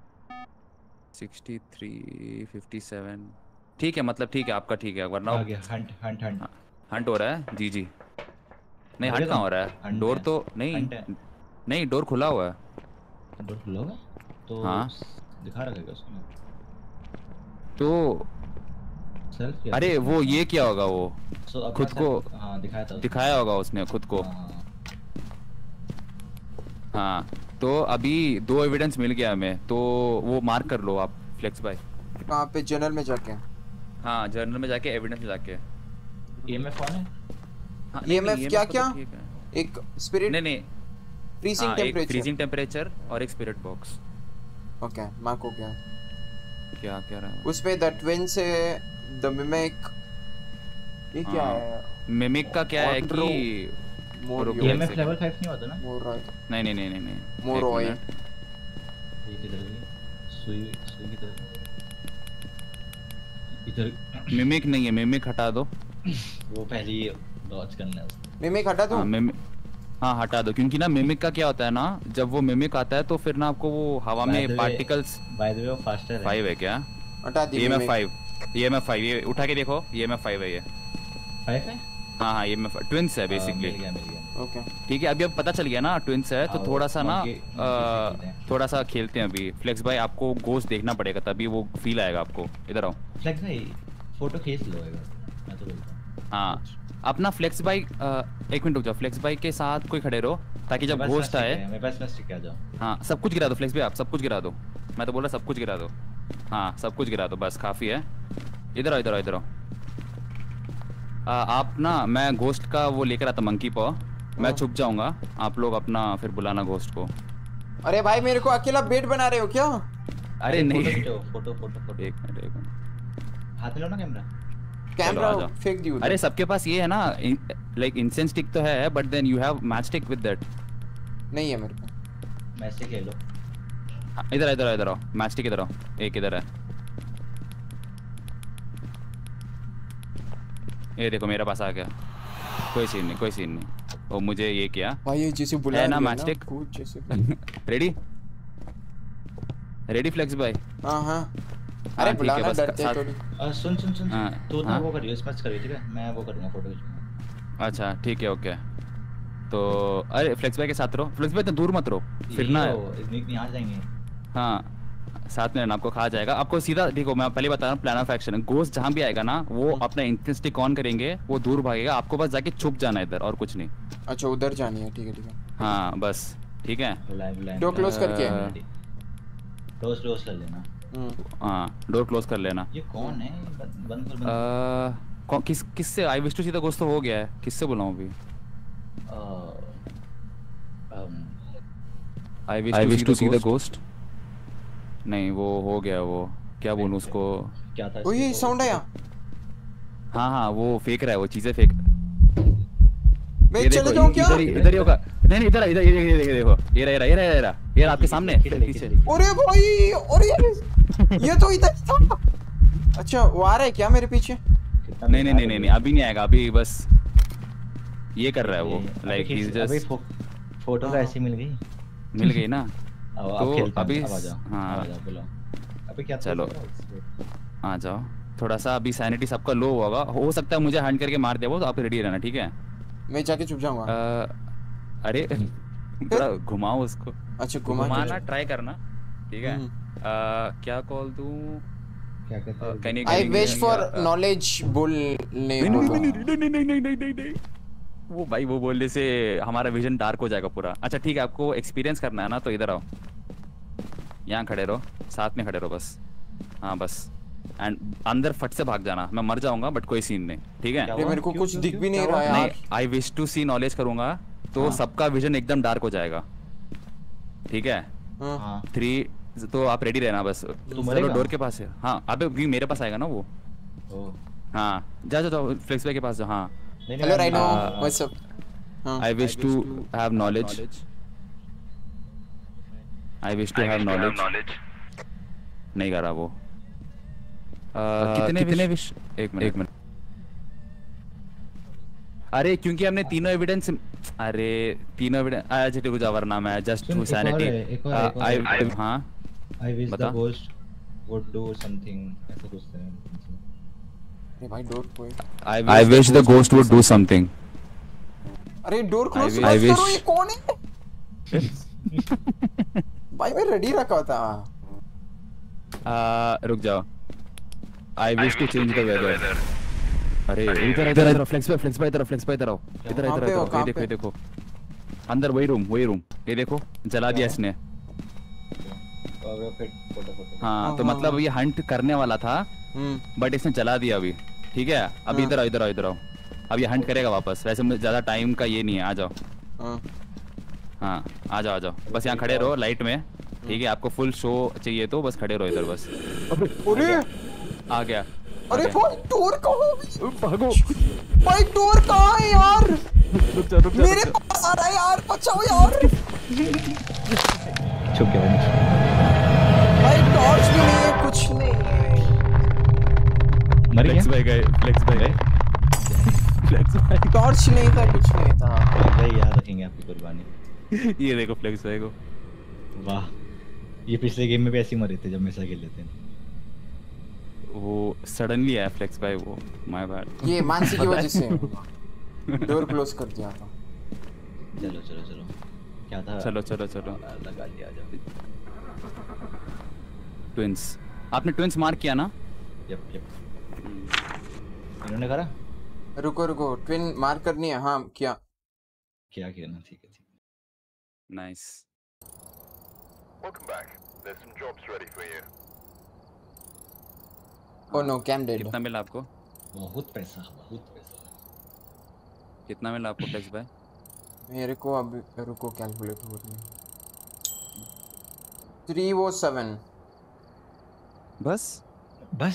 Speaker 4: 63 57 ठीक है मतलब ठीक है आपका ठीक है वरना
Speaker 3: आगे हंट
Speaker 4: हंट हो रहा है जी नहीं
Speaker 3: आगे
Speaker 4: हंट कहाँ
Speaker 3: तो
Speaker 4: हो रहा है
Speaker 3: hunt
Speaker 4: डोर
Speaker 3: है।
Speaker 4: तो
Speaker 3: Hunt है।
Speaker 4: नहीं डोर खुला हुआ है
Speaker 3: डोर खुला होगा तो
Speaker 4: हाँ।
Speaker 3: दिखा रखा है उसमें
Speaker 4: तो
Speaker 3: सेल्फ
Speaker 4: अरे वो ये क्या होगा वो खुद को
Speaker 3: हाँ दिखाया था उसने।
Speaker 4: दिखाया होगा उसने खुद को
Speaker 3: हाँ,
Speaker 4: हाँ तो अभी 2 एविडेंस मिल गया हमें तो वो मार्क कर लो आप फ्लेक्स भाई
Speaker 1: कहाँ पे जर्नल में जाके
Speaker 4: हाँ जर्नल में जाके एविडेंस में जाके
Speaker 3: EMF कौन है?
Speaker 4: हाँ,
Speaker 1: EMF क्या
Speaker 4: तो
Speaker 1: क्या?
Speaker 4: ठीक है।
Speaker 1: एक स्पिरिट
Speaker 4: नहीं
Speaker 1: फ्रीजिंग
Speaker 4: हाँ, एक
Speaker 1: टेम्परेचर।
Speaker 4: फ्रीजिंग टेम्परेचर और एक स्पिरिट बॉक्स
Speaker 1: ओके मार्क हो गया।
Speaker 4: क्या क्या रहा है
Speaker 1: उस पे द ट्विन से द मिमिक ये क्या
Speaker 4: हाँ।
Speaker 1: है
Speaker 4: मिमिक का क्या है
Speaker 1: Quadro-
Speaker 4: कि
Speaker 1: मोर
Speaker 4: रुको,
Speaker 1: यो-
Speaker 4: एक
Speaker 3: EMF
Speaker 4: second।
Speaker 3: लेवल 5 नहीं होता ना?
Speaker 1: मोर
Speaker 4: नहीं
Speaker 1: मोर
Speaker 4: एक
Speaker 1: ऑयल
Speaker 4: मिनट।
Speaker 3: ये किधर गई? सुई किधर गई? इधर
Speaker 4: मिमिक नहीं है मिमिक हटा दो
Speaker 3: वो पहले ही डॉज करना है उसको।
Speaker 1: मिमिक हटा दूं?
Speaker 4: हाँ हटा दो, क्योंकि ना मिमिक का क्या होता है ना, जब वो मिमिक आता है तो फिर ना आपको वो हवा में पार्टिकल्स।
Speaker 3: बाय द वे वो फास्टर है।
Speaker 4: 5 है क्या?
Speaker 1: हटा दी
Speaker 4: EMF
Speaker 1: मिमिक।
Speaker 4: 5, EMF 5, ये उठा के देखो, EMF 5 है ये।
Speaker 3: 5 है?
Speaker 4: हाँ हाँ, EMF ट्विंस है बेसिकली।
Speaker 3: मिल गया।
Speaker 1: ओके
Speaker 4: ठीक है, अभी अब पता चल गया ना ट्विंस है, तो
Speaker 3: हाँ,
Speaker 4: थोड़ा सा ना
Speaker 3: monkey
Speaker 4: थोड़ा सा खेलते हैं अभी। फ्लेक्स भाई आपको गोस्ट देखना पड़ेगा, तभी वो फील आएगा आपको। इधर आओ।
Speaker 3: फ्लेक्स भाई फोटो खींच लो एक बार, मैं तो बोलता हूँ।
Speaker 4: हाँ अपना फ्लेक्स भाई, एक मिनट रुक जाओ, फ्लेक्स भाई के साथ कोई खड़े रहो ताकि जब गोस्ट आए।
Speaker 3: मेरे पास में स्टिक आ जाओ।
Speaker 4: हाँ सब कुछ गिरा दो फ्लेक्स भाई, आप सब कुछ गिरा दो। मैं तो बोल रहा सब कुछ गिरा दो। हाँ सब कुछ गिरा दो, बस काफ़ी है। इधर आओ इधर आओ इधर आओ। आप ना, मैं घोस्ट का वो लेकर आता मंकी पॉ, मैं छुप जाऊंगा, आप लोग अपना फिर बुलाना घोस्ट को।
Speaker 1: अरे भाई मेरे को अकेला बेट बना रहे हो क्या?
Speaker 4: अरे नहीं,
Speaker 3: फोटो
Speaker 4: एक मिनट
Speaker 3: हाथ में लो ना कैमरा।
Speaker 1: कैमरा
Speaker 4: आ जाओ।
Speaker 1: फेंक दियो।
Speaker 4: अरे सबके पास ये है ना, लाइक इंसेंस स्टिक तो है, but then you have match stick with that.
Speaker 1: नहीं है मेरे को।
Speaker 3: मैं से खेलो।
Speaker 4: इधर इधर इधर आओ, मैच स्टिक इधर आओ, एक इधर है। ये देखो मेरे पास आ गया, कोई सीन नहीं कोई सीन नहीं। वो मुझे ये किया
Speaker 1: भाई ये जैसे बुला
Speaker 4: है ना
Speaker 1: लिया
Speaker 4: मैचस्टिक।
Speaker 1: कूद जैसे।
Speaker 4: रेडी फ्लेक्स भाई?
Speaker 1: हाँ हाँ।
Speaker 4: हाँ,
Speaker 1: अरे
Speaker 4: ठीक
Speaker 1: बुलाना
Speaker 4: है, बस
Speaker 1: डरते
Speaker 4: साथ-
Speaker 1: थोड़ी।
Speaker 3: सुन
Speaker 4: हाँ,
Speaker 3: तू ना
Speaker 4: हाँ।
Speaker 3: वो करियो, स्मैच करियो, ठीक है? मैं वो करूंगा, फोटो खींचूंगा।
Speaker 4: अच्छा ठीक है ओके। तो अरे फ्लेक्स भाई के साथ रहो, फ्लेक्स भाई तो दूर मत रहो फिर ना।
Speaker 3: यहाँ जाएंगे।
Speaker 4: हाँ साथ में रहना, आपको खा जाएगा। आपको सीधा देखो, मैं पहले बता रहा हूँ प्लान ऑफ एक्शन। गोस्ट जहाँ भी आएगा ना, वो अपना इंसेंस स्टिक ऑन करेंगे, वो दूर भागेगा, आपको बस जाके छुप जाना है इधर, और कुछ नहीं।
Speaker 1: अच्छा उधर जानी है, ठीक है ठीक है।
Speaker 4: हाँ बस ठीक है।
Speaker 1: डोर क्लोज करके।
Speaker 3: क्लोज कर लेना।
Speaker 4: हाँ डोर क्लोज कर लेना।
Speaker 3: ये कौन है? बंद कर बंद।
Speaker 4: किससे? I wish to see the ghost तो हो गया है, किससे बुलाऊं अभी? I wish to see the ghost. नहीं वो हो गया, वो क्या बोलूं उसको।
Speaker 3: क्या था?
Speaker 1: ओ ये साउंड आया।
Speaker 4: हाँ हाँ वो फेंक रहा है, वो चीजें फेंक।
Speaker 1: मैं चले जाऊं क्या?
Speaker 4: इधर ही होगा। नहीं नहीं इधर इधर ये देखो, ये रहा आपके सामने पीछे।
Speaker 1: अरे भाई अरे ये तो इधर था। अच्छा वो आ रहा है क्या मेरे पीछे?
Speaker 4: नहीं नहीं नहीं नहीं अभी नहीं आएगा, अभी बस ये कर रहा है वो, लाइक ही जस्ट।
Speaker 3: फोटो तो ऐसी मिल
Speaker 4: गई ना।
Speaker 3: तो
Speaker 4: अभी
Speaker 3: हाँ बोलो अभी क्या?
Speaker 4: चलो आ जाओ। थोड़ा सा अभी सैनिटी सबका लो होगा, हो सकता है मुझे हंट करके मार दे वो, तो आप रेडी रहना ठीक है?
Speaker 1: मैं जाके छुप जाऊंगा।
Speaker 4: अरे थोड़ा घुमाओ उसको।
Speaker 1: अच्छा
Speaker 4: घुमाना ट्राई करना ठीक है? क्या कॉल दूं?
Speaker 3: क्या कहते हैं?
Speaker 1: आई विश फॉर नॉलेज बोलने
Speaker 4: नहीं वो भाई वो बोलने से हमारा विजन डार्क हो जाएगा पूरा। अच्छा ठीक है, आपको एक्सपीरियंस करना है ना, तो इधर आओ, यहाँ खड़े रहो, साथ में खड़े रहो बस। हाँ बस, एंड अंदर फट से भाग जाना। मैं मर जाऊंगा बट कोई सीन नहीं, ठीक है?
Speaker 1: मेरे को कुछ दिख भी नहीं रहा यार।
Speaker 4: नहीं, I wish to see knowledge करूंगा तो सबका विजन एकदम डार्क हो जाएगा, ठीक है?
Speaker 3: हाँ
Speaker 4: 3 तो आप रेडी रहना बस। चलो डोर के पास है। हाँ अबे मेरे पास आएगा ना वो। हाँ जाओ फ्लेक्स भाई के पास जाओ। हाँ
Speaker 1: hello rhino what's up?
Speaker 4: I wish to have knowledge. I wish to have knowledge. नहीं कर रहा वो। कितने विश? एक मिनट। अरे क्योंकि हमने तीनों एविडेंस, आज ठीक वरना मैं जस्ट टू सैनिटी। हाँ
Speaker 3: I wish
Speaker 4: बता।
Speaker 3: the ghost would do something, ऐसा कुछ है।
Speaker 1: अरे भाई डोर कोई।
Speaker 4: I wish the ghost would do something.
Speaker 1: अरे डोर क्लोज
Speaker 4: I
Speaker 1: मत
Speaker 4: wish-
Speaker 1: करो, ये कौन है? भाई मैं रेडी रखा था।
Speaker 4: रुक जाओ। I wish to change the weather. अरे इधर फ्लेक्स पे इधर आओ। इधर
Speaker 1: कहाँ पे हो, कहाँ
Speaker 4: ये
Speaker 1: पे?
Speaker 4: देखो अंदर वही रूम ये देखो, जला दिया इसने।
Speaker 3: और फिर फोटो
Speaker 4: हाँ तो मतलब ये हंट करने वाला था बट इसने जला दिया अभी, ठीक है? अभी इधर आओ। अब ये हंट करेगा वापस। वैसे मुझे ज्यादा टाइम का ये नहीं है, आ जाओ। हाँ आ जाओ बस यहाँ खड़े रहो लाइट में, ठीक है? आपको फुल शो चाहिए तो बस खड़े रहो इधर बस।
Speaker 1: अरे
Speaker 4: आ गया।
Speaker 1: अरे भाई डोर कहाँ है?
Speaker 4: भागो
Speaker 1: भाई डोर कहाँ है यार?
Speaker 4: रुक जा
Speaker 1: मेरे पास आ रहा है यार, बचाओ यार।
Speaker 3: छुप गया
Speaker 1: भाई टॉर्च भी नहीं है, कुछ नहीं है।
Speaker 3: मर गया।
Speaker 4: फ्लेक्स भाई गए। फ्लेक्स भाई
Speaker 1: टॉर्च नहीं था, कुछ नहीं था।
Speaker 3: भाई याद रखेंगे आपकी कुर्बानी।
Speaker 4: ये देखो फ्लेक्स भाई को।
Speaker 3: वाह, ये पिछले गेम में भी ऐसे ही मरे थे जब मेरे साथ खेल लेते हैं।
Speaker 4: वो सडनली आया फ्लेक्स भाई, वो माय बैड।
Speaker 1: ये मानसी की वजह से डोर क्लोज कर दिया था।
Speaker 3: चलो चलो चलो, क्या था?
Speaker 4: चलो चलो चलो।
Speaker 3: लगा लिया, आ जाओ।
Speaker 4: ट्विंस, आपने ट्विंस मार्क किया ना?
Speaker 3: यप यप, इन्होंने करा?
Speaker 1: रुको रुको, ट्विन मार्क करनी है। हाँ किया।
Speaker 3: क्या किया ना, ठीक है ठीक है।
Speaker 4: Nice.
Speaker 2: Welcome back. There's some jobs ready for you.
Speaker 1: Oh no, cam dead.
Speaker 4: कितना मिला आपको?
Speaker 3: बहुत पैसा, बहुत पैसा।
Speaker 4: कितना मिला आपको फ्लेक्स भाई?
Speaker 1: मेरे को अभी रुको, कैलकुलेट हो रही है। 307।
Speaker 4: बस
Speaker 3: बस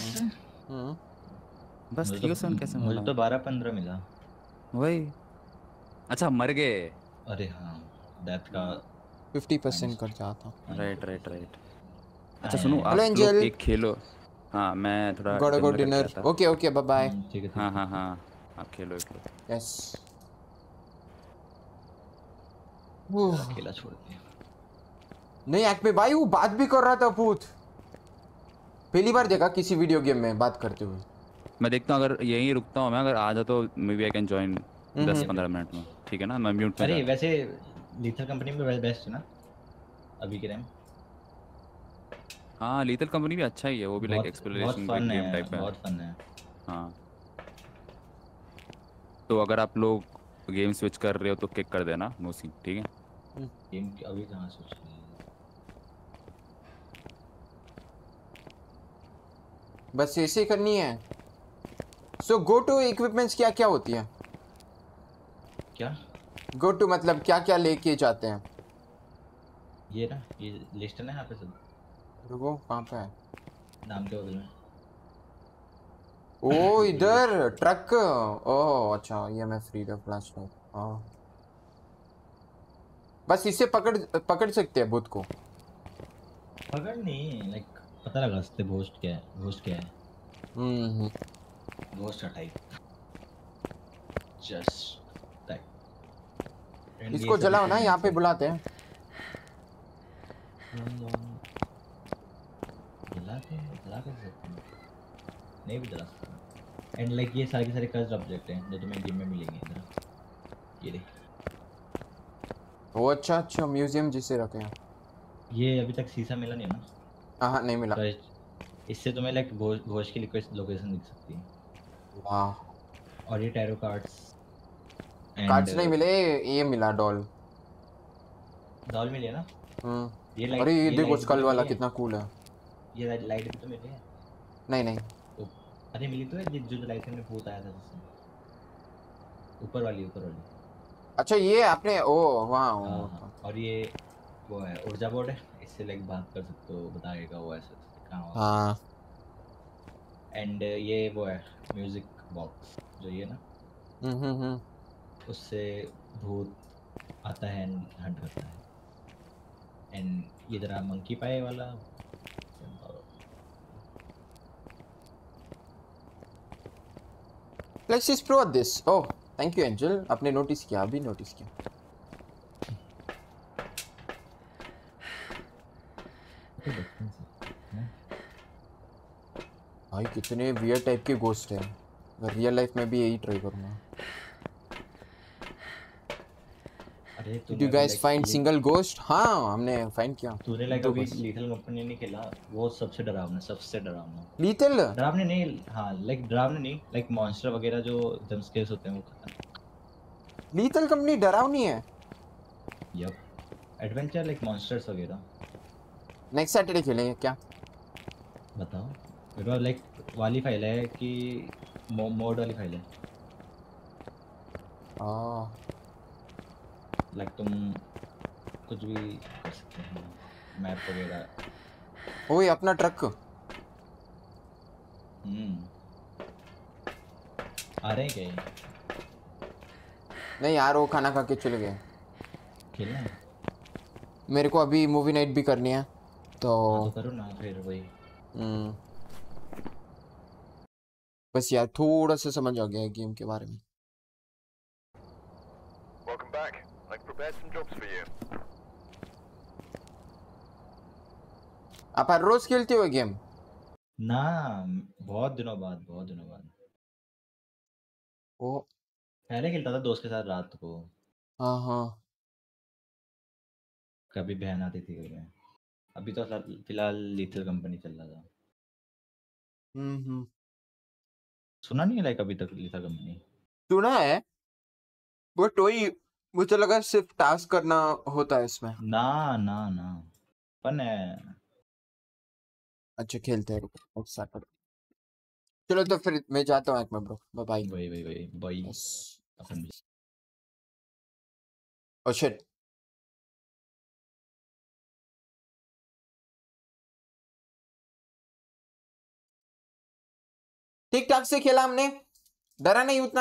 Speaker 4: बस 307 कैसे
Speaker 3: मुझे
Speaker 4: मिला?
Speaker 3: तो 12-15 मिला।
Speaker 4: वही। अच्छा मर गए।
Speaker 3: अरे हाँ, डेथ का
Speaker 1: 50% कर जाता।
Speaker 4: Right right right. अच्छा
Speaker 3: आया
Speaker 4: सुनो,
Speaker 3: है।
Speaker 4: आप
Speaker 1: हेलो
Speaker 4: लोग
Speaker 1: एंजल।
Speaker 4: एक खेलो। हाँ मैं थोड़ा
Speaker 1: गॉट गो
Speaker 4: डिनर करके
Speaker 1: डिनर।
Speaker 4: आता।
Speaker 1: Okay okay, bye bye.
Speaker 3: ठीक है ठीक
Speaker 4: हाँ
Speaker 3: है।
Speaker 4: हाँ हाँ, आप खेलो एक लो।
Speaker 1: यस।
Speaker 3: सारा खेला छोड़ दिया।
Speaker 1: नहीं एक्ट में भाई, वो बात भी कर रहा था भूत। पहली बार देखा किसी वीडियो गेम में बात करते हुए।
Speaker 4: मैं देखता हूँ, अगर यहीं रुकता हूँ मैं, अगर आ जाए तो maybe I can join 10-15 minute में, ठीक है ना? मैं म्यूट में
Speaker 3: अरे
Speaker 4: जा।
Speaker 3: वैसे लीथल कंपनी में बेस्ट है ना अभी के टाइम?
Speaker 4: हाँ लीथल कंपनी भी अच्छा ही है, वो भी लाइक
Speaker 3: बहुत
Speaker 4: एक्सप्लोरेशन
Speaker 3: फन
Speaker 4: गेम
Speaker 3: है,
Speaker 4: टाइप का है।
Speaker 3: बहुत फन है।
Speaker 4: हाँ तो अगर आप लोग गेम स्विच कर रहे हो तो किक कर देना मोसी, ठीक है?
Speaker 3: गेम अभी कहाँ सोच रही है?
Speaker 1: बस ऐसे ही करनी है। सो गो टू इक्विपमेंट्स क्या क्या होती है?
Speaker 3: क्या?
Speaker 1: गो टू मतलब क्या क्या लेके जाते हैं?
Speaker 3: ये ना, ये लिस्ट है ना यहाँ पे सब,
Speaker 1: रुको कहाँ पे है?
Speaker 3: नाम के बगल में।
Speaker 1: ओ इधर ट्रक। ओह अच्छा, ये मैं फ्री द फ्लैश लाइट। हाँ बस इससे पकड़ सकते हैं भूत को।
Speaker 3: पकड़ नहीं, लाइक पता लगा सकते घोस्ट क्या है, घोस्ट क्या है।
Speaker 1: हम्म।
Speaker 3: घोस्ट का टाइप, जस्ट टाइप।
Speaker 1: इसको जलाओ ना, यहाँ पे बुलाते हैं।
Speaker 3: जला कर सकते हैं, नहीं भी जला सकते। एंड लाइक ये सारे के सारे कर्स्ड ऑब्जेक्ट हैं जो तुम्हें गेम में मिलेंगे। इधर ये देख,
Speaker 1: ओ अच्छा अच्छा, म्यूजियम जिसे रखे हैं।
Speaker 3: ये अभी तक शीशा मिला नहीं ना?
Speaker 1: हाँ नहीं मिला।
Speaker 3: तो इससे तुम्हें लाइक घोस्ट की लोकेशन दिख सकती है।
Speaker 1: वाह।
Speaker 3: और ये टैरो कार्ड्स
Speaker 1: कार्ड्स नहीं मिले, ये मिला डॉल।
Speaker 3: डॉल मिली है ना? ये लाइट,
Speaker 1: अरे ये देखो
Speaker 3: लाइट भी
Speaker 1: स्कल
Speaker 3: तो
Speaker 1: वाला
Speaker 3: मिली है।
Speaker 1: कितना कूल है।
Speaker 3: ये लाइट भी तो मिली है।
Speaker 1: नहीं नहीं,
Speaker 3: अरे मिली तो है, जो लाइट में भूत आया था जिससे, ऊपर वाली।
Speaker 1: अच्छा ये आपने ओ वहाँ
Speaker 3: हाँ, और ये वो है ऊर्जा बोर्ड है, इससे लाइक बात कर सकते हो, बताएगा वो ऐसे कहाँ।
Speaker 1: हाँ।
Speaker 3: एंड ये वो है म्यूजिक बॉक्स, जो ये ना, उससे भूत आता है एंड हंट करता है। एंड ये जरा मंकी पाए वाला।
Speaker 1: Let's explore this. Oh thank you Angel, आपने नोटिस किया, अभी नोटिस किया। भाई कितने वियर टाइप के घोस्ट हैं, रियल लाइफ में भी यही ट्राई करूंगा।
Speaker 3: अरे
Speaker 1: Did you guys find single ghost? हाँ हमने फाइंड किया।
Speaker 3: तूने लाइक
Speaker 1: दो
Speaker 3: अभी
Speaker 1: बस।
Speaker 3: लीथल कंपनी नहीं खेला, वो सबसे डरावना, सबसे डरावना।
Speaker 1: लीथल
Speaker 3: डरावने नहीं, हाँ लाइक डरावने नहीं, लाइक मॉन्स्टर वगैरह जो जंप स्केयर्स होते हैं वो खतरनाक।
Speaker 1: लीथल कंपनी डरावनी है।
Speaker 3: यप, एडवेंचर लाइक मॉन्स्टर्स वगैरह।
Speaker 1: नेक्स्ट सैटरडे खेलेंगे क्या?
Speaker 3: बताओ मेरे पास लाइक वाली फाइल है कि मोड वाली फाइल है। लाइक तुम कुछ भी कर सकते हो, मैप वगैरह।
Speaker 1: ओए अपना ट्रक।
Speaker 3: आ रहे हैं क्या ये?
Speaker 1: नहीं यार, वो खाना खा के चले गए।
Speaker 3: खेलना है?
Speaker 1: मेरे को अभी मूवी नाइट भी करनी है तो
Speaker 3: करो ना फिर वही।
Speaker 1: बस यार थोड़ा सा समझ आ गया है गेम के बारे में।
Speaker 2: prepared some jobs for you.
Speaker 1: आप हर रोज खेलते हो गेम?
Speaker 3: ना, बहुत दिनों बाद।
Speaker 1: ओ
Speaker 3: पहले खेलता था दोस्त के साथ रात को,
Speaker 1: हाँ हाँ।
Speaker 3: कभी बहन आती थी घर में। अभी तो फिलहाल लीथल कंपनी चल रहा था। सुना नहीं है लाइक अभी तक लीथल कंपनी?
Speaker 1: सुना है बट वही मुझे लगा सिर्फ टास्क करना होता है इसमें।
Speaker 3: ना ना ना, फन है।
Speaker 1: अच्छा खेलते हैं, रुको एक सेकंड। चलो तो फिर मैं जाता हूँ एक में ब्रो, बाय बाय।
Speaker 3: वही भाई,
Speaker 1: यस।
Speaker 3: अपन भी।
Speaker 1: Oh shit. ठीक ठाक से खेला हमने, डरा नहीं उतना।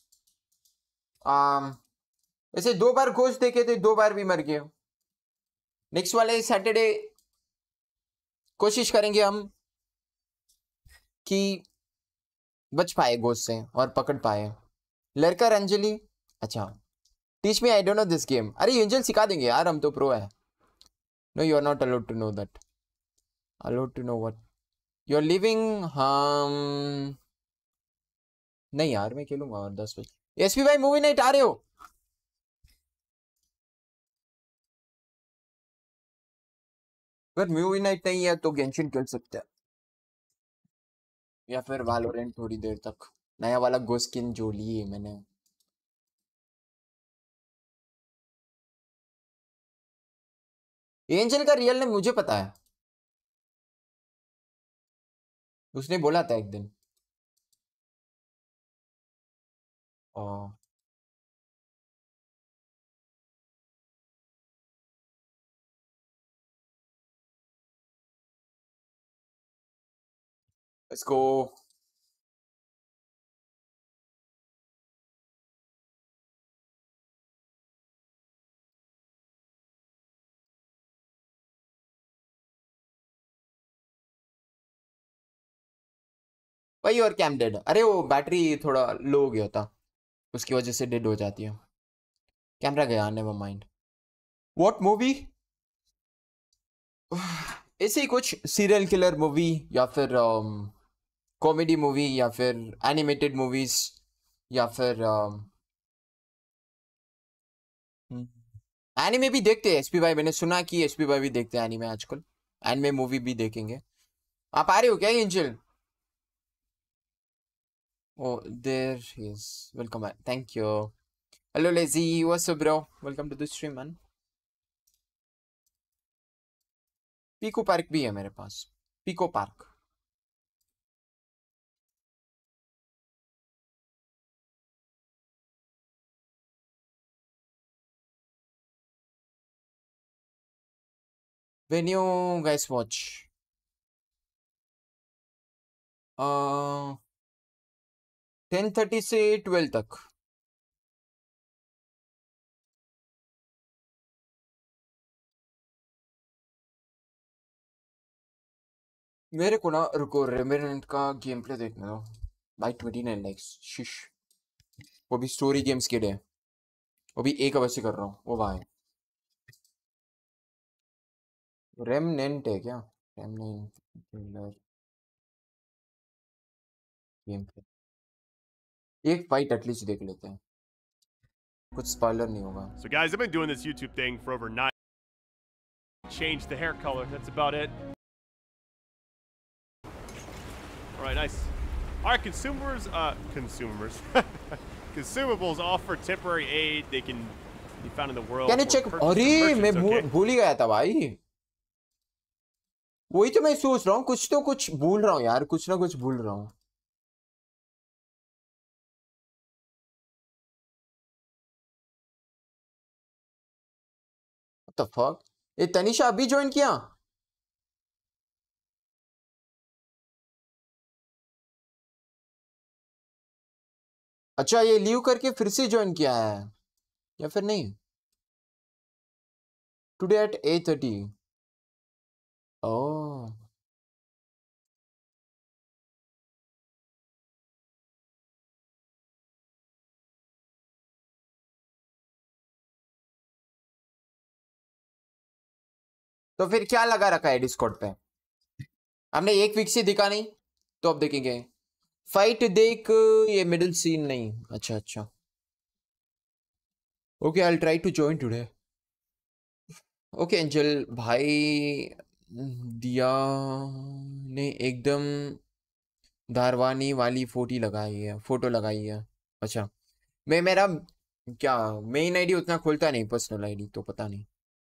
Speaker 1: वैसे 2 बार घोष देखे थे, 2 बार भी मर गए। नेक्स्ट वाले सैटरडे कोशिश करेंगे हम कि बच पाए घोष से और पकड़ पाए। लड़का अंजलि, अच्छा teach me, I don't know this game. अरे एंजल सिखा देंगे यार, हम तो प्रो है। No you are not allowed to know that. Allowed to know what you are living. हम नहीं यार, मैं खेलूंगा और 10 बजे। एसपी भाई मूवी नाइट आ रहे हो? अगर मूवी नाइट नहीं है तो गेंशिन खेल सकते हैं, या फिर वैलोरेंट थोड़ी देर तक। नया वाला गोस्ट स्किन जो लिए मैंने। एंजल का रियल नेम मुझे पता है, उसने बोला था एक दिन। ओ इसको वही। और कैम डेड, अरे वो बैटरी थोड़ा लो हो गया था, उसकी वजह से डेड हो जाती है। कैमरा गया, नेवर माइंड। What movie? ऐसे ही कुछ सीरियल किलर मूवी, या फिर कॉमेडी मूवी, या फिर एनिमेटेड मूवीज, या फिर एनिमे भी देखते हैं एसपी भाई। मैंने सुना कि एसपी भाई भी देखते हैं एनिमे आजकल। एनिमे मूवी भी देखेंगे। आप आ रहे हो क्या Angel? Oh there is, welcome back, thank you. Hello lazy, what's up bro, welcome to the stream man. Pico Park भी है मेरे पास, Pico Park. When you guys watch 10:30 से 12 तक। मेरे को ना रुको, रेमिनेंट का गेम प्ले देखने दो भाई। 29 लाइक्स, शिश। वो भी स्टोरी गेम्स के डे, वो भी 1 अवर से कर रहा हूँ वो भाई। रेमनेंट है क्या? रेमनेंट गेम प्ले, एक फाइट एटलीस्ट देख लेते हैं, कुछ स्पॉइलर नहीं होगा।
Speaker 6: So guys, I've been doing this YouTube thing for over 9. Change the hair color. That's about it. All right, nice. All right, consumables offer temporary aid. They can be found in the world.
Speaker 1: Can you
Speaker 6: or
Speaker 1: check?
Speaker 6: purchased
Speaker 1: अरे
Speaker 6: from
Speaker 1: मैं
Speaker 6: merchants, okay?
Speaker 1: भूल ही गया था भाई। वही तो मैं सोच रहा हूँ, कुछ तो कुछ भूल रहा हूँ यार, कुछ ना कुछ भूल रहा हूँ। What the fuck? ये तनिषा अभी ज्वाइन किया? अच्छा ये लीव करके फिर से ज्वाइन किया है या फिर नहीं? Today at 8:30। ओह तो फिर क्या लगा रखा है डिस्कॉर्ड पे? हमने एक वीक से दिखा नहीं, तो अब देखेंगे। फाइट देख, ये मिडिल सीन नहीं। अच्छा अच्छा, okay, I will try to join today. Okay Angel भाई, दिया ने एकदम धारवानी वाली फोटो लगाई है। अच्छा, मैं मेरा क्या मेन आईडी उतना खोलता नहीं, पर्सनल आईडी तो पता नहीं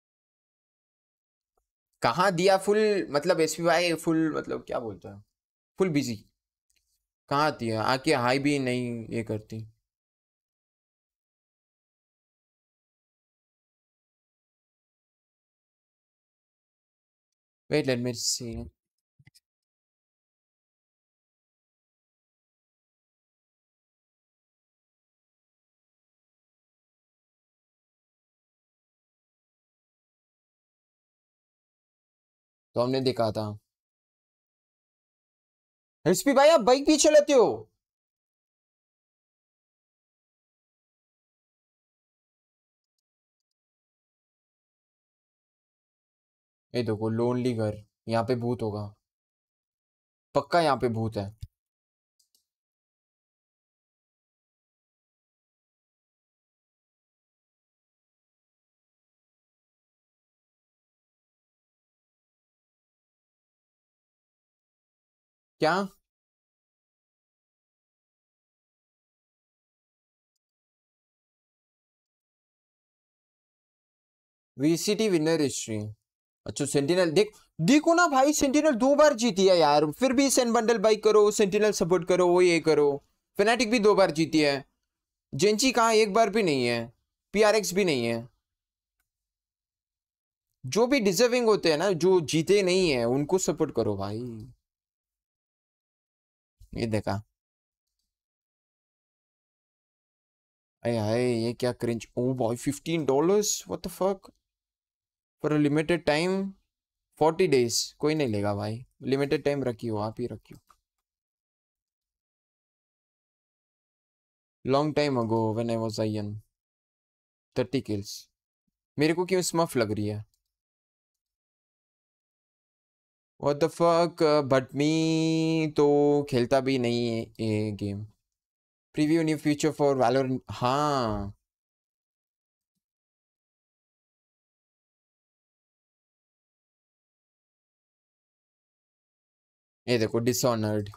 Speaker 1: कहाँ दिया। फुल मतलब एसपीवाई फुल मतलब क्या बोलता है, फुल बिजी। कहाँ आती है आके, हाई भी नहीं ये करती। Wait let me see. तो हमने देखा था। एसपी भाई आप बाइक भी चलाते हो? ये देखो लोनली घर, यहाँ पे भूत होगा पक्का, यहाँ पे भूत है। क्या? VCT winner history. अच्छा सेंटिनल देख, देखो ना भाई, सेंटिनल 2 बार जीती है यार, फिर भी सेन बंडल बाइक करो, सेंटिनल सपोर्ट करो, वो ये करो। फेनाटिक भी 2 बार जीती है। जेंची कहाँ, एक बार भी नहीं है। पीआरएक्स भी नहीं है। जो भी डिजर्विंग होते हैं ना, जो जीते नहीं है उनको सपोर्ट करो भाई। ये देखा, अरे हाय ये क्या क्रिंज। ओ भाई $15, what the fuck, for a limited time, 40 days। कोई नहीं लेगा भाई, लिमिटेड टाइम रखी हो, आप ही रखी हो। Long time ago when I was iron, 30 kills। मेरे को क्यों स्मफ लग रही है? व्हाट द फक, बट मी तो खेलता भी नहीं है ये गेम। Preview new future for Valorant, हाँ। ये देखो डिसऑनर्ड,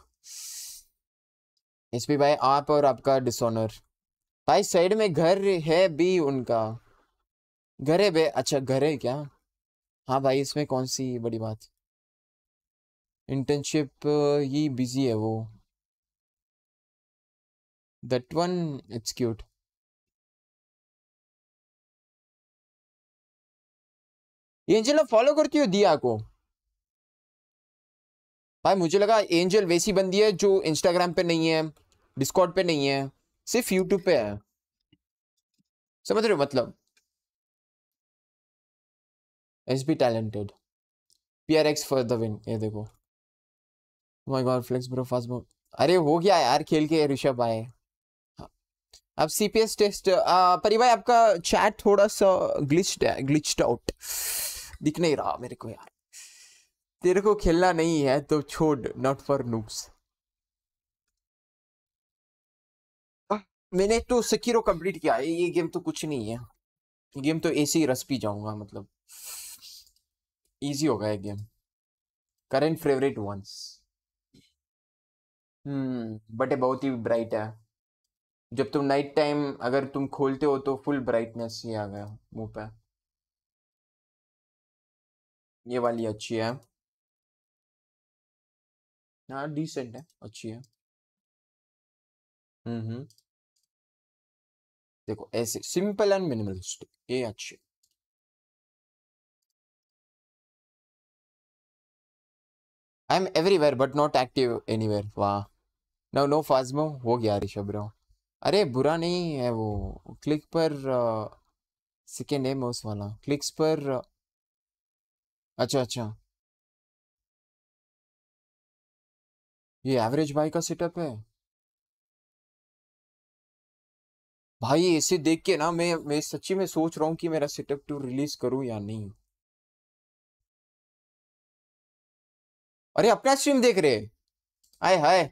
Speaker 1: एसपी भाई आप और आपका डिसऑनर। भाई साइड में घर है भी उनका, घर है बे, अच्छा घर है क्या? हाँ भाई इसमें कौन सी बड़ी बात। इंटर्नशिप ही बिजी है वो। That one, it's cute. Angel follow करती हो दिया को? भाई मुझे लगा एंजल वैसी बंदी है जो इंस्टाग्राम पे नहीं है, डिस्कॉर्ड पे नहीं है, सिर्फ यूट्यूब पे है। समझ रहे हो मतलब? S B talented, PRX for the win. ये देखो, my god flex bro fast bro. अरे हो गया यार खेल के ऋषभ भाई। हाँ, अब सीपीएस टेस्ट, परी भाई आपका चैट थोड़ा सा ग्लिच्ड है, ग्लिच्ड आउट दिख नहीं रहा मेरे को यार। तेरे को खेलना नहीं है तो छोड़, नॉट फॉर नूब्स। मैंने तो सकीरो कंप्लीट किया है, ये गेम तो कुछ नहीं है। ये गेम तो ऐसे ही रस पी जाऊंगा, मतलब इजी होगा ये गेम। करेंट फेवरेट वंस, बट ये बहुत ही ब्राइट है। जब तुम नाइट टाइम अगर तुम खोलते हो तो फुल ब्राइटनेस ही आ गया मुंह पे। ये वाली अच्छी है। हाँ डिसेंट है, अच्छी है। हम्म। देखो ऐसे सिंपल एंड मिनिमलिस्टिक, ये अच्छी। I am everywhere but not active anywhere, वाह। नो नो फाज्मो हो गया ऋषभ ब्रो। अरे बुरा नहीं है वो, क्लिक पर सेकेंड है माउस वाला, क्लिक्स पर अच्छा अच्छा, ये एवरेज भाई का सेटअप है। भाई ऐसे देख के ना मैं सच्ची में सोच रहा हूँ कि मेरा सेटअप टू रिलीज करूँ या नहीं। अरे अपना स्ट्रीम देख रहे, आय हाय।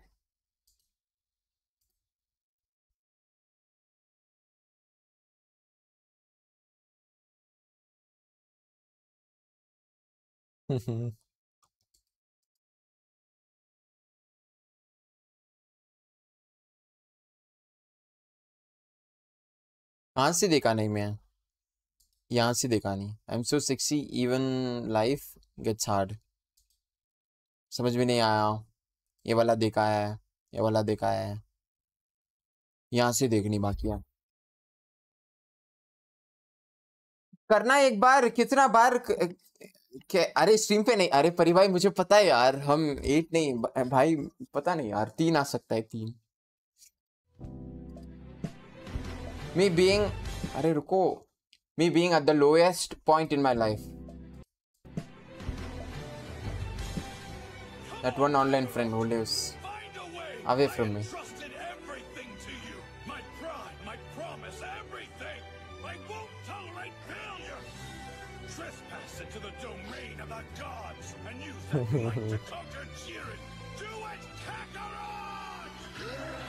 Speaker 1: कहाँ से देखा नहीं मैं, यहाँ से देखा नहीं। I am so sexy even life gets hard. समझ में नहीं आया। ये वाला देखा है, ये वाला देखा है, यहाँ से देखनी बाकी है। करना एक बार, कितना बार अरे स्ट्रीम पे नहीं, अरे परी भाई मुझे पता है यार, हम 8 नहीं भाई, पता नहीं यार, 3 आ सकता है, 3। मी बीइंग, अरे रुको, me being at the lowest point in my life, that one online friend who lives away from me.
Speaker 7: Trusted everything to you. My pride, my promise, everything. I won't tolerate failure. Trespass into the domain of the gods and use that right to conquer Jiren. Do it, Kakarot!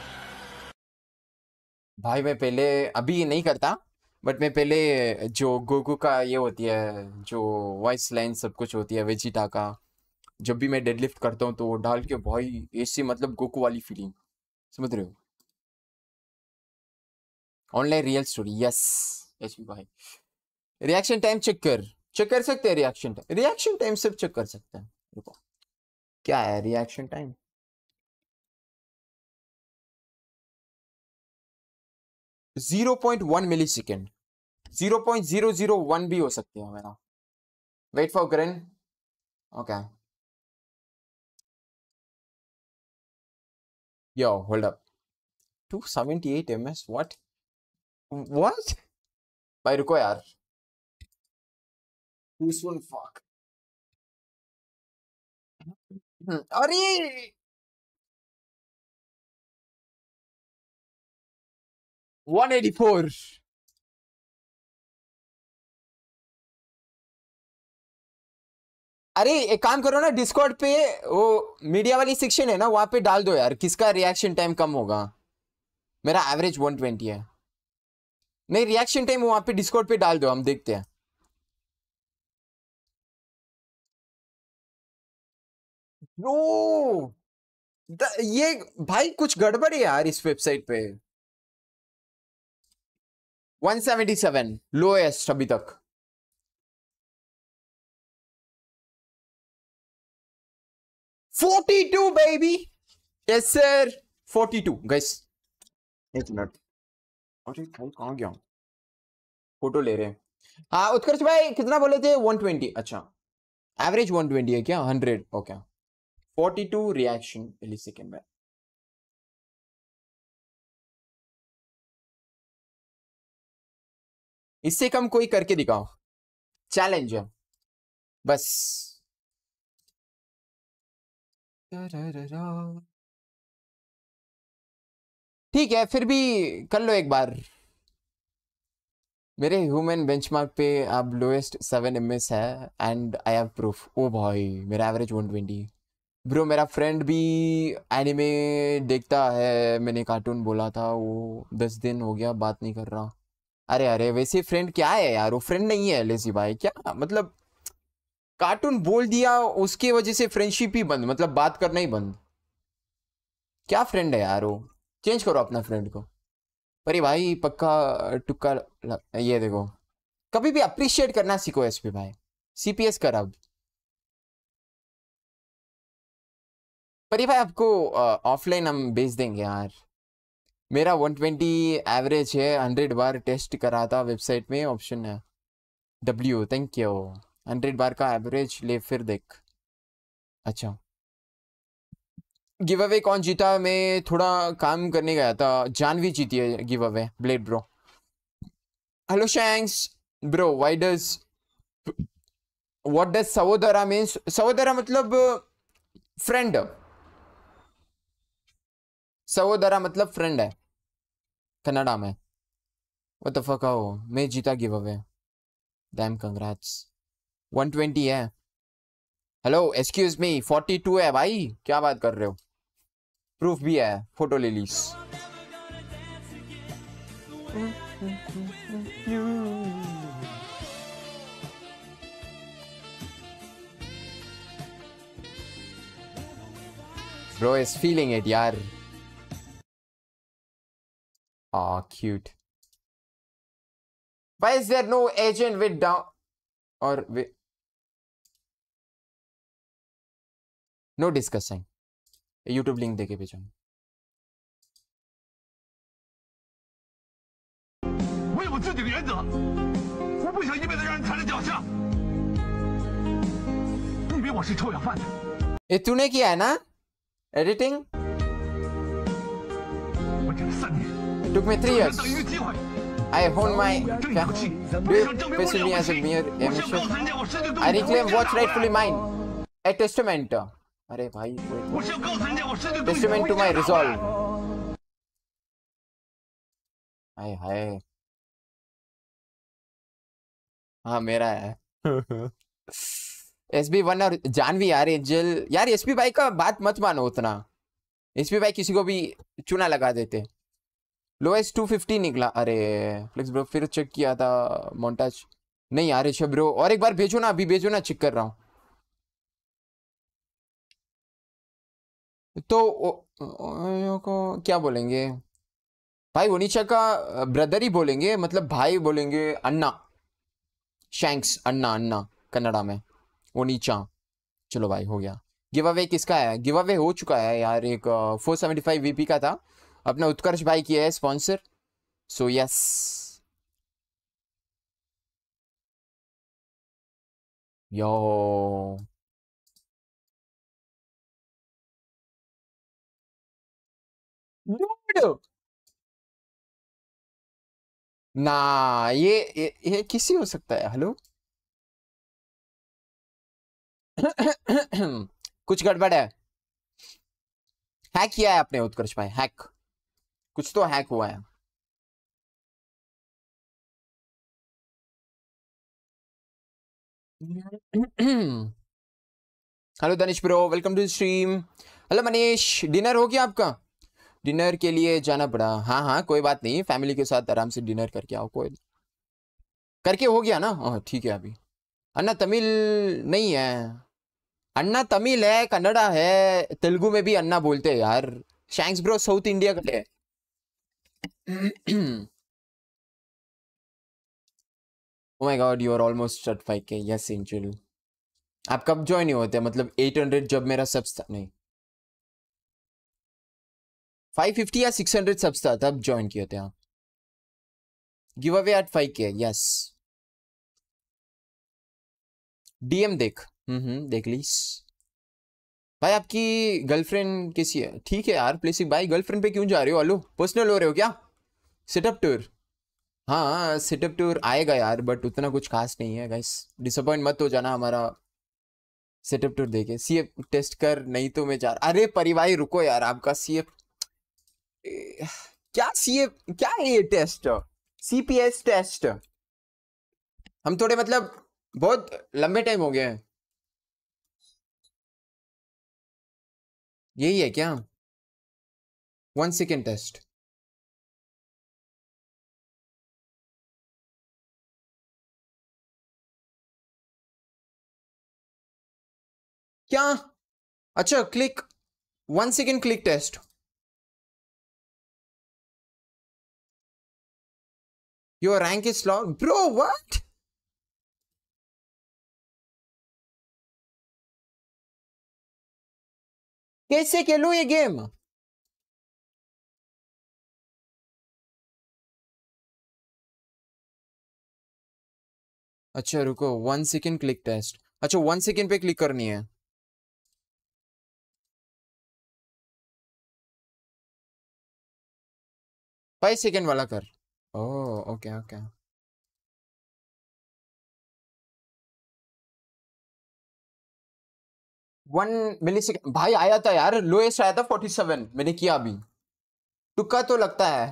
Speaker 1: भाई मैं पहले, अभी ये नहीं करता, बट मैं पहले जो गोकू का ये होती है, जो वॉइस लाइन सब कुछ होती है वेजिटा का, जब भी मैं डेडलिफ्ट करता हूँ तो वो डाल के भाई ऐसी मतलब गोकू वाली फीलिंग, समझ रहे हो। Online real story, yes yes भाई। रिएक्शन टाइम चेक कर सकते हैं, रिएक्शन टाइम सब चेक कर सकते हैं। रुको क्या है रिएक्शन टाइम, 0.1 मिली सेकेंड, 0.001 भी हो सकती है मेरा। Wait for green, okay yo hold up, 278 ms, what भाई रुको यार, fuck अरे 184, अरे एक काम करो ना, डिस्कॉर्ड पे वो मीडिया वाली सेक्शन है ना, वहां पे डाल दो यार किसका रिएक्शन टाइम कम होगा। मेरा एवरेज 120 है। नहीं रिएक्शन टाइम वहां पे डिस्कॉर्ड पे डाल दो, हम देखते हैं। नो ये भाई कुछ गड़बड़ है यार इस वेबसाइट पे। 177 लोएस्ट अभी तक। $42 बेबी, यस सर 42 गाइस। एक मिनट, अरे भाई कहाँ गया, फोटो ले रहे हैं। हाँ उत्कर्ष भाई कितना बोले थे, 120, अच्छा एवरेज 120 है क्या, 100 ओके। 42 रिएक्शन मिली सेकेंड में। इससे कम कोई करके दिखाओ, चैलेंज है बस। ठीक है फिर भी कर लो एक बार। मेरे ह्यूमन बेंचमार्क पे अब लोएस्ट 7 ms है एंड आई हैव प्रूफ। ओ भाई मेरा एवरेज 120। ब्रो मेरा फ्रेंड भी एनिमे देखता है, मैंने कार्टून बोला था, वो 10 दिन हो गया बात नहीं कर रहा। अरे अरे वैसे फ्रेंड क्या है यार, वो फ्रेंड नहीं है लेसी भाई, क्या मतलब कार्टून बोल दिया उसके वजह से फ्रेंडशिप ही बंद, मतलब बात करना ही बंद। क्या फ्रेंड है यार वो, चेंज करो अपना फ्रेंड को। पर ये भाई पक्का टुक्का ये देखो, कभी भी अप्रिशिएट करना सीखो एसपी भाई। सीपीएस कर अब। पर ये भाई आपको ऑफलाइन हम भेज देंगे यार। मेरा 120 एवरेज है, 100 बार टेस्ट करा था वेबसाइट में, ऑप्शन है W, थैंक यू। 100 बार का एवरेज ले फिर देख। अच्छा गिव अवे कौन जीता, मैं थोड़ा काम करने गया था, जानवी जीती है giveaway, blade bro. Hello Shanks bro, why does what does सहोदरा मीन्स, सहोदरा मतलब फ्रेंड, सहोदरा मतलब फ्रेंड है कन्नड़ा में। व्हाट द फक हो, मैं जीता गिव अवे, डैम कंग्रेट्स। 120 है हेलो एक्सक्यूज मी 42 है भाई, क्या बात कर रहे हो? प्रूफ भी है, फोटो ले लीस। Bro is feeling it, यार। Ah, cute. Why is there no agent with down or with no discussing? YouTube link देके भेजो।
Speaker 7: 我有我自己的原则，我不想一辈子让人踩在脚下。你以为我是臭氧贩子？
Speaker 1: ये तूने किया है ना editing?
Speaker 7: 我给了3年，
Speaker 1: Took me 3 years.
Speaker 7: 等一个机会。
Speaker 1: I honed my
Speaker 7: 争一口气，
Speaker 1: Do you face me as a mere
Speaker 7: 我向
Speaker 1: amateur?
Speaker 7: 告诉人家我失去动
Speaker 1: I
Speaker 7: 力，
Speaker 1: reclaim
Speaker 7: 我
Speaker 1: what's
Speaker 7: 先拿回
Speaker 1: rightfully
Speaker 7: 来。
Speaker 1: mine. A testament. अरे भाई, wait.
Speaker 7: 我是要告诉人家我失去动力，
Speaker 1: Testament to
Speaker 7: 我
Speaker 1: my
Speaker 7: 先拿回
Speaker 1: resolve.
Speaker 7: 来。
Speaker 1: हाय हाय। हाँ मेरा है। SB1 और जानवी यार, एंजल यार, एसपी भाई का बात मत मानो उतना। एसपी भाई किसी को भी चूना लगा देते। लोएस्ट 250 निकला। अरे फ्लेक्स ब्रो फिर चेक किया था मोन्टाज नहीं आ रहे ब्रो, और एक बार भेजो ना, अभी भेजो ना, चेक कर रहा हूँ। तो को क्या बोलेंगे भाई? ओनिशा का ब्रदर ही बोलेंगे, मतलब भाई बोलेंगे, अन्ना शैंक्स, अन्ना अन्ना कन्नड़ा में ओनिचा। चलो भाई हो गया। गिव अवे किसका है? गिव अवे हो चुका है यार, एक 475 वीपी का था, अपना उत्कर्ष भाई किया है स्पॉन्सर। सो यस, यो ना, ये किसी हो सकता है। हेलो कुछ गड़बड़ है। हैक किया है आपने उत्कर्ष भाई, हैक, कुछ तो हैक हुआ है। Hello Danish bro, welcome to stream. Hello Manish, dinner हो गया आपका? डिनर के लिए जाना पड़ा? हाँ हाँ कोई बात नहीं, फैमिली के साथ आराम से डिनर करके आओ। कोई करके हो गया ना? हाँ ठीक है। अभी अन्ना तमिल नहीं है, अन्ना तमिल है, कन्नड़ा है, तेलुगु में भी अन्ना बोलते हैं यार। शैंक्स ब्रो साउथ इंडिया का है। Oh my god, you are almost at 5k. Yes, Angel. आप कब ज्वाइन नहीं होते? मतलब 800 जब मेरा सब्स था, नहीं 550 या 600 सब्स था तब ज्वाइन किए थे आप। Giveaway at 5k. Yes DM देख। देख लीस भाई। आपकी गर्लफ्रेंड कैसी है? ठीक है यार। प्लेसिक भाई गर्लफ्रेंड पे क्यों जा रहे हो? हेलो पर्सनल हो रहे हो क्या? Setup tour? हाँ सेटअप टूर आएगा यार, बट उतना कुछ खास नहीं है गाइस, डिसअपॉइंट मत हो जाना हमारा सेटअप टूर देखे। सीएफ टेस्ट कर, नहीं तो मैं जा रहा। अरे परिवार रुको यार, आपका सीएफ क्या? सीएफ क्या है ये टेस्ट? CPS test? हम थोड़े मतलब बहुत लंबे टाइम हो गए हैं। यही है क्या? 1 सेकेंड टेस्ट? क्या? अच्छा click 1 second click test. Your rank is log bro, what? कैसे खेलूं ये गेम? अच्छा रुको, 1 सेकेंड क्लिक टेस्ट। अच्छा 1 सेकेंड पे क्लिक करनी है। फाइव सेकेंड वाला कर। Oh okay okay. 1 मिलीसेकेंड भाई आया था यार, लोएस्ट आया था 47, मैंने किया अभी। तुक्का तो लगता है।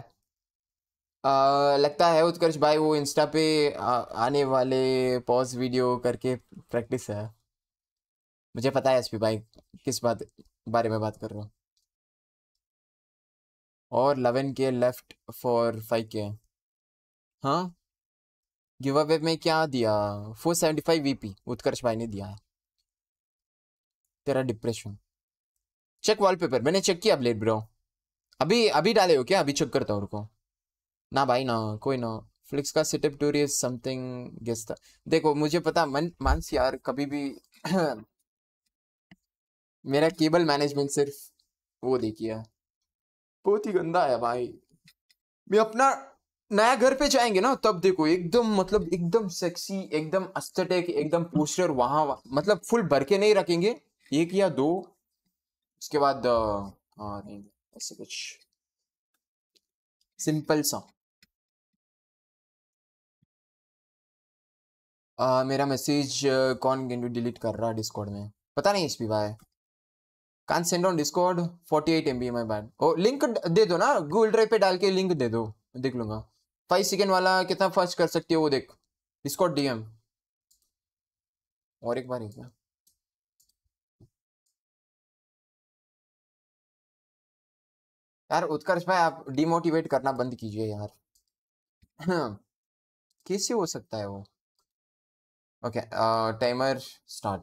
Speaker 1: लगता है उत्कर्ष भाई वो इंस्टा पे आने वाले पॉज वीडियो करके प्रैक्टिस है। मुझे पता है एसपी भाई किस बारे में बात कर रहा हूँ। और 11K लेफ्ट फॉर 5K। हाँ, गिव अवे में क्या दिया? 475 वीपी उत्कर्ष भाई ने दिया है। तेरा डिप्रेशन। चेक वॉलपेपर, मैंने चेक किया ब्लेड ब्रो। अभी अभी डाले हो क्या? अभी चेक करता हूँ, रुको। ना भाई ना, कोई ना। फ्लिक्स का setup tour is something guess था। देखो मुझे पता मानस यार कभी भी मेरा केबल मैनेजमेंट सिर्फ वो देखिए बहुत ही गंदा है भाई। मैं अपना नया घर पे जाएंगे ना तब देखो एकदम मतलब एकदम सेक्सी एकदम एस्थेटिक एकदम पोस्टर मतलब फुल भर के नहीं रखेंगे, एक या दो। उसके बाद हाँ नहीं ऐसे कुछ सिंपल सा। मेरा मैसेज कौन डिलीट कर रहा है डिस्कॉर्ड में? पता नहीं एसपी भाई। Can't send on Discord 48 MB my bad. ओ लिंक दे दो ना, गूगल ड्राइव पे डाल के लिंक दे दो, देख लूंगा। 5 सेकेंड वाला कितना फर्स्ट कर सकती हो वो देख। Discord DM. और एक बार है क्या? यार उत्कर्ष भाई आप डिमोटिवेट करना बंद कीजिए यार। कैसे हो सकता है वो? Okay timer start.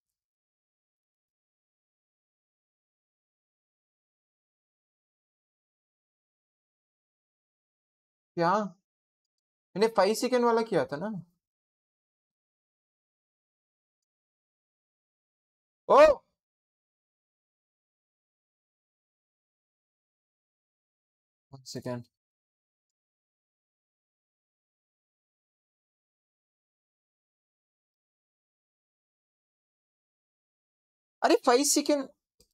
Speaker 1: क्या मैंने 5 सेकेंड वाला किया था ना? ओ 1 सेकेंड। अरे 5 सेकेंड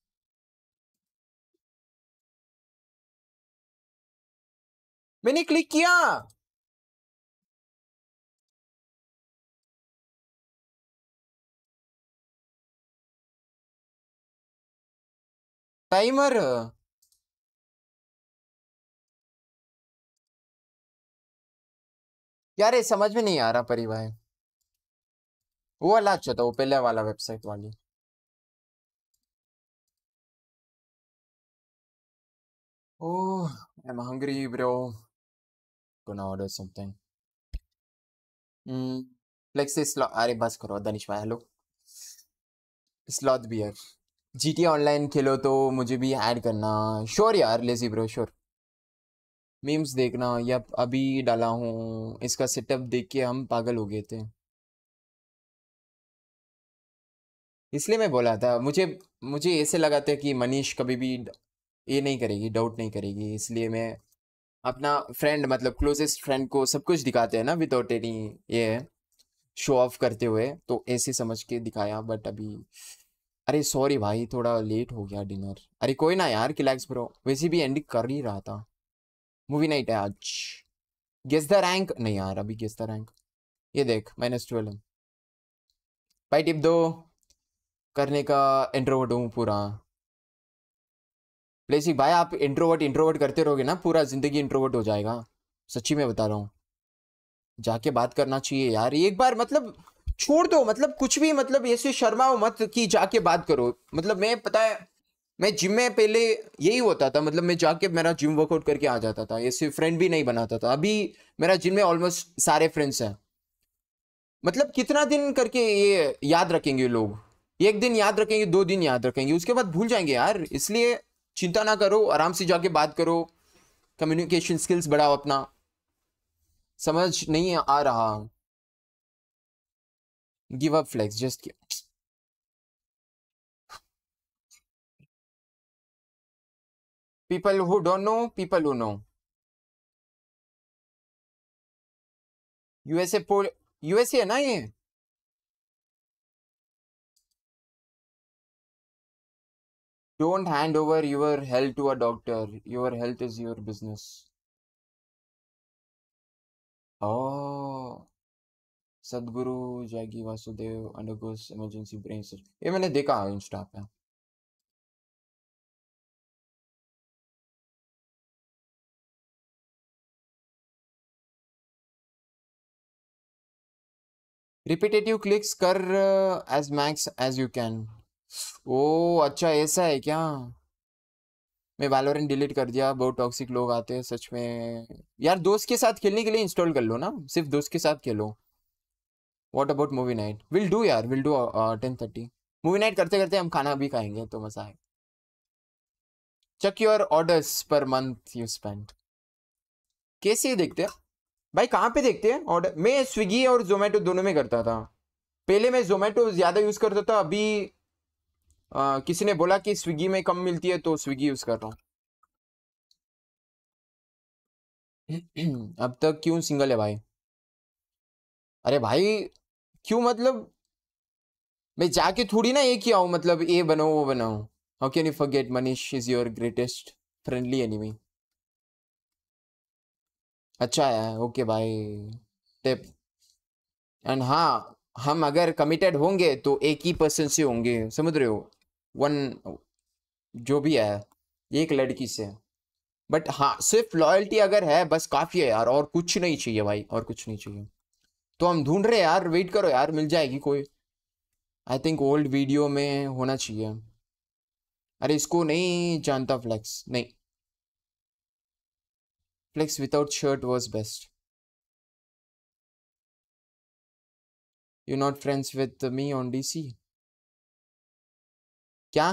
Speaker 1: मैंने क्लिक किया। टाइमर यार ये समझ में नहीं आ रहा परी भाई। वो वाला अच्छा था, वो पहले वाला वेबसाइट वाली। Oh I am hungry bro, gonna order something। Flexi slot, अरे बस करो दनिश भाई। Hello slot beer. GT online खेलो तो मुझे भी ऐड करना। श्योर यार लेजी ब्रो श्योर। मीम्स देखना, यप अभी डाला हूँ। इसका सेटअप देख के हम पागल हो गए थे, इसलिए मैं बोला था। मुझे मुझे ऐसे लगा था कि मनीष कभी भी ये नहीं करेगी, डाउट नहीं करेगी, इसलिए मैं अपना फ्रेंड मतलब क्लोजेस्ट फ्रेंड को सब कुछ दिखाते हैं ना विदाउट एनी ये शो ऑफ करते हुए, तो ऐसे समझ के दिखाया। बट अभी अरे सॉरी भाई थोड़ा लेट हो गया डिनर। अरे कोई ना यार रिलैक्स ब्रो, वैसे भी एंडिंग कर ही रहा था। मूवी नाइट है आज। गेस द रैंक नहीं यार, अभी गेस द रैंक ये देख -12 भाई। टिप दो करने का। इंट्रोवर्ट हूँ पूरा। प्लेसी भाई आप इंट्रोवर्ट इंट्रोवर्ट करते रहोगे ना पूरा जिंदगी इंट्रोवर्ट हो जाएगा, सच्ची में बता रहा हूँ। जाके बात करना चाहिए यार एक बार, मतलब छोड़ दो मतलब कुछ भी, मतलब ऐसे शर्माओ मत कि जाके बात करो। मतलब मैं पता है मैं जिम में पहले यही होता था, मतलब मैं जाके मेरा जिम वर्कआउट करके आ जाता था, ऐसे फ्रेंड भी नहीं बनाता था। अभी मेरा जिम में ऑलमोस्ट सारे फ्रेंड्स हैं। मतलब कितना दिन करके ये याद रखेंगे लोग? एक दिन याद रखेंगे, 2 दिन याद रखेंगे, उसके बाद भूल जाएंगे यार। इसलिए चिंता ना करो, आराम से जाके बात करो, कम्युनिकेशन स्किल्स बढ़ाओ अपना। समझ नहीं आ रहा? Give up flex just people who don't know, people who know. USA poll, USA है ना ये? Don't hand over your health to a doctor, your health is your business. Oh Sadhguru Jaggi Vasudev undergoes emergency brain surgery, ये मैंने देखा इंस्टा पे। रिपीटेटिव क्लिक्स कर as max as you can. ओ अच्छा ऐसा है क्या? मैं वैलोरेंट डिलीट कर दिया, बहुत टॉक्सिक लोग आते हैं सच में। यार दोस्त के साथ खेलने के लिए इंस्टॉल कर लो ना, सिर्फ दोस्त के साथ खेलो। What about movie night? Will do यार, विल डू 10:30 मूवी नाइट। करते करते हम खाना भी खाएंगे तो मजा आएगा। चेक योर ऑर्डर्स पर मंथ यू स्पेंड। कैसे देखते हैं भाई, कहाँ पे देखते हैं ऑर्डर? मैं स्विगी और जोमेटो दोनों में करता था। पहले मैं जोमेटो ज्यादा यूज करता था, अभी किसी ने बोला कि स्विगी में कम मिलती है तो स्विगी यूज कर रहा हूँ। अब तक क्यों सिंगल है भाई? अरे भाई क्यों मतलब, मैं जाके थोड़ी ना ये किया हूँ मतलब ये बनाओ वो बनाओ। How can you forget Manish is your greatest friendly enemy. अच्छा है, ओके भाई। टिप। एंड हाँ, हम अगर कमिटेड होंगे तो एक ही पर्सन से होंगे, समझ रहे हो? वन जो भी है, एक लड़की से। बट हाँ सिर्फ लॉयल्टी अगर है बस काफी है यार, और कुछ नहीं चाहिए भाई, और कुछ नहीं चाहिए। तो हम ढूंढ रहे हैं यार, वेट करो यार, मिल जाएगी कोई। आई थिंक ओल्ड वीडियो में होना चाहिए। अरे इसको नहीं जानता, फ्लेक्स नहीं। Flex without shirt was best. You not friends with me on DC? क्या?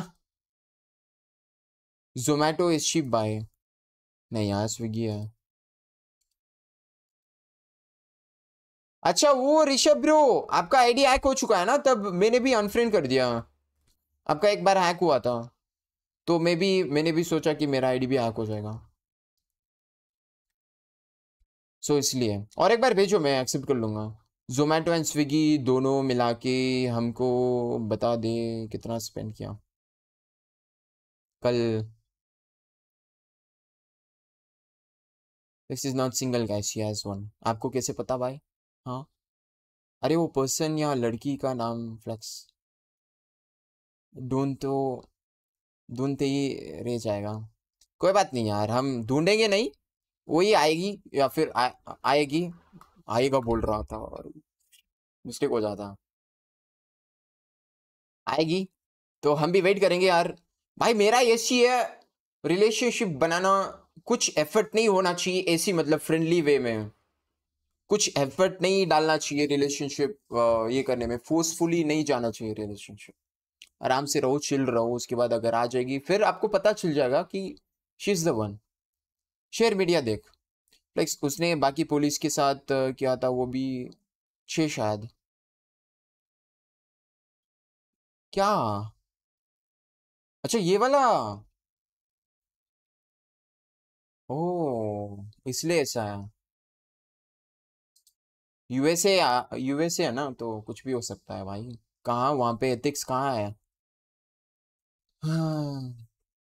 Speaker 1: Zomato is ship by? नहीं यार स्विगी है। अच्छा वो ऋषभ ब्रो, आपका आईडी हैक हो चुका है ना, तब मैंने भी अनफ्रेंड कर दिया। आपका एक बार हैक हुआ था तो मैंने भी सोचा कि मेरा आईडी भी हैक हो जाएगा, सो इसलिए। और एक बार भेजो, मैं एक्सेप्ट कर लूंगा। जोमेटो एंड स्विगी दोनों मिला के हमको बता दे कितना स्पेंड किया कल। This is not single guys, she has one. आपको कैसे पता भाई? हाँ, अरे वो पर्सन या लड़की का नाम फ्लेक्स ढूंढ तो ढूंढते ही रह जाएगा। कोई बात नहीं यार, हम ढूंढेंगे नहीं, वही आएगी या फिर आएगी। आएगा बोल रहा था और मिस्टेक हो जाता। आएगी तो हम भी वेट करेंगे यार। भाई मेरा ऐसी है, रिलेशनशिप बनाना कुछ एफर्ट नहीं होना चाहिए ऐसी, मतलब फ्रेंडली वे में कुछ एफर्ट नहीं डालना चाहिए रिलेशनशिप ये करने में, फोर्सफुली नहीं जाना चाहिए रिलेशनशिप। आराम से रहो, चिल रहो, उसके बाद अगर आ जाएगी फिर आपको पता चल जाएगा कि she is the one. Share media देख, लाइक उसने बाकी पुलिस के साथ किया था वो भी 6 शायद। क्या? अच्छा ये वाला। ओ इसलिए ऐसा है। यूएसए, यूएसए है ना तो कुछ भी हो सकता है भाई। कहाँ वहां पे एथिक्स कहाँ है? हाँ।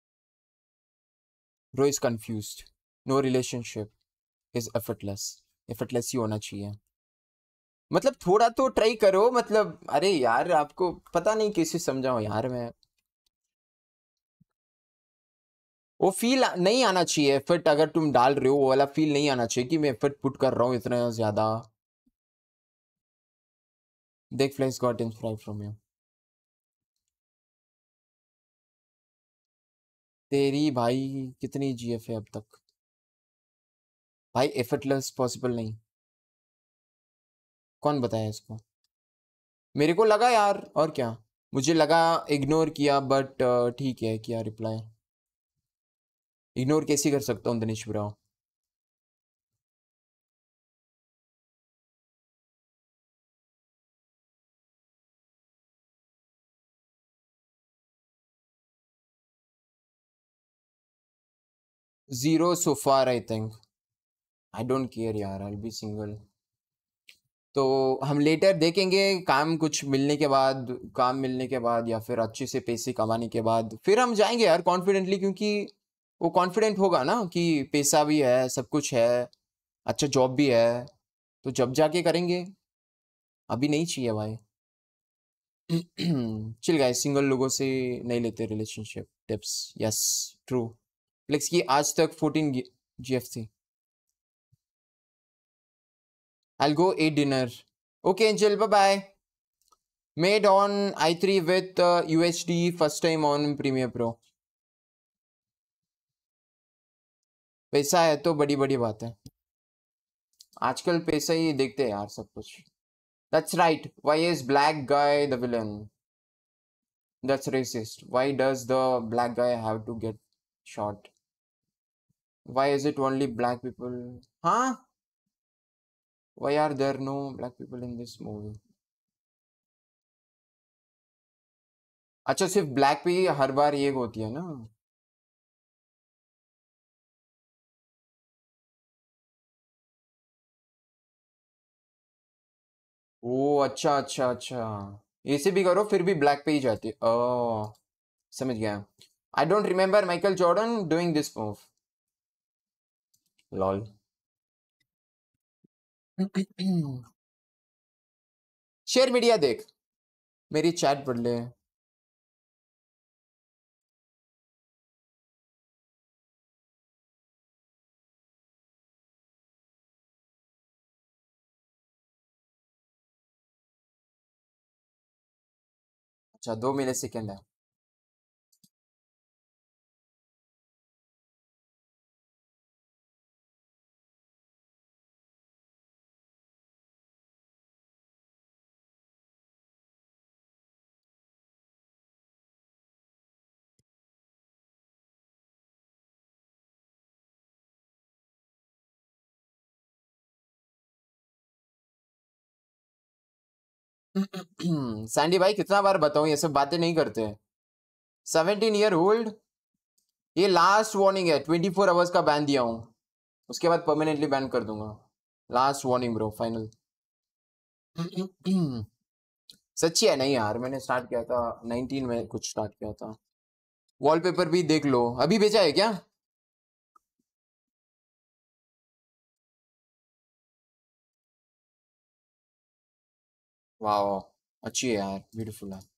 Speaker 1: Bro is confused. No relationship is effortless. Effortless ही होना चाहिए। मतलब थोड़ा तो ट्राई करो, मतलब अरे यार आपको पता नहीं कैसे समझाऊं यार मैं। वो फील नहीं आना चाहिए, एफर्ट अगर तुम डाल रहे हो वो वाला फील नहीं आना चाहिए कि मैं एफर्ट पुट कर रहा हूँ इतना ज्यादा। देख flex got inspired from you. तेरी भाई कितनी जीएफ है अब तक? भाई एफर्टलेस पॉसिबल नहीं। कौन बताया इसको? मेरे को लगा यार, और क्या। मुझे लगा इग्नोर किया, बट ठीक है किया रिप्लाई। इग्नोर कैसे कर सकता हूँ Dinesh bro? Zero so far I think. I don't care यार, आई बी सिंगल। तो हम लेटर देखेंगे, काम कुछ मिलने के बाद, काम मिलने के बाद या फिर अच्छे से पैसे कमाने के बाद फिर हम जाएंगे यार कॉन्फिडेंटली, क्योंकि वो कॉन्फिडेंट होगा ना कि पैसा भी है, सब कुछ है, अच्छा जॉब भी है, तो जब जाके करेंगे। अभी नहीं चाहिए भाई। चिल गाइस, सिंगल लोगों से नहीं लेते relationship tips. Yes true. Flex की आज तक 14 जीएफ थी। I go at dinner. Okay angel, bye bye. Made on i3 with UHD first time on Premiere Pro. पैसा है तो बड़ी बड़ी बात है, आजकल पैसा ही देखते हैं यार सब कुछ. That's right. Why is black guy the villain? That's racist. Why does the black guy have to get shot? Why is it only black people? Huh? Why are there no black people in this movie? अच्छा सिर्फ ब्लैक पे ही हर बार ये होती है ना. ओ अच्छा अच्छा अच्छा, ऐसे भी करो फिर भी ब्लैक पे ही जाती है. ओह समझ गया. I don't remember Michael Jordan doing this move. Lol. Share media देख, मेरी चैट पढ़ ले. अच्छा 2 मिली सेकेंड है. सैंडी भाई कितना बार बताऊं, ये सब बातें नहीं करते. 17 year old. ये लास्ट वार्निंग है, 24 आवर्स का बैन दिया हूँ, उसके बाद परमानेंटली बैन कर दूंगा. Last warning bro, final. सच्ची है नहीं यार, मैंने स्टार्ट किया था 19 में कुछ स्टार्ट किया था. वॉलपेपर भी देख लो, अभी भेजा है क्या? वाह अच्छी है यार, ब्यूटीफुल है.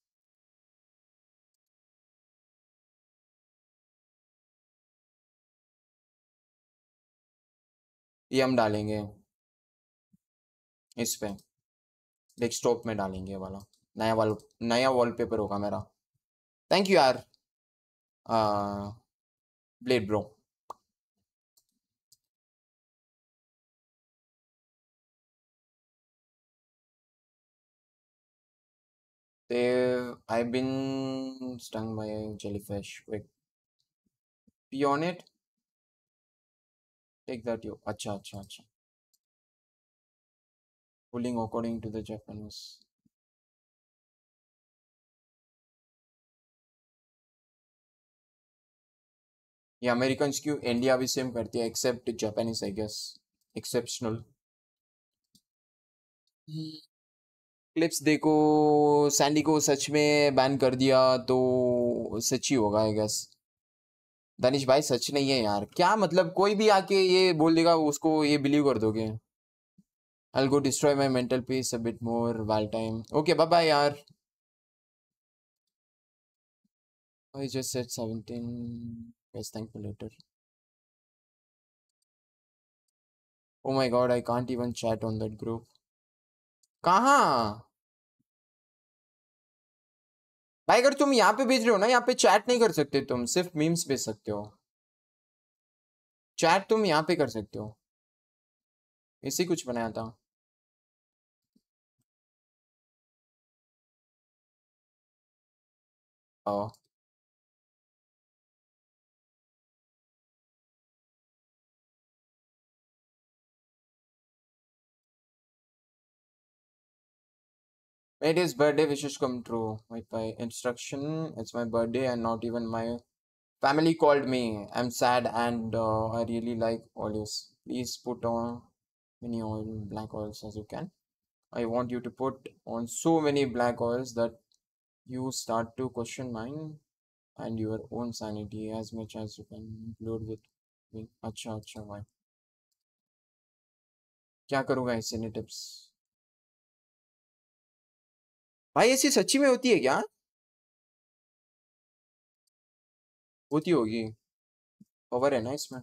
Speaker 1: ये हम डालेंगे इस पे, डेस्कटॉप में डालेंगे ये वाला. नया वॉलपेपर होगा मेरा. थैंक यू यार blade bro. I've been stung by a jellyfish. Wait, pee on it. Take that you. अच्छा अच्छा अच्छा. Pulling according to the Japanese. ये अमेरिकन्स क्यों इंडिया भी सेम करती है except Japanese I guess. Exceptional. Clips देखो, सैंडी को सच में बैन कर दिया तो सच ही होगा आई गेस. दानिश भाई सच नहीं है यार, क्या मतलब कोई भी आके ये बोल देगा उसको ये बिलीव कर दोगे. I'll go destroy my mental peace a bit more while time. Okay, bye bye यार. I just said 17. Guys, thank you later. Oh my god, I can't even chat on that group. कहाँ भाई, अगर तुम यहाँ पे भेज रहे हो ना, यहाँ पे चैट नहीं कर सकते तुम, सिर्फ मीम्स भेज सकते हो. चैट तुम यहाँ पे कर सकते हो, इसी कुछ बनाया था. Oh. Made his birthday wishes come true. Wi-Fi instruction. It's my birthday and not even my family called me. I'm sad and I really like olives. Please put on many oil, black oils as you can. I want you to put on so many black oils that you start to question mine and your own sanity as much as you can include with me. अच्छा अच्छा भाई, क्या करूँगा इससे ने टिप्स. भाई ऐसी सच्ची में होती है क्या? होती होगी, पावर है ना इसमें.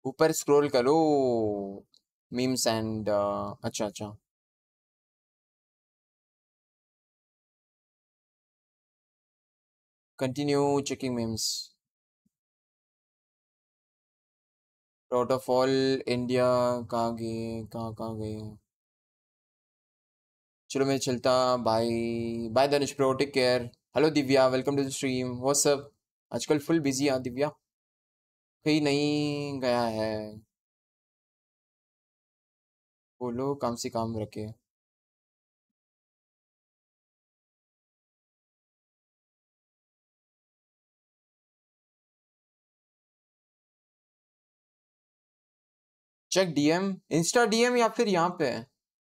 Speaker 1: ऊपर स्क्रॉल करो मीम्स एंड अच्छा अच्छा continue checking memes out of all India कहाँ कहाँ गए चलो मैं चलता bye bye Dhanush bro take care hello Divya welcome to the stream what's up आजकल फुल बिजी है दिव्या कहीं नहीं गया है बोलो काम से काम रखे चेक डीएम इंस्टा डीएम या फिर यहाँ पे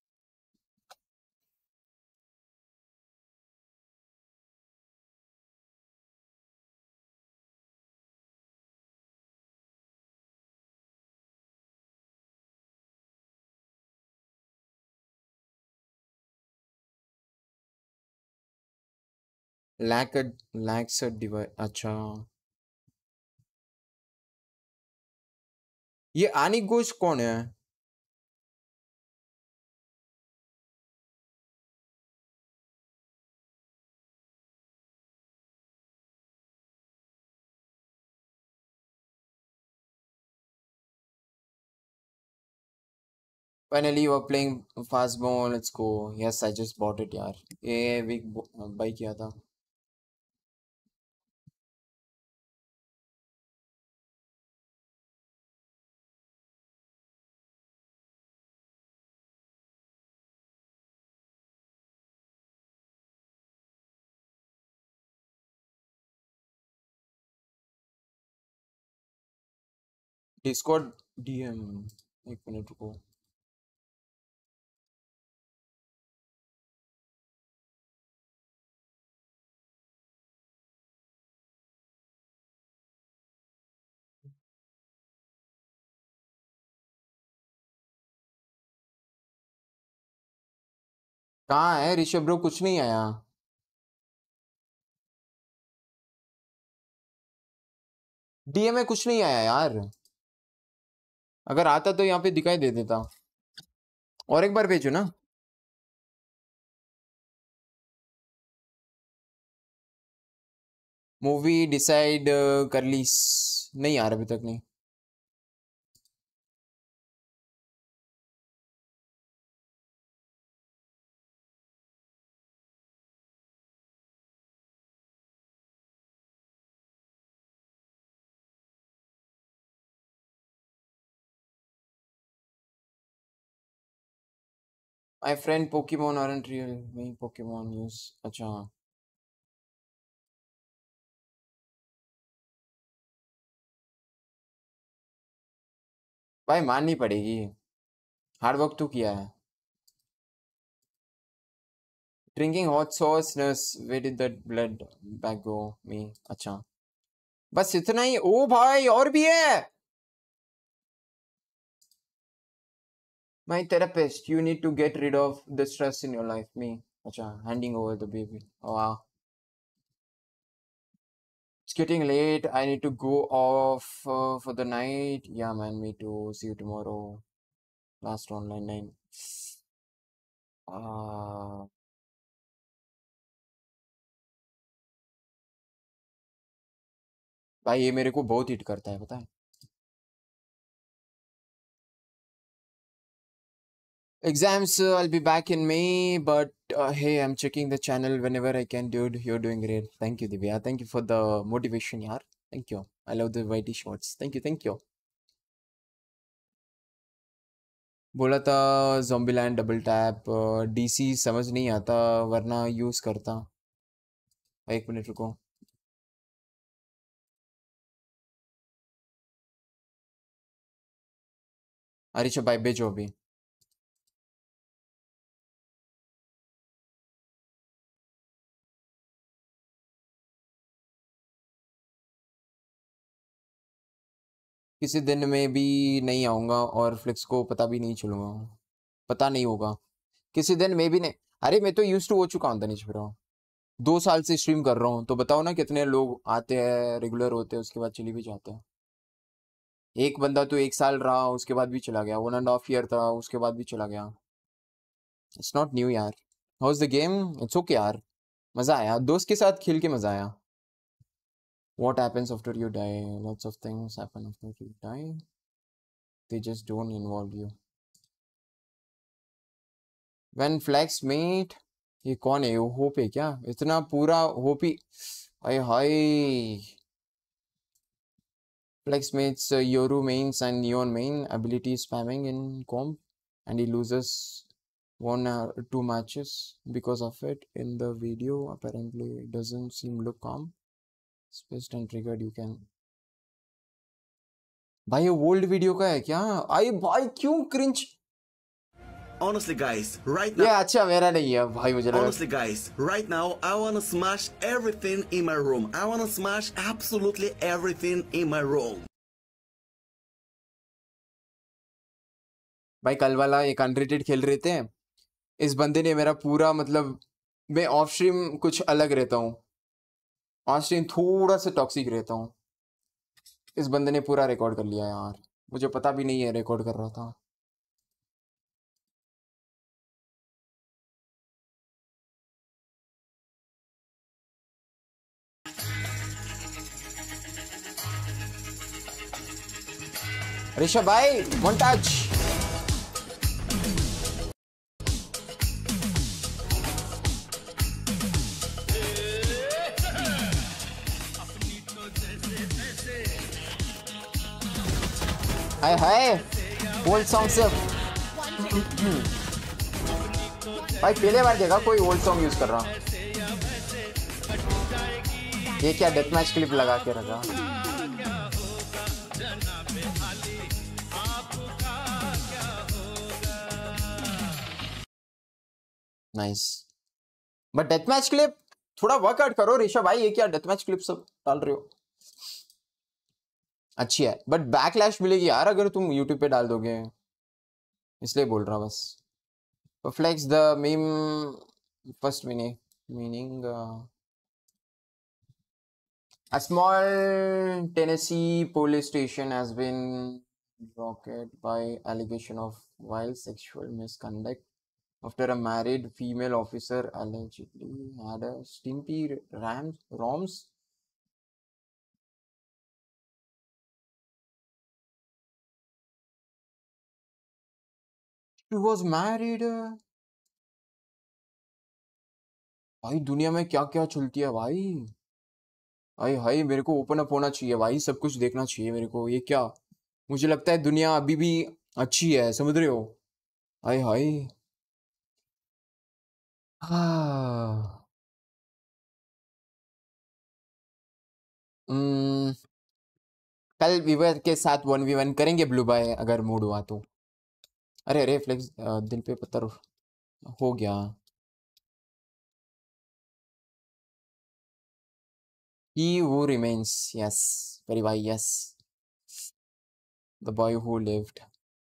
Speaker 1: लैक लैक्स डिवाइस अच्छा ये आनी घोष कौन है finally you are playing fast ball let's go yes I just bought it यार ये वीक बाई किया था डिस्कॉर्ड डीएम एक मिनट रुको कहाँ है ऋषभ ब्रो कुछ नहीं आया डीएम में कुछ नहीं आया यार अगर आता तो यहाँ पे दिखाई दे देता और एक बार भेजो ना मूवी डिसाइड कर ली नहीं यार अभी तक नहीं my friend Pokemon aren't real me Pokemon use अच्छा भाई माननी पड़ेगी हार्ड वर्क तो किया है drinking hot sauce nurse where did that blood back go me अच्छा बस इतना ही ओ भाई और भी है My therapist, you need to get rid of the stress in your life. Me, acha, handing over the baby. Oh, wow. It's getting late. I need to go off for the night. Yeah, man, me too. See you tomorrow. Last online nine. Ah, भाई ये मेरे को बहुत हिट करता है पता है Exams, I'll be back in May, but hey, I'm checking the channel whenever I can, dude. You're doing great. Thank you, Divya. Thank you for the motivation, yaar. Thank you. I love the whitey shorts. Thank you, thank you. बोला था zombieland डबल टैप डीसी समझ नहीं आता वरना यूज करता एक मिनट रुको अरे भाई भेजो अभी किसी दिन में भी नहीं आऊंगा और फ्लिक्स को पता भी नहीं चलूंगा पता नहीं होगा किसी दिन में भी नहीं अरे मैं तो यूज टू हो चुका हूँ तनिष ब्रो 2 साल से स्ट्रीम कर रहा हूँ तो बताओ ना कितने लोग आते हैं रेगुलर होते हैं उसके बाद चली भी जाते हैं एक बंदा तो 1 साल रहा, उसके बाद भी चला गया, 1.5 year था, उसके बाद भी चला गया। इट्स नॉट न्यू यार। How is the game? It's okay यार, मजा आया, दोस्त के साथ खेल के मजा आया। What happens after you die? Lots of things happen after you die. They just don't involve you. When flags meet, ये कौन है? ये होप है क्या? इतना पूरा होप ही। Hi hi. Flex meets Yoru mains and Neon main ability spamming in comp, and he loses 1 or 2 matches because of it. In the video, apparently it doesn't seem look calm. Spaced and triggered. You can. भाई ये ओल्ड वीडियो का है क्या? आई भाई क्यों क्रिंच?
Speaker 8: Honestly, guys, right
Speaker 1: ये
Speaker 8: now,
Speaker 1: अच्छा मेरा नहीं है भाई, मुझे लगा।
Speaker 8: honestly, guys, right now, I wanna smash everything in my room. I wanna smash absolutely everything in my room.
Speaker 1: भाई कल वाला एक अनरेटेड खेल रहे थे, इस बंदे ने मेरा पूरा मतलब, मैं ऑफ स्ट्रीम कुछ अलग रहता हूँ, ऑन स्ट्रीम थोड़ा सा टॉक्सिक रहता हूँ। इस बंदे ने पूरा रिकॉर्ड कर लिया यार, मुझे पता भी नहीं है रिकॉर्ड कर रहा था। ऋषभ भाई montage. Hi hi old song से भाई पहले बार देखा कोई ओल्ड सॉन्ग यूज कर रहा। ये क्या डेथ मैच क्लिप लगा के रखा? Nice, but death match clip थोड़ा वर्कआउट करो ऋषभ भाई, ये क्या डेथ मैच क्लिप सब डाल रहे हो? अच्छी है बट बैकलैश मिलेगी यार अगर तुम यूट्यूब पे डाल दोगे, इसलिए बोल रहा बस। Reflects the meme first meaning a small Tennessee police station has been rocked by allegation of wild sexual misconduct after a married female officer allegedly had a stimpy roms. She was married. भाई दुनिया में क्या क्या चलती है भाई। हाय हाय मेरे को ओपन अप होना चाहिए भाई, सब कुछ देखना चाहिए मेरे को। ये क्या, मुझे लगता है दुनिया अभी भी अच्छी है, समझ रहे हो? हाय हाय। हाँ। हम्म, कल विवर के साथ 1v1 करेंगे ब्लू बाय अगर मूड हुआ तो। अरे अरे फ्लेक्स दिल पे पत्थर हो गया। He who remains, yes, very भाई yes, the boy who lived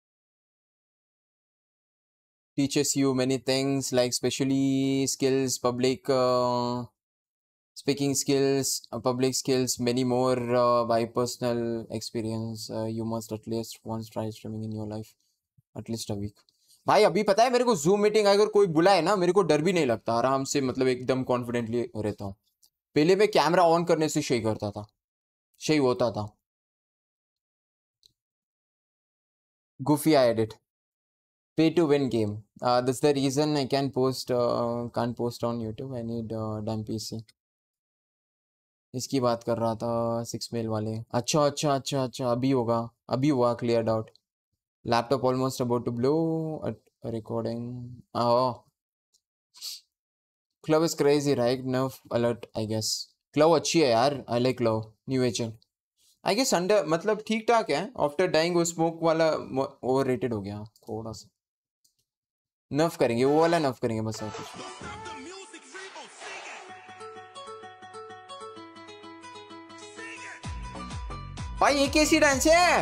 Speaker 1: teaches you many things like especially skills, public speaking skills, public skills, many more by personal experience. You must at least once try streaming in your life, at least a week. भाई अभी पता है मेरे को जूम मीटिंग अगर कोई बुलाए ना, मेरे को डर भी नहीं लगता, आराम से मतलब एकदम कॉन्फिडेंटली रहता हूँ। पहले मैं कैमरा ऑन करने से शेक करता था, शेक होता था। Goofy I edit. Pay to win game. That's the reason I can't post on YouTube. I need damn PC. इसकी बात कर रहा था 6 mail वाले। अच्छा अच्छा अच्छा अच्छा, अभी होगा, अभी हुआ clear out. Laptop almost about to blow recording. Club is crazy right? Nerve alert I guess. Club अच्छी है यार, I like club new agent. I guess under मतलब ठीक ठाक है। आफ्टर डाइंग वो स्मोक वाला ओवर रेटेड हो गया थोड़ा सा। नर्व करेंगे वो वाला, नर्व करेंगे बस और कुछ नहीं।
Speaker 7: Stop the music, Zebo, sing it!
Speaker 1: भाई ये कैसी डांस है?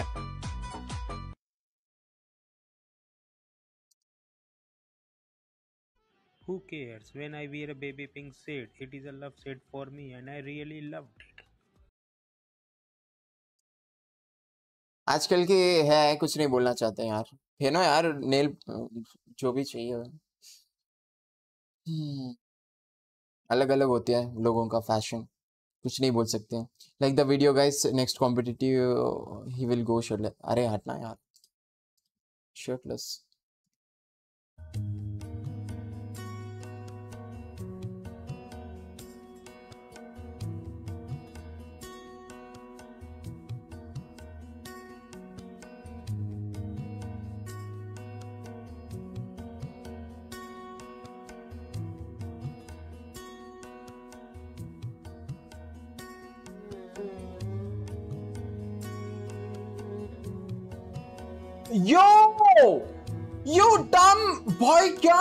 Speaker 9: Who cares? When I wear a baby pink set, it is a love set for me and I really loved it.
Speaker 1: आजकल के है कुछ नहीं बोलना चाहते यार, है ना यार, नेल जो भी चाहिए अलग अलग होते हैं लोगों का फैशन, कुछ नहीं बोल सकते। Like the video guys, next competitive ही विल गो शर्टलेस। अरे हटना यार, शर्टलेस। यो डम बॉय, क्या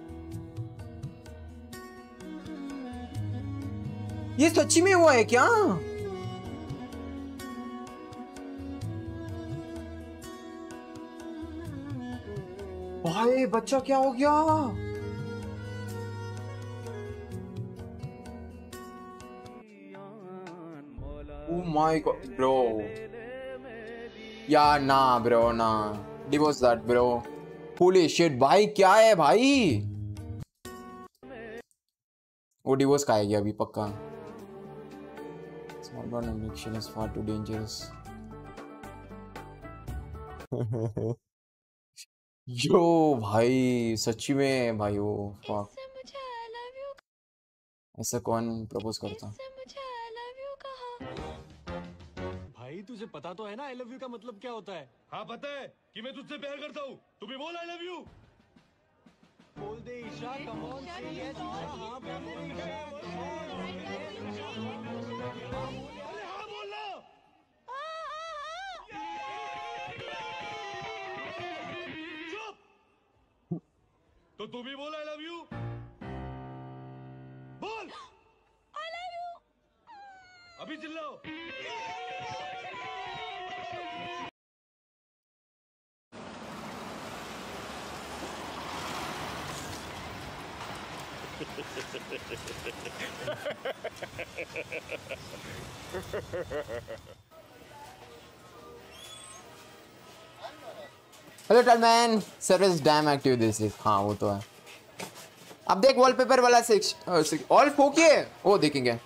Speaker 1: ये सच्ची में हुआ है क्या? भाई बच्चा क्या हो गया? Oh my god, bro. Yeah, nah, bro, nah. Divorce that, bro. Holy shit, भाई क्या है भाई? वो डिवोर्स खाएगी अभी पक्का। Small bond addiction is far too dangerous. यो भाई सच्ची में भाई, वो fuck. ऐसा कौन प्रपोज करता?
Speaker 10: भाई तुझे पता तो है ना आई लव यू का मतलब क्या होता है? हाँ पता है कि मैं तुझसे प्यार करता हूँ। तू भी बोल आई लव यू। बोल दे ईशा, कम ऑन से यस। हाँ बोल दे ईशा। अरे हाँ बोलना। चुप। तो तू भी बोल आई लव यू। बोल आई लव यू। अभी चिल्लाओ।
Speaker 1: Hello Tallman, service damn active this is. हाँ वो तो है। अब देख वॉलपेपर वाला ऑल फोकिए, वो देखेंगे।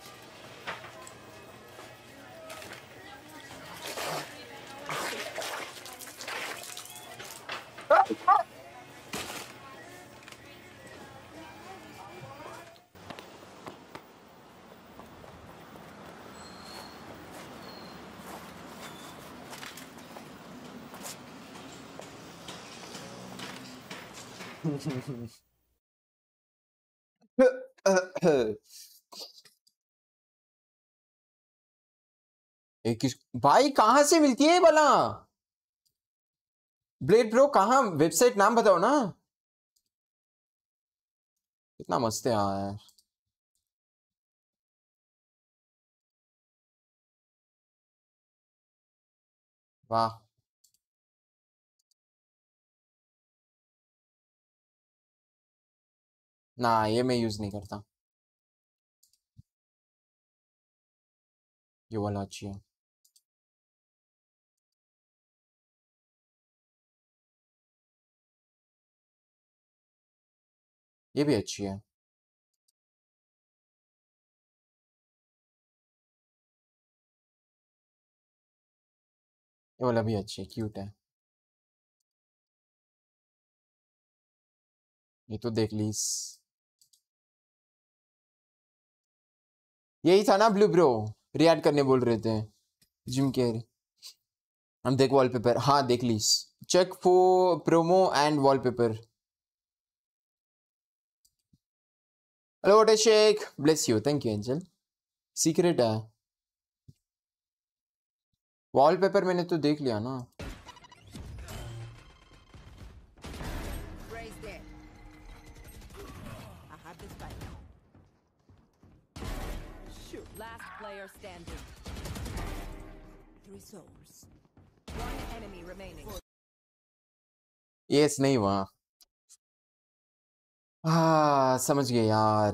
Speaker 1: एक भाई कहां से मिलती है ये वाला ब्लेड ब्रो? कहां? वेबसाइट नाम बताओ ना। कितना मस्त है यार। वाह, ना ये मैं यूज नहीं करता। ये वाला अच्छी है। ये भी अच्छी है। ये वाला भी अच्छी है, क्यूट है। ये तो देख लीस। यही था ना ब्लू ब्रो, रिएक्ट करने बोल रहे थे जिम केयर। हम देख वॉलपेपर, हाँ देख लीस। Check for promo and wallpaper. Hello what shake, bless you, thank you angel. Secret है वॉलपेपर, मैंने तो देख लिया ना।
Speaker 11: Last player standing. 3 souls. 1 enemy remaining.
Speaker 1: Yes नहीं हुआ। हाँ समझ गए यार।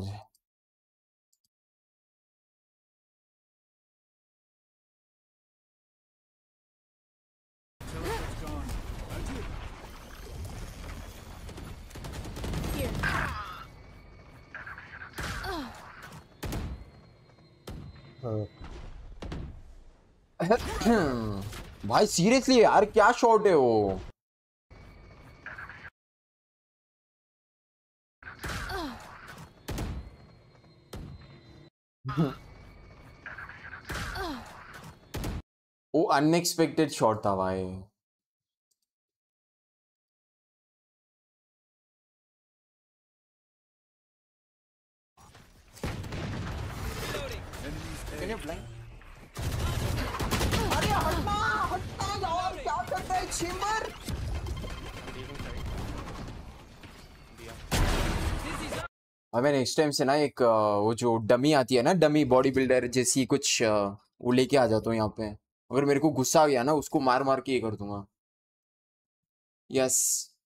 Speaker 1: भाई सीरियसली यार क्या शॉट है वो। वो अनएक्सपेक्टेड शॉट था भाई। Can you fly? अरे हटना हटना यार, क्या कर रहा है चेंबर? अबे नेक्स्ट टाइम से ना एक वो जो डमी आती है ना, डमी बॉडी बिल्डर जैसी कुछ वो लेके आ जाता हूँ यहाँ पे। अगर मेरे को गुस्सा आ गया ना, उसको मार मार के ये कर दूंगा। यस,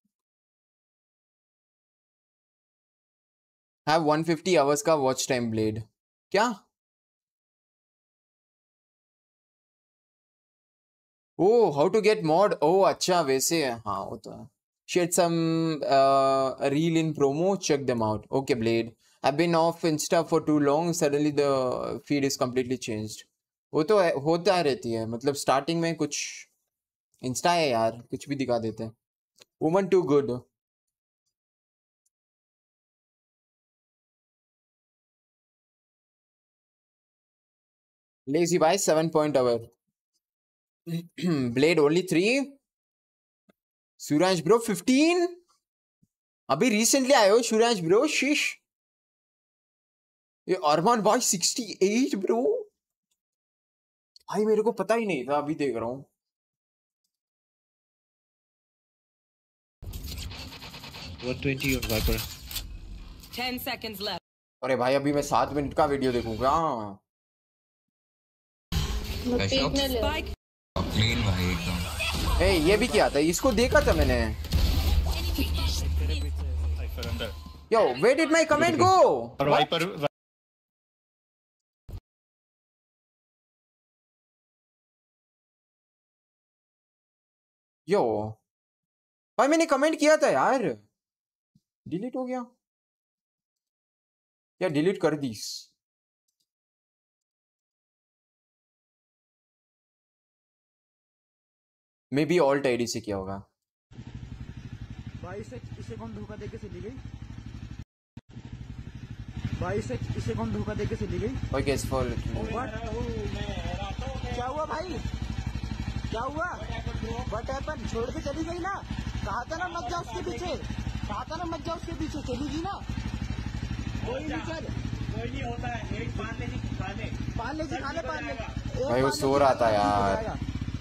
Speaker 1: हैव 150 आवर्स का वॉच टाइम ब्लेड। क्या? Oh, how to get mod. Oh अच्छा, वैसे है। हाँ वो तो है। Shared some reel in promo. Check them out. Okay, Blade. I've been off Insta for too long. Suddenly the feed is completely changed. वो तो है, होता रहती है। मतलब स्टार्टिंग में कुछ इंस्टा है यार, कुछ भी दिखा देते हैं। Woman too good. Lazy by 7 point hour. Blade only 3। Suraj bro 15। अभी रिसेंटली आए हो सूरज ब्रो। शीश। ये अरमान भाई 68 ब्रो। भाई मेरे को पता ही नहीं था, अभी देख रहा हूँ।
Speaker 12: What 20 on Viper?
Speaker 11: 10 seconds left.
Speaker 1: अरे भाई अभी मैं 7 मिनट का वीडियो देखूंगा।
Speaker 11: Spike.
Speaker 12: Clean भाई एकदम।
Speaker 1: ए ये भी क्या था, इसको देखा था मैंने। Yo where did my comment go?
Speaker 12: और वाइपर
Speaker 1: यो भाई मैंने कमेंट किया था यार, डिलीट हो गया या डिलीट कर दी। मे बी ऑल्ट आईडी से किया होगा।
Speaker 13: भाई इसे कौन धोखा देके चली गई? भाई इसे कौन धोखा देके चली गई?
Speaker 1: ओके गेस फॉर
Speaker 13: क्या हुआ भाई? क्या हुआ? What happen? छोड़ के चली गई ना? कहा था ना मत जाओ उसके पीछे। कहा था ना मत जाओ उसके पीछे। चलेगी ना? कोई नहीं, चल कोई नहीं होता है। एक पान ले खा ले, पान ले खा ले, पान ले।
Speaker 1: भाई वो सो रहा था यार।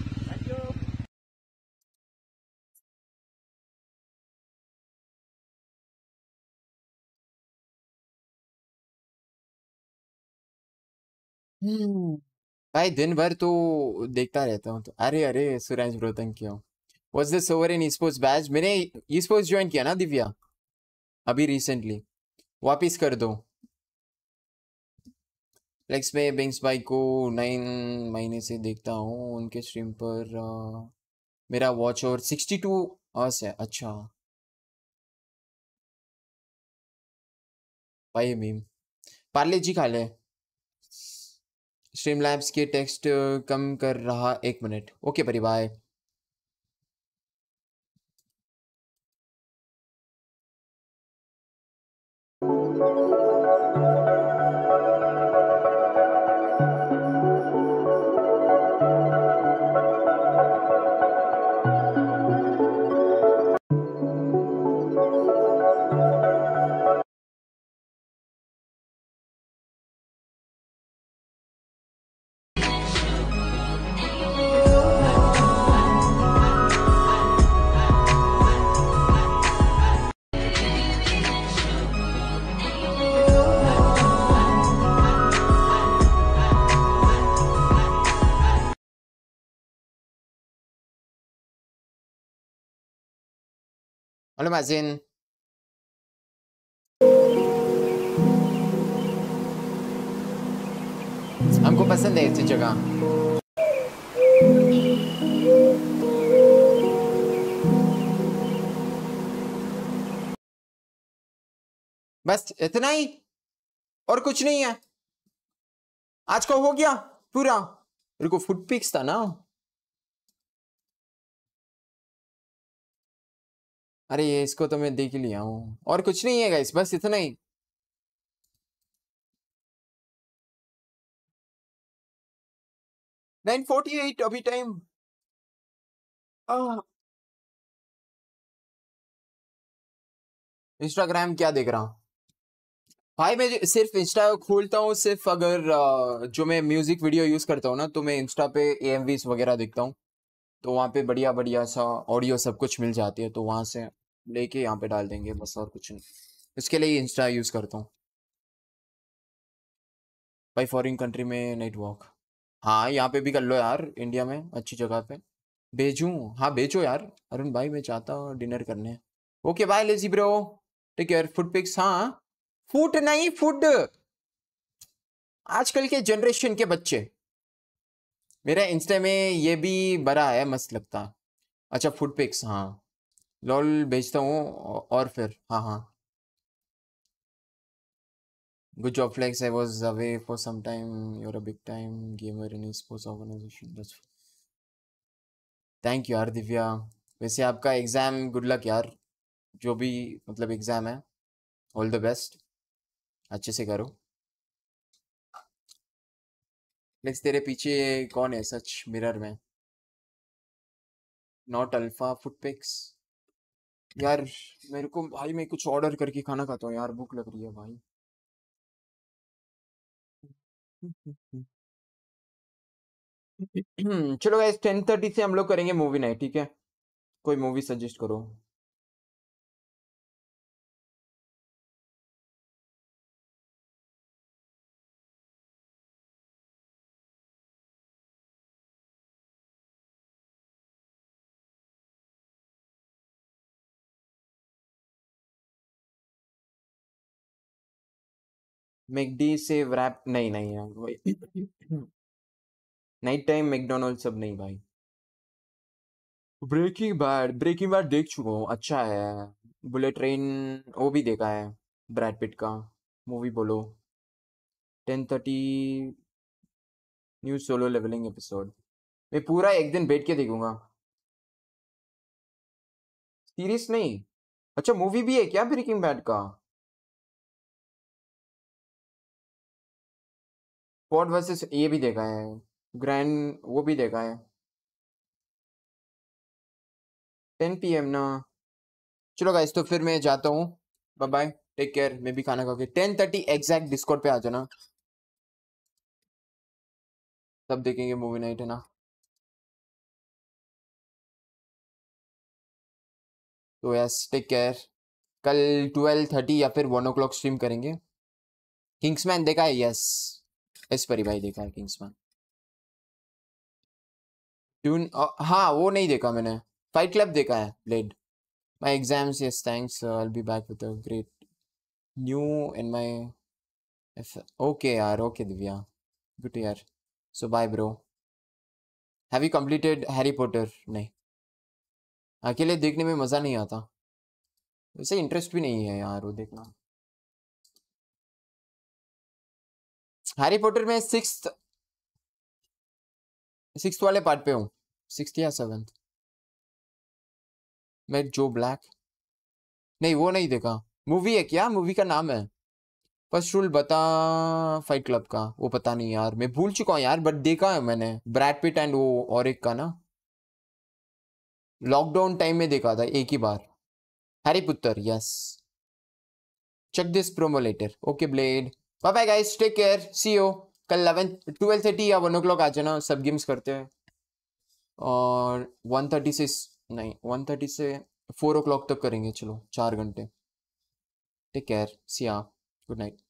Speaker 1: भाई दिन भर तो देखता रहता हूँ तो। अरे अरे Suresh bro thank you. What's this over in esports batch? मैंने ई-स्पोर्ट्स ज्वाइन किया ना दिव्या, अभी रिसेंटली। वापिस कर दो। लेक्स में बिंग्स भाई को 9 महीने से देखता हूँ। उनके स्ट्रीम पर मेरा वॉच और 62 आवर्स है। अच्छा भाई मीम पार्ले जी खा ले। स्ट्रीम लैब्स के टेक्स्ट कम कर रहा 1 मिनट। Okay Pari bye. Hello Majin. हमको पसंद है ऐसी जगह। बस इतना ही और कुछ नहीं है। आज का हो गया पूरा। मेरे को फुट पिक्स था ना। अरे ये इसको तो मैं देख ही लिया हूँ और कुछ नहीं है गाइस, बस इतना ही। नाइन 48 अभी टाइम। इंस्टाग्राम क्या देख रहा हूँ भाई? मैं सिर्फ इंस्टा खोलता हूँ सिर्फ अगर जो मैं म्यूजिक वीडियो यूज करता हूँ ना, तो मैं इंस्टा पे AMVs वगैरह देखता हूँ। तो वहाँ पे बढ़िया बढ़िया सा ऑडियो सब कुछ मिल जाती है, तो वहाँ से लेके यहाँ पे डाल देंगे बस, और कुछ नहीं। इसके लिए इंस्टा यूज करता हूँ भाई। फॉरेन कंट्री में नेटवर्क, हाँ यहाँ पे भी कर लो यार, इंडिया में अच्छी जगह पे भेजूँ। हाँ भेजो यार अरुण भाई, मैं चाहता हूँ डिनर करने। Okay bye lazy bro, take care. Food pics, हाँ फूड नहीं फूड, आजकल के जनरेशन के बच्चे। मेरा इंस्टा में ये भी बड़ा है, मस्त लगता। अच्छा फूड पिक्स, हाँ लॉल भेजता हूँ। और फिर हाँ हाँ, good job flex, I was away for some time, you are a big time gamer in sports organization. Thank you यार दिव्या। वैसे आपका एग्जाम गुड लक यार, जो भी मतलब एग्जाम है, ऑल द बेस्ट, अच्छे से करो। फ्लेक्स तेरे पीछे कौन है सच मिरर में? नॉट अल्फा फूड पिक्स यार। मेरे को भाई, मैं कुछ ऑर्डर करके खाना खाता हूँ यार, भूख लग रही है भाई। चलो गाइस 10:30 से हम लोग करेंगे मूवी नाइट, ठीक है? कोई मूवी सजेस्ट करो। मैकडी से रैप नहीं, नहीं यार भाई। नाइट टाइम मैकडोनल्ड सब नहीं भाई। ब्रेकिंग बैड देख चुका हूँ, अच्छा है। बुलेट ट्रेन वो भी देखा है, ब्रैड पिट का मूवी बोलो। 10:30 न्यू सोलो लेवलिंग एपिसोड, मैं पूरा एक दिन बैठ के देखूंगा। सीरीज नहीं, अच्छा मूवी भी है क्या ब्रेकिंग बैड का? फोर्ड वर्सेस ये भी देखा है, ग्रैंड वो भी देखा है। 10 PM ना। चलो गाइस तो फिर मैं जाता हूँ, बाय बाय, टेक केयर। मैं भी खाना खा के 10:30 एग्जैक्ट डिस्कॉर्ड पे आ जाना, तब देखेंगे मूवी नाइट, है ना? तो यस टेक केयर। कल 12:30 या फिर 1 o'clock स्ट्रीम करेंगे। किंग्समैन देखा है? यस एस परी भाई देखा है किंग्समैन। ट्यून हाँ वो नहीं देखा मैंने। फाइट क्लब देखा है, blade. My exams, yes thanks, I will be back with a great new in my. Okay यार, ओके दिव्या, गुड यार। So bye bro. Have you completed Harry Potter? नहीं, अकेले देखने में मजा नहीं आता, वैसे इंटरेस्ट भी नहीं है यार वो देखना। हैरी पॉटर में सिक्स्थ वाले पार्ट पे हूँ, 6th या 7th। मैं जो ब्लैक, नहीं वो नहीं देखा। मूवी है क्या? मूवी का नाम है फर्स्ट रूल बता, फाइट क्लब का वो पता नहीं यार, मैं भूल चुका हूँ यार, बट देखा है मैंने। ब्रैड पिट एंड वो और एक का ना, लॉकडाउन टाइम में देखा था एक ही बार। Harry Potter, yes. Check this promo letter. Okay blade, bye bye guys, take care, see you. कल 12:30 या 1 o'clock आ जाना, सब गेम्स करते हैं। और 1:30 से नहीं, 1:30 से 4 o'clock तक करेंगे, चलो 4 घंटे। टेक केयर, सी या, गुड नाइट।